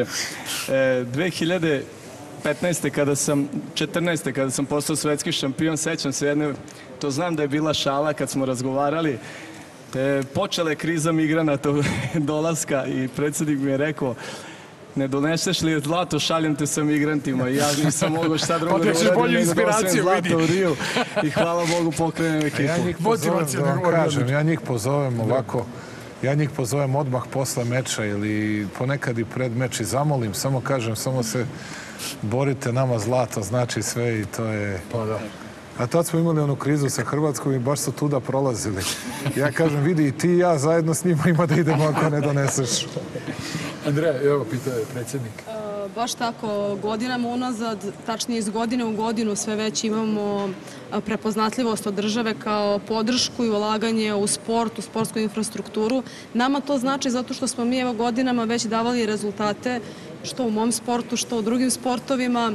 dve hiljade petnaeste kada sam, četrnaeste kada sam postao svetski šampion, sećam se jedne, to znam da je bila šala kad smo razgovarali, te počela je kriza migranata dolaska i predsjednik mi je rekao, ne doneseš li zlato, šaljem te sa migrantima i ja nisam mogao šta drugo da uradim nego donosem zlato u Riju i hvala Bogu pokrenem ekipu. Ja njih pozovem, da vam kažem, ja njih pozovem ovako, ja njih pozovem odmah posle meča ili ponekad i pred meč i zamolim, samo kažem, samo se borite, nama zlato znači sve i to je... Pa da. A tad smo imali onu krizu sa Hrvatskom i baš su tuda prolazili. Ja kažem, vidi i ti i ja zajedno s njima ima da idemo ako ne doneseš. Andreja, evo pita je predsjednik. Baš tako, godinama unazad, tačnije iz godine u godinu, sve već imamo prepoznatljivost od države kao podršku i ulaganje u sport, u sportsku infrastrukturu. Nama to znači zato što smo mi evo godinama već davali rezultate, što u mom sportu, što u drugim sportovima.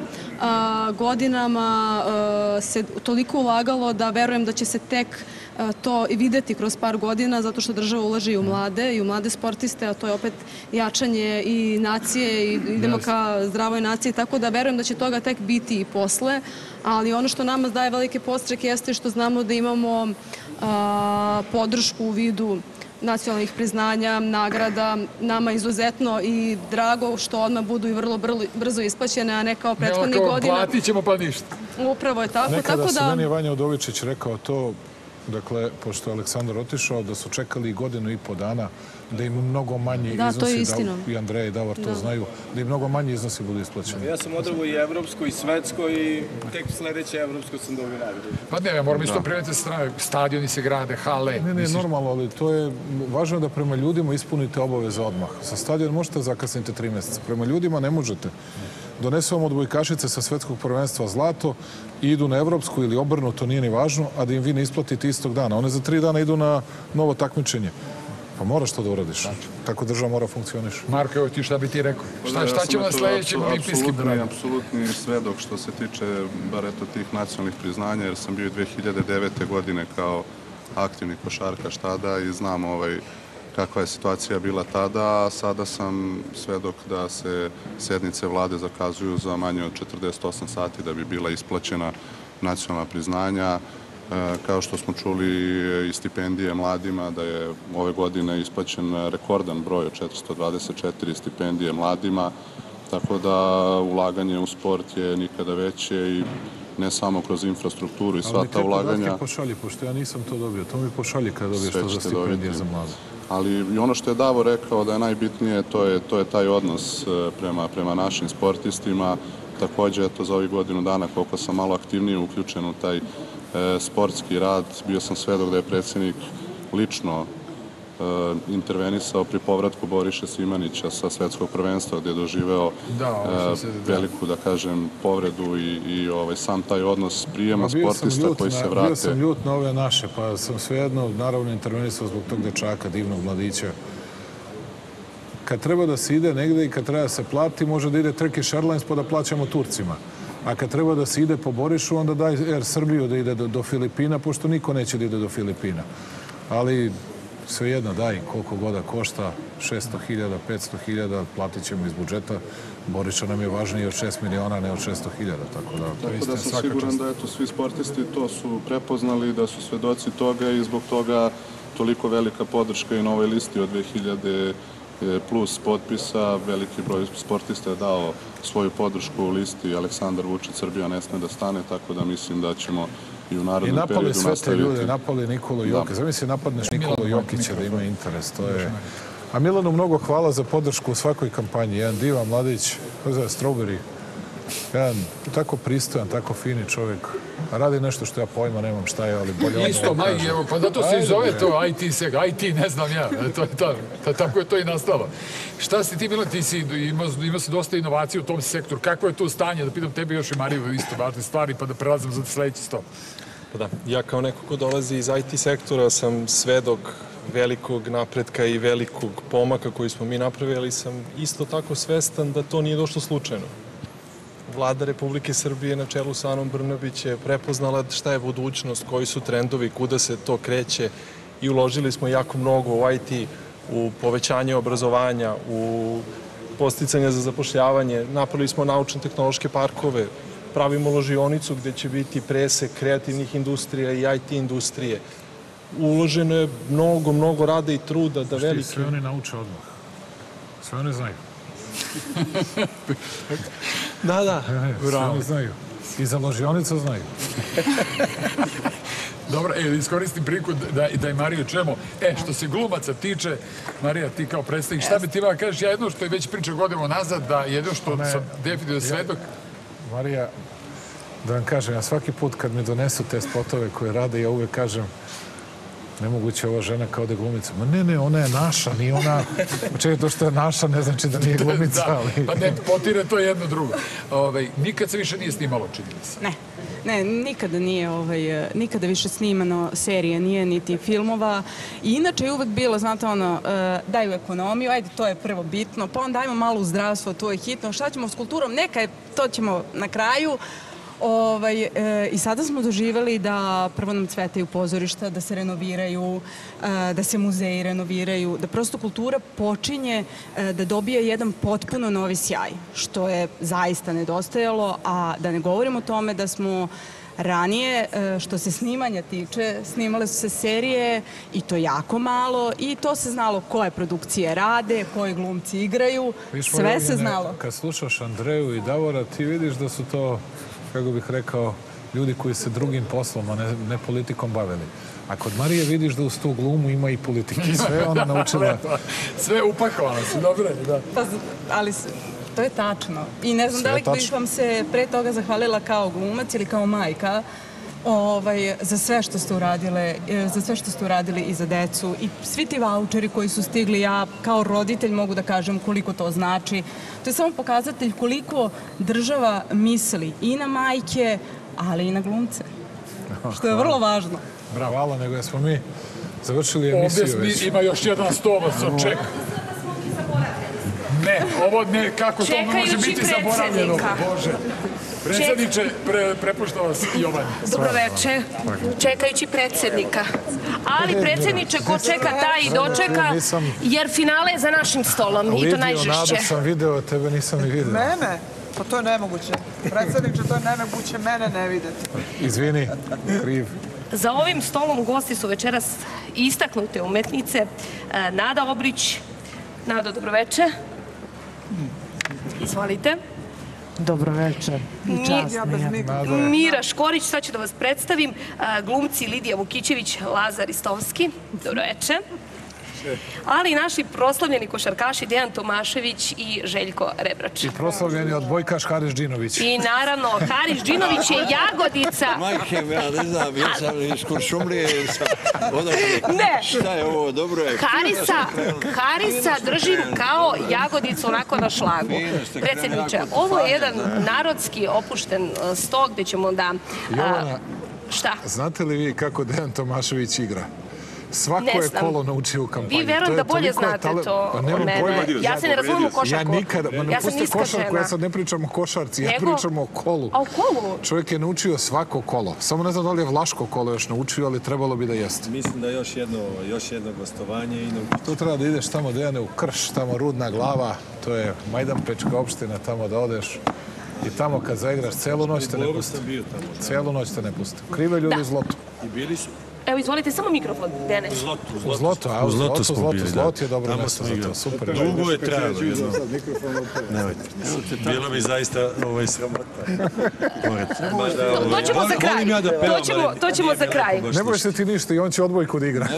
Godinama se toliko ulagalo da verujem da će se tek to i videti kroz par godina, zato što država ulaže i u mlade i u mlade sportiste, a to je opet jačanje i nacije i idemo ka zdravoj naciji, tako da verujem da će toga tek biti i posle, ali ono što nama daje velike podstrek jeste što znamo da imamo podršku u vidu nacionalnih priznanja, nagrada, nama izuzetno i drago što odmah budu i vrlo brzo isplaćene, a ne kao prethodnih godina. Platit ćemo pa ništa. Upravo je tako. Nekada se meni je Vanja Udovičić rekao to, dakle, pošto je Aleksandar otišao, da su čekali godinu i po dana da im mnogo manji iznosi, da, to je istinom. I Andreja i Davor to znaju, da im mnogo manji iznosi budu isplaćeni. Ja sam odravo i evropsko i svetsko i tek sljedeće evropsko sam dobio nagradu. Pa ne, ja moram isto prijaviti sa strane, stadioni se grade, hale. Ne, ne, normalno, ali to je važno da prema ljudima ispunite obaveze odmah. Sa stadion možete zakasniti tri mjeseca, prema ljudima ne možete. Donesu vam odbojkašice sa svetskog prvenstva zlato i idu na evropsku ili obrnuto, nije ni važno, a da im vi ne isplatite istog dana. One za tri dana idu na novo takmičenje. Pa moraš to da uradiš. Tako država mora funkcioniš. Marko, evo ti šta bi ti rekao? Šta, šta ćemo na sljedećim olimpijskim radima? Apsolutni svedok što se tiče bar eto tih nacionalnih priznanja, jer sam bio i dve hiljade devete. godine kao aktivni košarkaš tada i znam ovaj kakva je situacija bila tada, a sada sam svedok da se sednice vlade zakazuju za manje od četrdeset osam sati da bi bila isplaćena nacionalna priznanja. Kao što smo čuli i stipendije mladima, da je ove godine isplaćen rekordan broj od četiristo dvadeset četiri stipendije mladima, tako da ulaganje u sport je nikada veće i ne samo kroz infrastrukturu i sva ta ulaganja. Ali te podatke pošalji, pošto ja nisam to dobio. To mi pošalji kada dobiješ to za stipendije za mlade. Ali i ono što je Davo rekao da je najbitnije, to je, to je taj odnos prema, prema našim sportistima. Također, eto, za ovih godinu dana, koliko sam malo aktivnije uključen u taj e, sportski rad, bio sam svedok da je predsjednik lično e, intervenisao pri povratku Boriše Simanića sa svetskog prvenstva, gdje je doživeo da, e, se, da. veliku, da kažem, povredu i, i ovaj, sam taj odnos prijema sportista koji se vrate. Bio sam ljut na ove naše, pa sam svejedno naravno intervenisao zbog tog dečaka, divnog mladića. Kad treba da se ide negde i kad treba da se plati, može da ide Turkish Airlines pa da plaćamo Turcima. A kad treba da se ide po Borišu, onda daj Air Srbiju da ide do, do Filipina, pošto niko neće da ide do Filipina. Ali svejedno daj koliko goda košta, šesto hiljada, petsto hiljada, platit ćemo iz budžeta. Borića nam je važniji od šest miliona, ne od šesto hiljada, tako da... Tako da sam siguran da eto, svi sportisti to su prepoznali, da su svedoci toga i zbog toga toliko velika podrška i na ovoj listi od dve hiljade plus potpisa. Veliki broj sportista je dao svoju podršku u listi Aleksandar Vučić, Srbija ne sme da stane, tako da mislim da ćemo i u narodnom periodu nastaviti. I napali sve te ljude, napali Nikolu Jokića. Zamisli, napadneš Nikolu Jokića da ima interes, to je... A Milanu mnogo hvala za podršku u svakoj kampanji. Jedan divan mladić, kako zove, Strawberry, jedan tako pristojan, tako fini čovjek. Radi nešto što ja pojma nemam šta je, ali bolje... Isto, Maj, evo, pa zato se i zove to I T seg, I T, ne znam ja, tako je to i nastalo. Šta si ti, Milan, ti si imao si dosta inovacija u tom sektoru, kako je to stanje, da pitam tebe još i Mariju isto važne stvari, pa da prelazim za sledeći sto. Pa da, ja kao neko ko dolazi iz I T sektora sam svedok velikog napretka i velikog pomaka koji smo mi napravili, ali sam isto tako svestan da to nije došlo slučajno. Vlada Republike Srbije na čelu sa Anom Brnabić je prepoznala šta je budućnost, koji su trendovi, kuda se to kreće i uložili smo jako mnogo u I T, u povećanje obrazovanja, u podsticanje za zapošljavanje, napravili smo naučno-tehnološke parkove, pravimo ložionicu gde će biti presek kreativnih industrija i I T industrije. Uloženo je mnogo, mnogo rada i truda da veliki... Sve oni nauče odmah. Sve oni znaju. Da, da. Sve oni znaju. I za ložionicu znaju. Dobro, e, iskoristim priliku da i Mariju čujemo. E, što se glumaca tiče, Marija, ti kao predstavnik, šta bi ti vam kažeš? Ja jedno što je već priča godinu nazad, da jedno što sam definitivno svedok... Marija, da vam kažem, ja svaki put kad mi donesu te spotove koje rade, ja uvek kažem nemoguće ova žena kao da je glumica. Ma ne, ne, ona je naša, nije ona... Čekaj, to što je naša ne znači da nije glumica, ali... Pa ne, potire to jedno drugo. Nikad se više nije snimalo, čini se. Ne. Ne, nikada nije, nikada više snimano serije, nije niti filmova. I inače je uvek bilo, znate, ono, daju ekonomiju, ajde, to je prvo bitno, pa onda dajmo malo u zdravstvo, to je hitno, šta ćemo s kulturom, neka je, to ćemo na kraju. I sada smo doživjeli da prvo nam cvetaju pozorišta, da se renoviraju, da se muzeji renoviraju, da prosto kultura počinje da dobije jedan potpuno novi sjaj, što je zaista nedostajalo, a da ne govorimo o tome da smo ranije, što se snimanja tiče, snimale su se serije i to jako malo i to se znalo koje produkcije rade, koji glumci igraju, sve se znalo. Kad slušaš Andreju i Davora, ti vidiš da su to, kako bih rekao, ljudi koji se drugim poslom, a ne politikom bavili. A kod Marije vidiš da uz tu glumu ima i politike. Sve ona naučila. Sve upakovano su, dobro je, da. Ali to je tačno. I ne znam da li bih vam se pre toga zahvalila kao glumac ili kao majka za sve što ste uradile, za sve što ste uradili i za decu. I svi ti vaučeri koji su stigli, ja kao roditelj mogu da kažem koliko to znači. To je samo pokazatelj koliko država misli i na majke, ali i na glumce. Što je vrlo važno. Bravo, hvala, nego smo mi završili emisiju već. Ovdje ima još jedan stovac, čeka. Ne, ovo ne, kako to može biti zaboravljeno, Bože. Predsjedniče, prepuštam vas Jovan. Dobroveče. Čekajući predsjednika. Ali predsjedniče, ko čeka, taj i dočeka, jer finale je za našim stolom i to najžešće. Lidiju, Nadu sam video, tebe nisam ni video. Mene? Pa to je nemoguće. Predsjedniče, to je nemoguće, mene ne videti. Izvini, kriv. Za ovim stolom gosti su večeras istaknute umetnice Nada Obrić. Nado, dobroveče. Izvolite. Dobroveče. Mira Škorić, sad ću da vas predstavim. Glumci Lidija Vukićević, Lazar Istovski. Dobroveče. Ali i naši proslavljeni košarkaši Dejan Tomašević i Željko Rebrač. I proslavljeni odbojkaš Haris Džinović. I naravno, Haris Džinović je Jagodica. Majke, ja ne znam, ja sam iz Kuršumlije. Ne. Šta je ovo, dobro je. Harisa držim kao Jagodicu onako na šlagu. Predsjedniče, ovo je jedan narodski opušten sto gde ćemo da... Jovana, šta? Znate li vi kako Dejan Tomašević igra? Svako Ne je znam. kolo naučio u kampanji. Vi verujem To je da bolje toliko je znate tale- to Pa od nemam mene. pojma. Ja se ne razumem u košarku. Ja nikada, ma ne Ja sam puste niska košarku, žena. ja sad ne pričam o košarci, ja Nego? pričam o kolu. A u kolu? Čovjek je naučio svako kolo. Samo ne znam da li je Vlaško kolo još naučio, ali trebalo bi da jeste. Mislim da još jedno, još jedno gostovanje i naučiti. Tu treba da ideš tamo, Dejane, u Krš, tamo Rudna Glava, to je Majdanpečka opština, tamo da odeš. I tamo kad zaigraš, celu noć te ne puste. Celu noć te ne puste. Krive ljudi u Zlotu. I bili su. Evo, izvolite, samo mikrofon, Dene. U Zlotu. U Zlotu, a u Zlotu, Zlotu, Zlot je dobro Tamo mesto smo za to, igrali. super. Dugo je trajalo. jedno. Nemojte. Bilo mi zaista ovaj sramota. To ćemo za kraj. To ćemo, to ćemo za kraj. Ne boješ se ti ništa i on će odbojku da igra.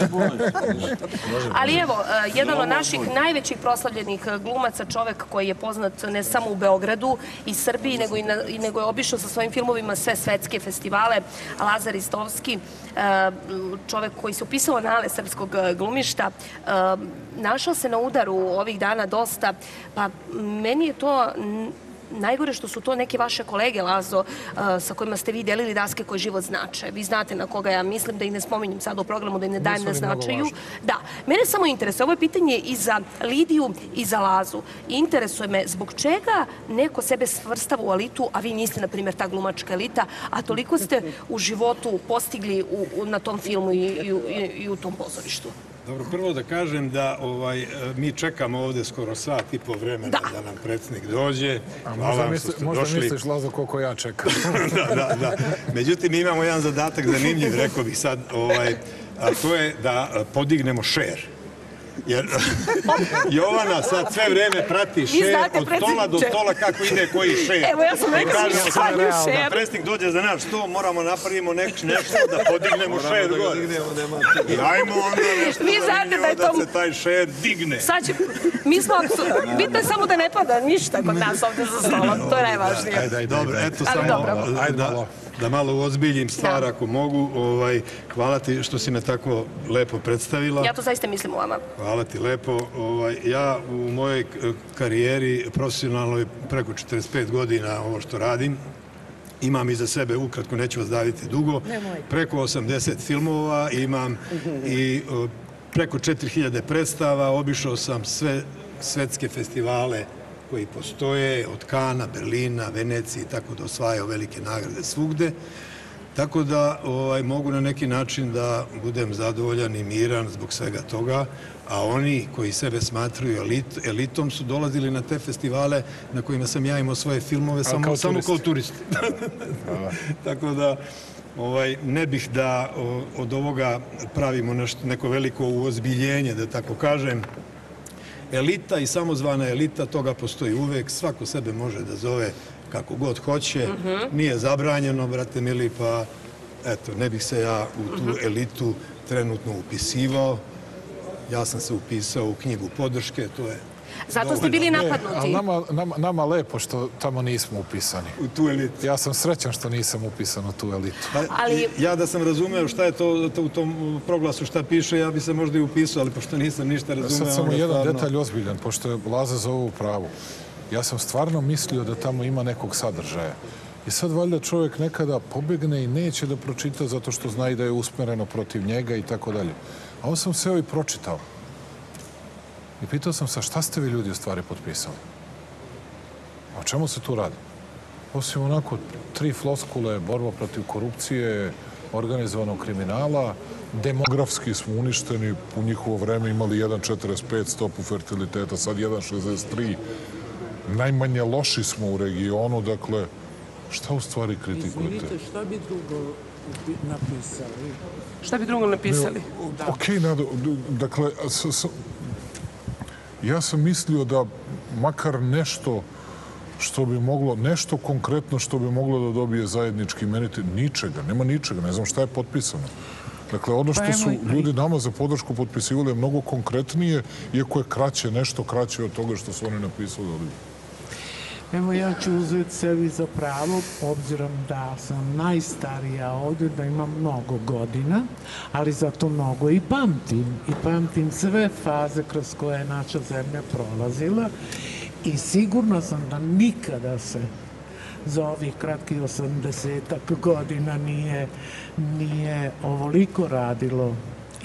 Ali evo, eh, jedan od naših najvećih proslavljenih eh, glumaca, čovek koji je poznat ne samo u Beogradu i Srbiji, nego, i na, i nego je obišao sa svojim filmovima sve svetske festivale, Lazar Istovski, eh, čovek koji se upisao na ale srpskog eh, glumišta, eh, našao se na udaru ovih dana dosta, pa meni je to n- najgore što su to neke vaše kolege, Lazo, uh, sa kojima ste vi delili daske koje život znače. Vi znate na koga ja mislim, da i ne spominjem sada u programu, da i ne dajem na Nisu ni mnogo značaju. važni. Da, mene samo interesuje, ovo je pitanje i za Lidiju i za Lazu. Interesuje me zbog čega neko sebe svrstava u elitu, a vi niste, na primjer, ta glumačka elita, a toliko ste u životu postigli u, u, na tom filmu i, i, u- i, i u tom pozorištu. Dobro, prvo da kažem da ovaj, e, mi čekamo ovde skoro sat i po vremena da, nam predsjednik dođe. A Hvala možda, vam misli, što ste možda došli. misliš, Lazo, koliko ja čekam. da, da, da. Međutim, mi imamo jedan zadatak zanimljiv, rekao bih sad, ovaj, a to je da e, podignemo šer. Jer Jovana sad sve vreme prati šer znate, od stola do predsjedniče. stola kako ide koji šer. Evo, ja sam I rekla kažemo šta sad, je da šer. predsjednik dođe za naš sto, moramo napravimo nek, nešto da podignemo šer gore. I ajmo onda nešto Vi znate da je da to- se taj šer digne. Sad će, mi smo, apsu- bitno je samo da ne pada ništa kod nas ovde za stolom, to je najvažnije. Ajde, ajde, dobro, eto Ali samo dobro. da, da malo uozbiljim stvar ako mogu. Ovaj, hvala ti što si me tako lepo predstavila. Ja to zaista mislim u vama. Hvala ti lepo. Ovaj, ja u mojoj k- karijeri profesionalnoj preko četrdeset pet godina ovo što radim. Imam iza sebe, ukratko, neću vas daviti dugo, preko osamdeset filmova, imam i o, preko četiri hiljade predstava, obišao sam sve svetske festivale koji postoje, od Kana, Berlina, Venecije i tako da osvajao velike nagrade svugde. Tako da ovaj, mogu na neki način da budem zadovoljan i miran zbog svega toga, a oni koji sebe smatruju elit, elitom su dolazili na te festivale na kojima sam ja imao svoje filmove samo kao samo turisti. kao turisti. Tako da ovaj, ne bih da o, od ovoga pravimo nešto, neko veliko uozbiljenje, da tako kažem. Elita i samozvana elita, toga postoji uvek, svako sebe može da zove kako god hoće, nije zabranjeno, brate mili, pa eto, ne bih se ja u tu elitu trenutno upisivao. Ja sam se upisao u knjigu podrške, to je Zato ste bili Ne, ali napadnuti. nama, nama, nama lepo što tamo nismo upisani. U tu elitu. Ja sam srećan što nisam upisan u tu elitu. Pa, Ali- ja da sam razumeo šta je to, to u tom proglasu šta piše, ja bi se možda i upisao, ali pošto nisam ništa razumeo... Sad samo onda jedan stvarno- detalj ozbiljan, pošto je Laza za ovo u pravu. Ja sam stvarno mislio da tamo ima nekog sadržaja. I sad valjda čovjek nekada pobegne i neće da pročita zato što zna i da je usmereno protiv njega i tako dalje. A ovo sam seo i pročitao. I pitao sam se šta ste vi ljudi u stvari potpisali? O čemu se tu radi? Osim onako tri floskule, borba protiv korupcije, organizovanog kriminala, demografski smo uništeni, u njihovo vreme imali jedan zarez četrdeset pet stopu fertiliteta, sad jedan zarez šezdeset tri. Najmanje loši smo u regionu, dakle, šta u stvari kritikujete? Izvinite, šta bi drugo napisali? Šta bi drugo napisali? Ok, Nado, d- dakle, s, s, ja sam mislio da makar nešto što bi moglo, nešto konkretno što bi moglo da dobije zajednički imenitelj, ničega, nema ničega, ne znam šta je potpisano. Dakle, ono što Pa su evo, ljudi nama za podršku potpisivali je mnogo konkretnije, iako je kraće, nešto kraće od toga što su oni napisali ovdje. Evo ja ću uzeti sebi za pravo, obzirom da sam najstarija ovdje, da imam mnogo godina, ali zato mnogo i pamtim. I pamtim sve faze kroz koje je naša zemlja prolazila i sigurno sam da nikada se za ovih kratkih osamdesetak godina nije, nije ovoliko radilo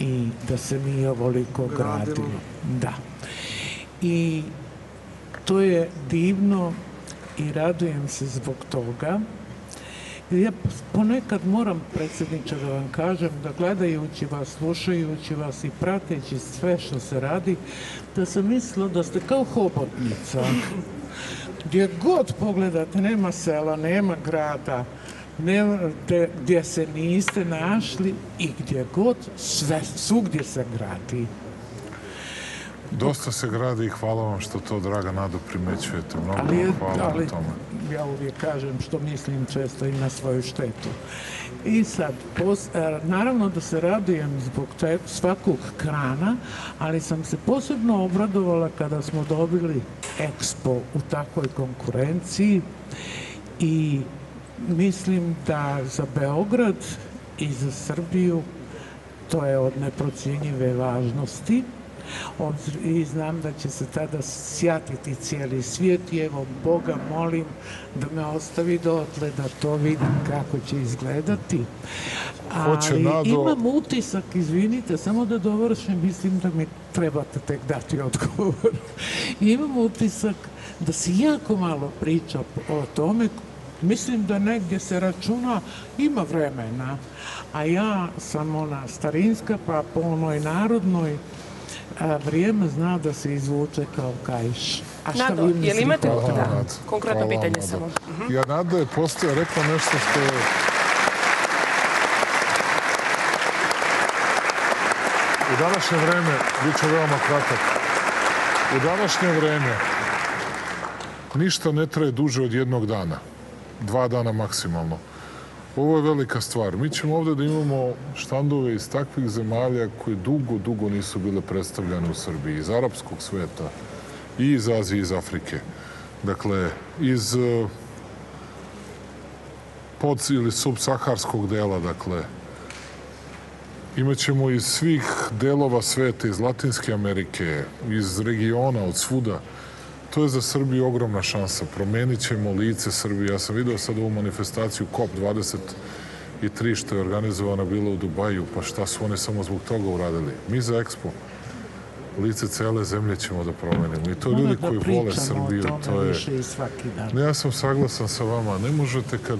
i da se mi ovoliko gradimo. Da. I to je divno i radujem se zbog toga. Ja ponekad moram, predsjedniče, da vam kažem da gledajući vas, slušajući vas i prateći sve što se radi, da sam mislila da ste kao hobotnica. Gdje god pogledate, nema sela, nema grada, nema, de, gdje se niste našli i gdje god, sve, svugdje se gradi. Dosta se gradi i hvala vam što to, draga Nado, primećujete. Mnogo ali, vam hvala ali, na tome. Ja uvijek kažem što mislim često i na svoju štetu. I sad, pos, naravno da se radujem zbog te, svakog krana, ali sam se posebno obradovala kada smo dobili Expo u takvoj konkurenciji i mislim da za Beograd i za Srbiju to je od neprocjenjive važnosti. I znam da će se tada sjatiti cijeli svijet i evo Boga molim da me ostavi dotle da to vidim kako će izgledati. Ali imam utisak, izvinite, samo da dovršim, mislim da mi trebate tek dati odgovor. Imam utisak da se jako malo priča o tome. Mislim da negdje se računa, ima vremena, a ja sam ona starinska, pa po onoj narodnoj, a vrijeme zna da se izvuče kao kaiš. A šta Nado, vi mislite? je li imate o tome? da, konkretno Hvala pitanje vam, samo? Nado. Ja, Nado je postoje, rekla nešto što je... U današnje vreme, bit će veoma kratak, u današnje vreme ništa ne traje duže od jednog dana. Dva dana maksimalno. Ovo je velika stvar. Mi ćemo ovdje da imamo štandove iz takvih zemalja koje dugo, dugo nisu bile predstavljene u Srbiji. Iz arapskog sveta i iz Azije i iz Afrike. Dakle, iz pod ili subsaharskog dela, dakle, imaćemo iz svih delova sveta, iz Latinske Amerike, iz regiona, od svuda. To je za Srbiju ogromna šansa. Promenit ćemo lice Srbije. Ja sam vidio sad ovu manifestaciju COP dvadeset tri što je organizovana bila u Dubaju, pa šta su oni samo zbog toga uradili. Mi za Expo lice cele zemlje ćemo da promenimo. I to ljudi koji vole Srbiju. To je... Ne, ja sam saglasan sa vama. Ne možete kad...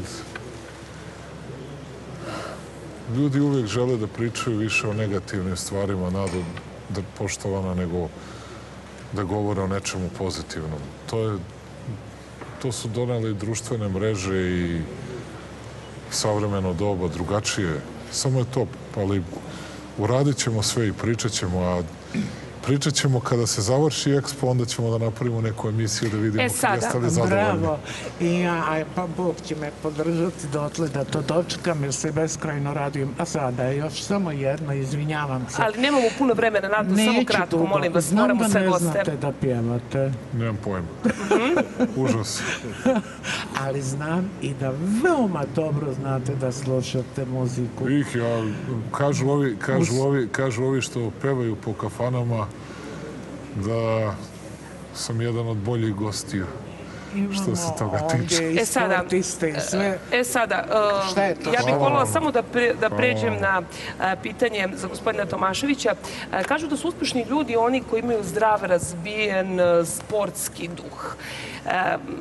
Ljudi uvijek žele da pričaju više o negativnim stvarima, Nado, da poštovana, nego da govore o nečemu pozitivnom. To je, to su doneli društvene mreže i savremeno doba, drugačije. Samo je to, ali uradit ćemo sve i pričat ćemo, a pričat ćemo kada se završi Expo, onda ćemo da napravimo neku emisiju da vidimo kada jeste li zadovoljni. Bravo. I ja, pa Bog će me podržati dotle da to dočekam, jer se beskrajno radujem. A sada je još samo jedno, izvinjavam se. Ali nemamo puno vremena, Nado, samo kratko, dugo. molim vas, Znam moramo da sve ne goste. znate da pjevate. Nemam pojma. Užas. Ali znam i da veoma dobro znate da slušate muziku. Ih, ja, kažu ovi, kažu ovi, kažu ovi što pevaju po kafanama da sam jedan od boljih gostiju. Što se toga tiče. E sada, e sada uh, ja bih voljela samo da, pre, da pređem na uh, pitanje za gospodina Tomaševića. Uh, kažu da su uspešni ljudi oni koji imaju zdrav, razbijen uh, sportski duh. Uh,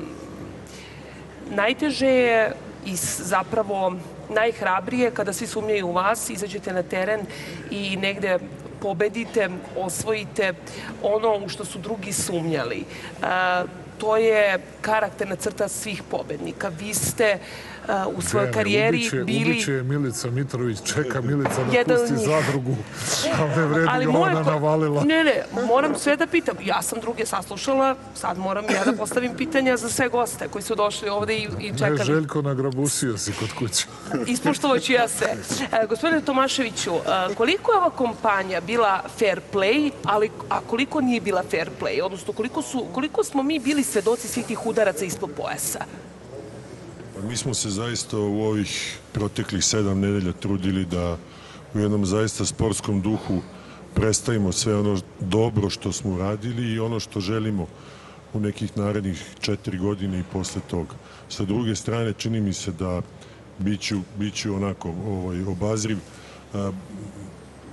najteže je i zapravo najhrabrije kada svi sumnjaju u vas, izađete na teren i negde pobedite, osvojite ono u što su drugi sumnjali. Uh, to je karakterna crta svih pobednika. Vi ste uh, u svojoj karijeri ubiće, bili... Ubiće je Milica Mitrović, čeka Milica da pusti zadrugu. Ali ne vredi Ali ga moje ona ko- navalila. Ne, ne, moram sve da pitam. Ja sam druge saslušala, sad moram ja da postavim pitanja za sve goste koji su došli ovde i, i Ne, čekali. Željko, nagrabusio si kod kuće. Ispoštovaću ja sve. E, gospodine Tomaševiću, e, koliko je ova kampanja bila fair play, ali, a koliko nije bila fair play? Odnosno, koliko, su, koliko smo mi bili svedoci svih tih udaraca ispod pojasa? Mi smo se zaista u ovih proteklih sedam nedelja trudili da u jednom zaista sportskom duhu predstavimo sve ono dobro što smo uradili i ono što želimo u nekih narednih četiri godine i posle toga. Sa druge strane, čini mi se da biću, biću onako ovaj, obazriv.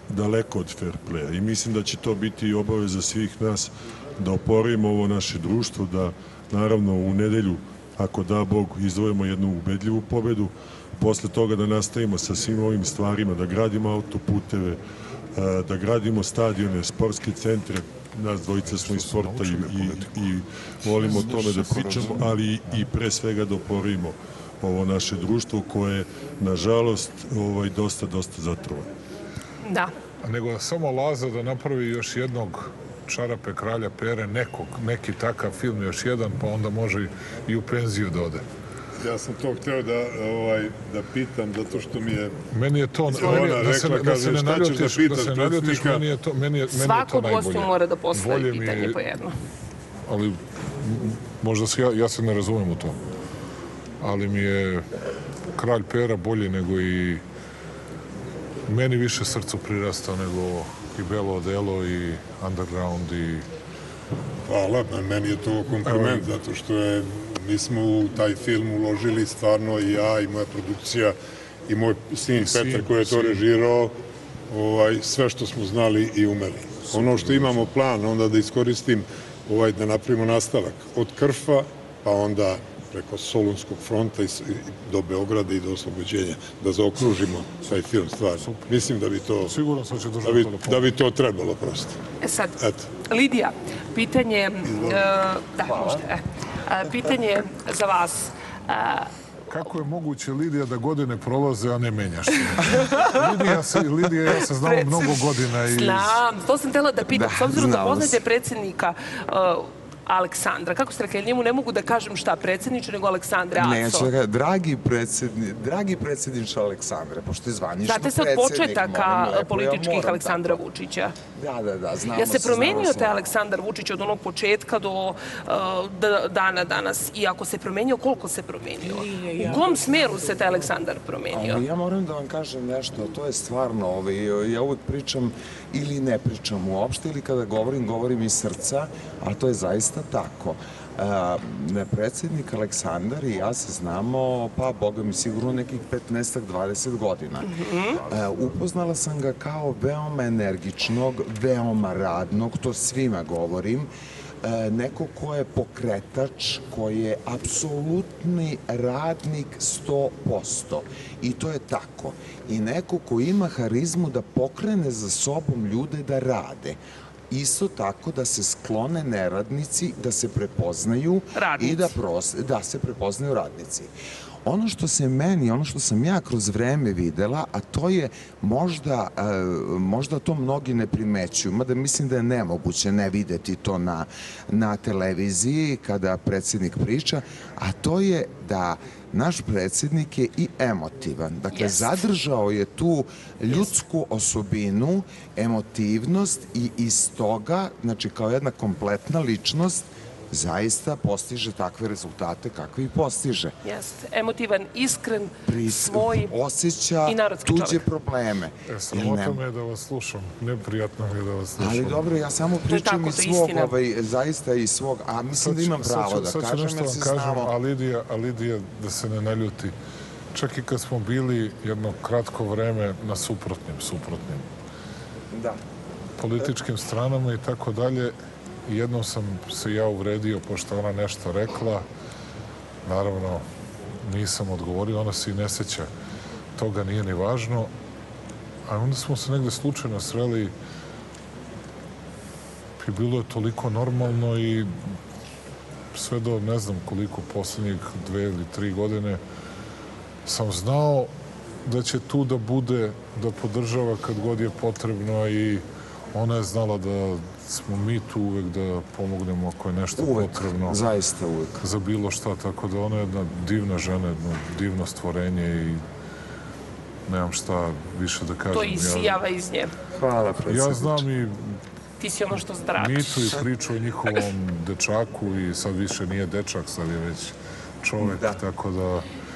daleko od fair playa i mislim da će to biti obaveza svih nas da oporimo ovo naše društvo, da naravno u nedelju, ako da Bog, izdvojimo jednu ubedljivu pobedu, posle toga da nastavimo sa svim ovim stvarima, da gradimo autoputeve, da gradimo stadione, sportske centre. Nas dvojica smo iz sporta i, i, i volimo o tome da pričamo, ali i pre svega da oporimo ovo naše društvo koje je, nažalost, ovaj, dosta, dosta zatrovano. Da. Nego samo Laza da napravi još jednog Čarape kralja Pere, nekog, neki takav film, još jedan, pa onda može i u penziju da ode. Ja sam to hteo da, ovaj, da pitam, zato što mi je... Meni je to... Ona da se, rekla, da se ne kaže, šta ćeš da pitaš da se ne naljutiš, meni je to, meni je, meni Svako je to najbolje. gostu mora da postavi Volje pitanje je, po jedno. Ali možda se ja, ja se ne razumem u to. Ali mi je kralj Pera bolji nego i... Meni više srcu prirasta nego i Belo odelo i Underground i... Hvala, meni je to kompliment, zato što je, mi smo u taj film uložili stvarno i ja i moja produkcija i moj sin Petar koji je to režirao, ovaj, sve što smo znali i umeli. Ono što imamo plan, onda da iskoristim, ovaj, da napravimo nastavak od Krfa, pa onda preko Solunskog fronta i do Beograda i do oslobođenja, da zaokružimo taj film stvarno. Mislim da bi to, da bi, da bi to trebalo prosto. E sad, Eto. Lidija, pitanje, uh, da, možete, e, uh, pitanje za vas. Uh, Kako je moguće, Lidija, da godine prolaze, a ne menjaš se? Lidija, se, Lidija ja se znamo mnogo godina. I... Znam, to sam htjela da pitam. S obzirom da poznate se. predsjednika uh, Aleksandra, kako ste rekli, njemu ne mogu da kažem šta predsjedniče, nego Aleksandre Aco. Neću da kažem, dragi, predsjedni, dragi predsjedniče Aleksandre, pošto je zvanično Znate se od početaka političkih Aleksandra Vučića. Da, da, da, znamo Ja se promenio se, taj Aleksandar Vučić od onog početka do uh, dana danas. I ako se promenio, koliko se promenio? U kom smeru se taj Aleksandar promenio? Ali ja moram da vam kažem nešto, to je stvarno, ovaj, ja uvek pričam ili ne pričam uopšte, ili kada govorim, govorim iz srca, ali to je zaista tako. E, predsjednik Aleksandar i ja se znamo, pa boga mi sigurno nekih petnaest do dvadeset godina. E, upoznala sam ga kao veoma energičnog, veoma radnog, to svima govorim, e, neko ko je pokretač, koji je apsolutni radnik sto posto. I to je tako. I neko ko ima harizmu da pokrene za sobom ljude da rade. Isto tako da se sklone neradnici, da se prepoznaju radnici. I da, pros, da se prepoznaju radnici. Ono što se meni, ono što sam ja kroz vreme videla, a to je možda, možda to mnogi ne primećuju, mada mislim da je nemoguće ne videti to na, na televiziji kada predsjednik priča, a to je da naš predsjednik je i emotivan. Dakle, zadržao je tu ljudsku osobinu, emotivnost i iz toga, znači kao jedna kompletna ličnost, zaista postiže takve rezultate kakve i postiže. Jeste, emotivan, iskren, svoj osjeća i narodski tuđe čovjek. probleme. E, sramota me je da vas slušam, neprijatno mi je da vas slušam. Ali dobro, ja samo pričam iz svog, ovaj, zaista iz svog, a mislim da imam pravo da kažem, jer se znamo. A Lidija, a Lidija, da se ne naljuti, čak i kad smo bili jedno kratko vreme na suprotnim, suprotnim da. političkim stranama i tako dalje, jednom sam se ja uvredio pošto ona nešto rekla. Naravno, nisam odgovorio, ona se i ne seća. Toga nije ni važno. A onda smo se negde slučajno sreli i bilo je toliko normalno i sve do ne znam koliko poslednjih dve ili tri godine sam znao da će tu da bude, da podržava kad god je potrebno i ona je znala da smo mi tu uvek da pomognemo ako je nešto uvek, potrebno. Zaista uvek. Za bilo šta, tako da ona je jedna divna žena, jedno divno stvorenje i nemam šta više da kažem. To isijava iz nje. Hvala, predsjedniče. Ja znam i ti si ono što zdračiš. mitu i priču o njihovom dečaku i sad više nije dečak, sad je već čovek, tako da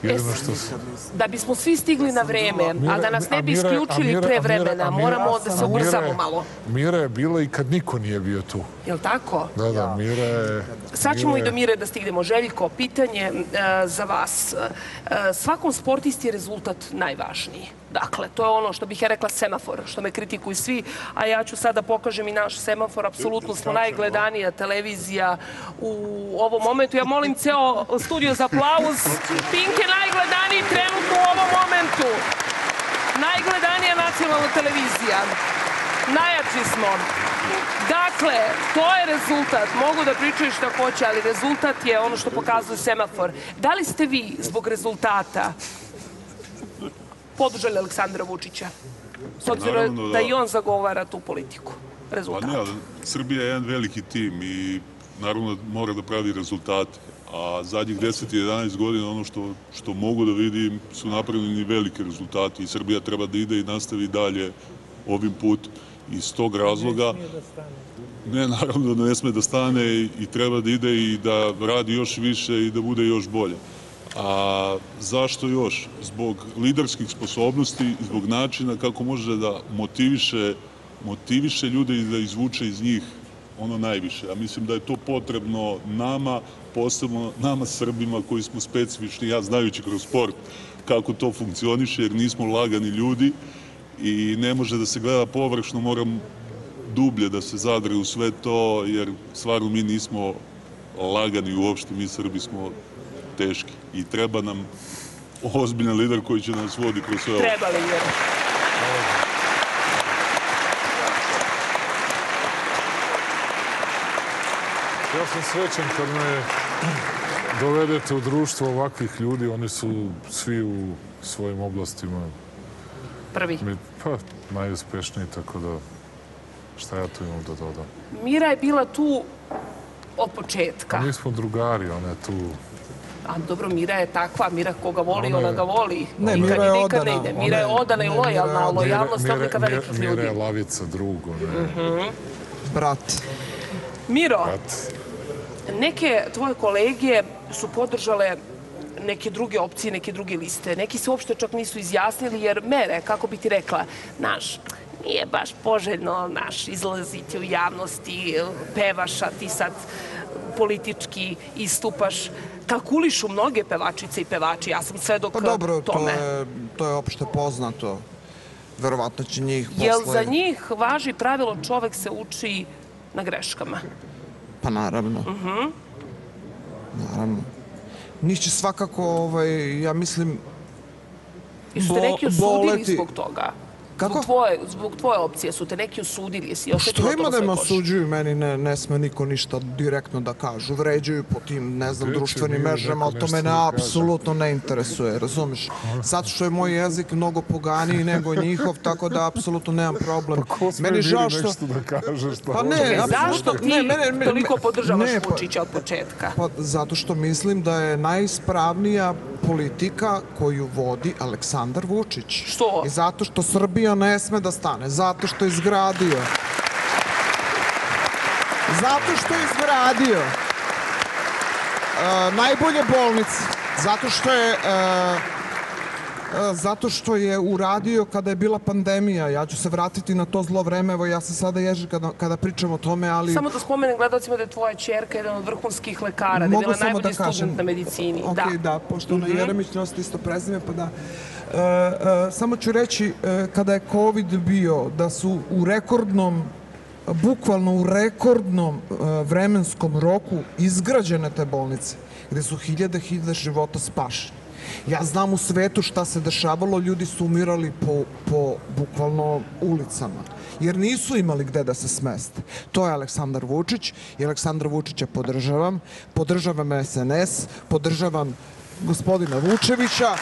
Jedino što se... Da bismo svi stigli na vreme, a da nas ne bi isključili pre vremena, moramo da se ubrzamo malo. Mira je bila i kad niko nije bio tu. Jel' tako? Da, da, Mira je... Sad ćemo i do Mire da stignemo. Željko, pitanje za vas. Svakom sportisti je rezultat najvažniji. Dakle, to je ono što bih ja rekla semafor, što me kritikuju svi, a ja ću sada pokažem i naš semafor. Apsolutno smo najgledanija televizija u ovom momentu. Ja molim ceo studio za aplauz. Pink je najgledaniji trenutno u ovom momentu. Najgledanija nacionalna televizija. Najjači smo. Dakle, to je rezultat. Mogu da pričaju što hoće, ali rezultat je ono što pokazuje semafor. Da li ste vi zbog rezultata podržali Aleksandra Vučića? S obzirom da i on zagovara tu politiku. Rezultat. Pa ne, ali Srbija je jedan veliki tim i naravno mora da pravi rezultate. A zadnjih deset do jedanaest godina ono što, što mogu da vidim su napravljeni velike rezultati i Srbija treba da ide i nastavi dalje ovim putem. Iz tog razloga, ne, naravno da ne sme da stane i treba da ide i da radi još više i da bude još bolje. A zašto još? Zbog liderskih sposobnosti, zbog načina kako može da motiviše, motiviše ljude i da izvuče iz njih ono najviše. A mislim da je to potrebno nama, posebno nama Srbima koji smo specifični, ja znajući kroz sport kako to funkcioniše, jer nismo lagani ljudi i ne može da se gleda površno, moram dublje da se zadre u sve to, jer stvarno mi nismo lagani uopšte, mi Srbi smo teški i treba nam ozbiljan lider koji će nas vodi kroz sve ovo. Treba lider. Ja sam srećan kad me dovedete u društvo ovakvih ljudi, oni su svi u svojim oblastima prvi. Pa, najuspešniji, tako da šta ja tu imam da dodam? Mira je bila tu od početka. Mi smo drugari, ona je tu... A dobro, Mira je takva, Mira koga voli, ona ga voli. Ne, Mira je odana. Mira je odana i lojalna, lojalnost odlika velikih ljudi. Mira je lavica drugo. Brat. Miro, neke tvoje kolege su podržale neke druge opcije, neke druge liste. Neki se uopšte čak nisu izjasnili jer mere, kako bi ti rekla, naš, nije baš poželjno naš izlaziti u javnosti, pevaš, a ti sad politički istupaš. Kalkulišu mnoge pevačice i pevači, ja sam svedok tome. Pa dobro, to je opšte poznato. Verovatno će njih posle... Jel za njih važi pravilo čovek se uči na greškama? Pa naravno. Naravno. Njih će svakako, ja mislim, boleti... Jesu te neki osudili zbog toga? Kako? Zbog tvoje opcije su te neki osudili. Što ima da me osuđuju? Meni ne sme niko ništa direktno da kažu. Vređuju po tim, ne znam, društvenim mrežama, ali to mene apsolutno ne interesuje, razumiješ? Zato što je moj jezik mnogo poganiji nego njihov, tako da apsolutno nemam problem. Pa ko sme bili nešto da kažeš? Pa ne, zašto ti toliko podržavaš Vučića od početka? Zato što mislim da je najispravnija politika koju vodi Aleksandar Vučić. Što? I zato što Srbija ne sme da stane. Zato što je izgradio. Zato što je izgradio najbolje bolnice. Zato što je zato što je uradio kada je bila pandemija. Ja ću se vratiti na to zlo vreme. Evo, ja se sada ježim kada pričam o tome, ali... Samo da spomenem gledalcima da je tvoja ćerka jedan od vrhunskih lekara, da je bila najbolji student na medicini. Ok, da, pošto ona Jeremić nosi isto prezime, pa da... Samo ću reći, kada je COVID bio, da su u rekordnom, bukvalno u rekordnom vremenskom roku izgrađene te bolnice, gde su hiljade, hiljade života spašeni. Ja znam u svetu šta se dešavalo, ljudi su umirali po bukvalno ulicama, jer nisu imali gde da se smeste. To je Aleksandar Vučić i Aleksandra Vučića podržavam. Podržavam S N S, podržavam gospodina Vučevića,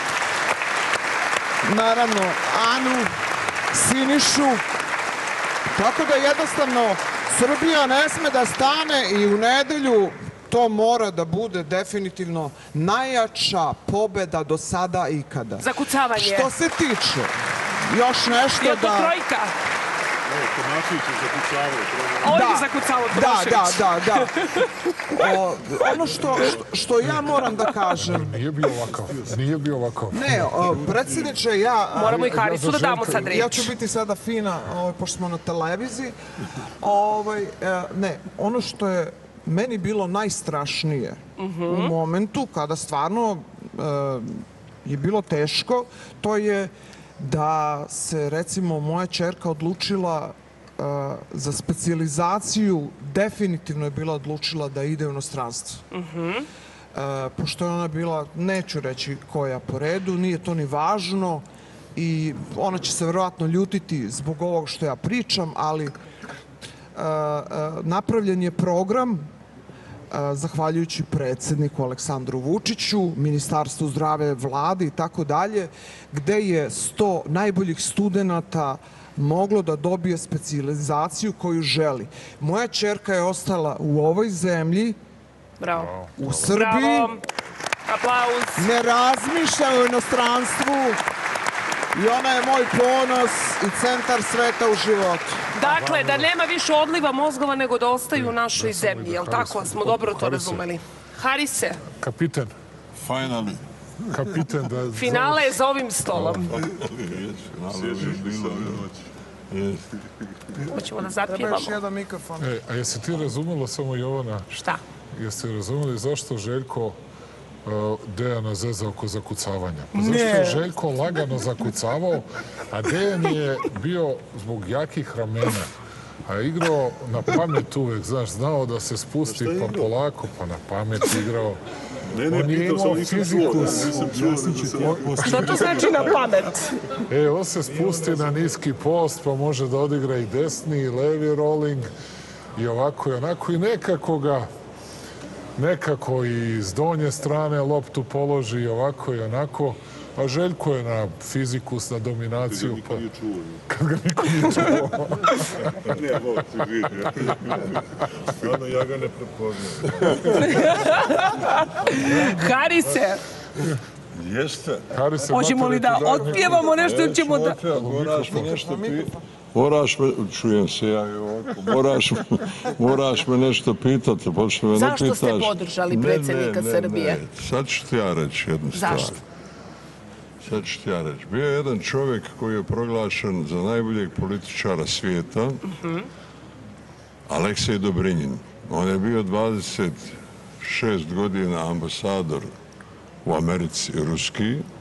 naravno Anu, Sinišu, tako da jednostavno Srbija ne sme da stane i u nedelju to mora da bude definitivno najjača pobeda do sada ikada. Zakucavanje. Što se tiče, još nešto da... Je to trojka? Tomašević je zakucavao. On je zakucavao Tomašević. Da, da, da, da. O, ono što, što, što ja moram da kažem... Nije bio ovakav, nije bio ovakav. Ne, o, predsjedniče, ja... Moramo i Harisu da damo sad reč. Ja ću biti sada fina, ovaj, pošto smo na televiziji. Ovaj, ne, ono što je meni bilo najstrašnije u momentu kada stvarno je bilo teško, to je da se, recimo, moja ćerka odlučila za specijalizaciju, definitivno je bila odlučila da ide u inostranstvo. Pošto je ona bila, neću reći koja po redu, nije to ni važno i ona će se verovatno ljutiti zbog ovog što ja pričam, ali napravljen je program zahvaljujući predsjedniku Aleksandru Vučiću, Ministarstvu zdravlja, vlade i tako dalje, gde je sto najboljih studenata moglo da dobije specijalizaciju koju želi. Moja ćerka je ostala u ovoj zemlji, Bravo. u Srbiji, Bravo. Aplauz. Ne razmišlja o inostranstvu i ona je moj ponos i centar sveta u životu. Dakle, da nema više odliva mozgova nego da ostaju u našoj zemlji, jel tako? Smo dobro to razumeli. Harise. Kapiten. Finally. Kapiten da... Finale je za ovim stolom. Hoćemo da zapjevamo. Treba još jedan mikrofon. E, a jesi ti razumela samo Jovana? Šta? Jeste razumeli zašto Željko Dejana zeza oko zakucavanja? Pa zašto je Željko lagano zakucavao, a Dejan je bio zbog jakih ramena, a igrao na pamet uvek, znaš, znao da se spusti pa polako, pa na pamet igrao. Ne, ne, pitao sam, nisam čuo, nisam čuo. Šta to znači na pamet? E, on se spusti na niski post, pa može da odigra i desni i levi rolling i ovako i onako i nekako ga nekako i s donje strane loptu položi i ovako i onako, a Željko je na fizikus, na dominaciju. Kad ga niko nije čuo. Ne, mogu ti vidi. Stvarno, ja ga ne prepoznam. Harise. Jeste. Možemo li da otpjevamo nešto ili ćemo da... Moraš me nešto pitati. Moraš me, čujem se ja i ovako, moraš, moraš me nešto pitati, pošto me ne pitaš. Zašto ste podržali predsjednika Srbije? Ne, ne, ne, sad ću ti ja reći jednu stvar. Zašto? Sad ću ti ja reći. Bio je jedan čovjek koji je proglašen za najboljeg političara svijeta, Aleksej Dobrinjin. On je bio dvadeset šest godina ambasador u Americi, ruski,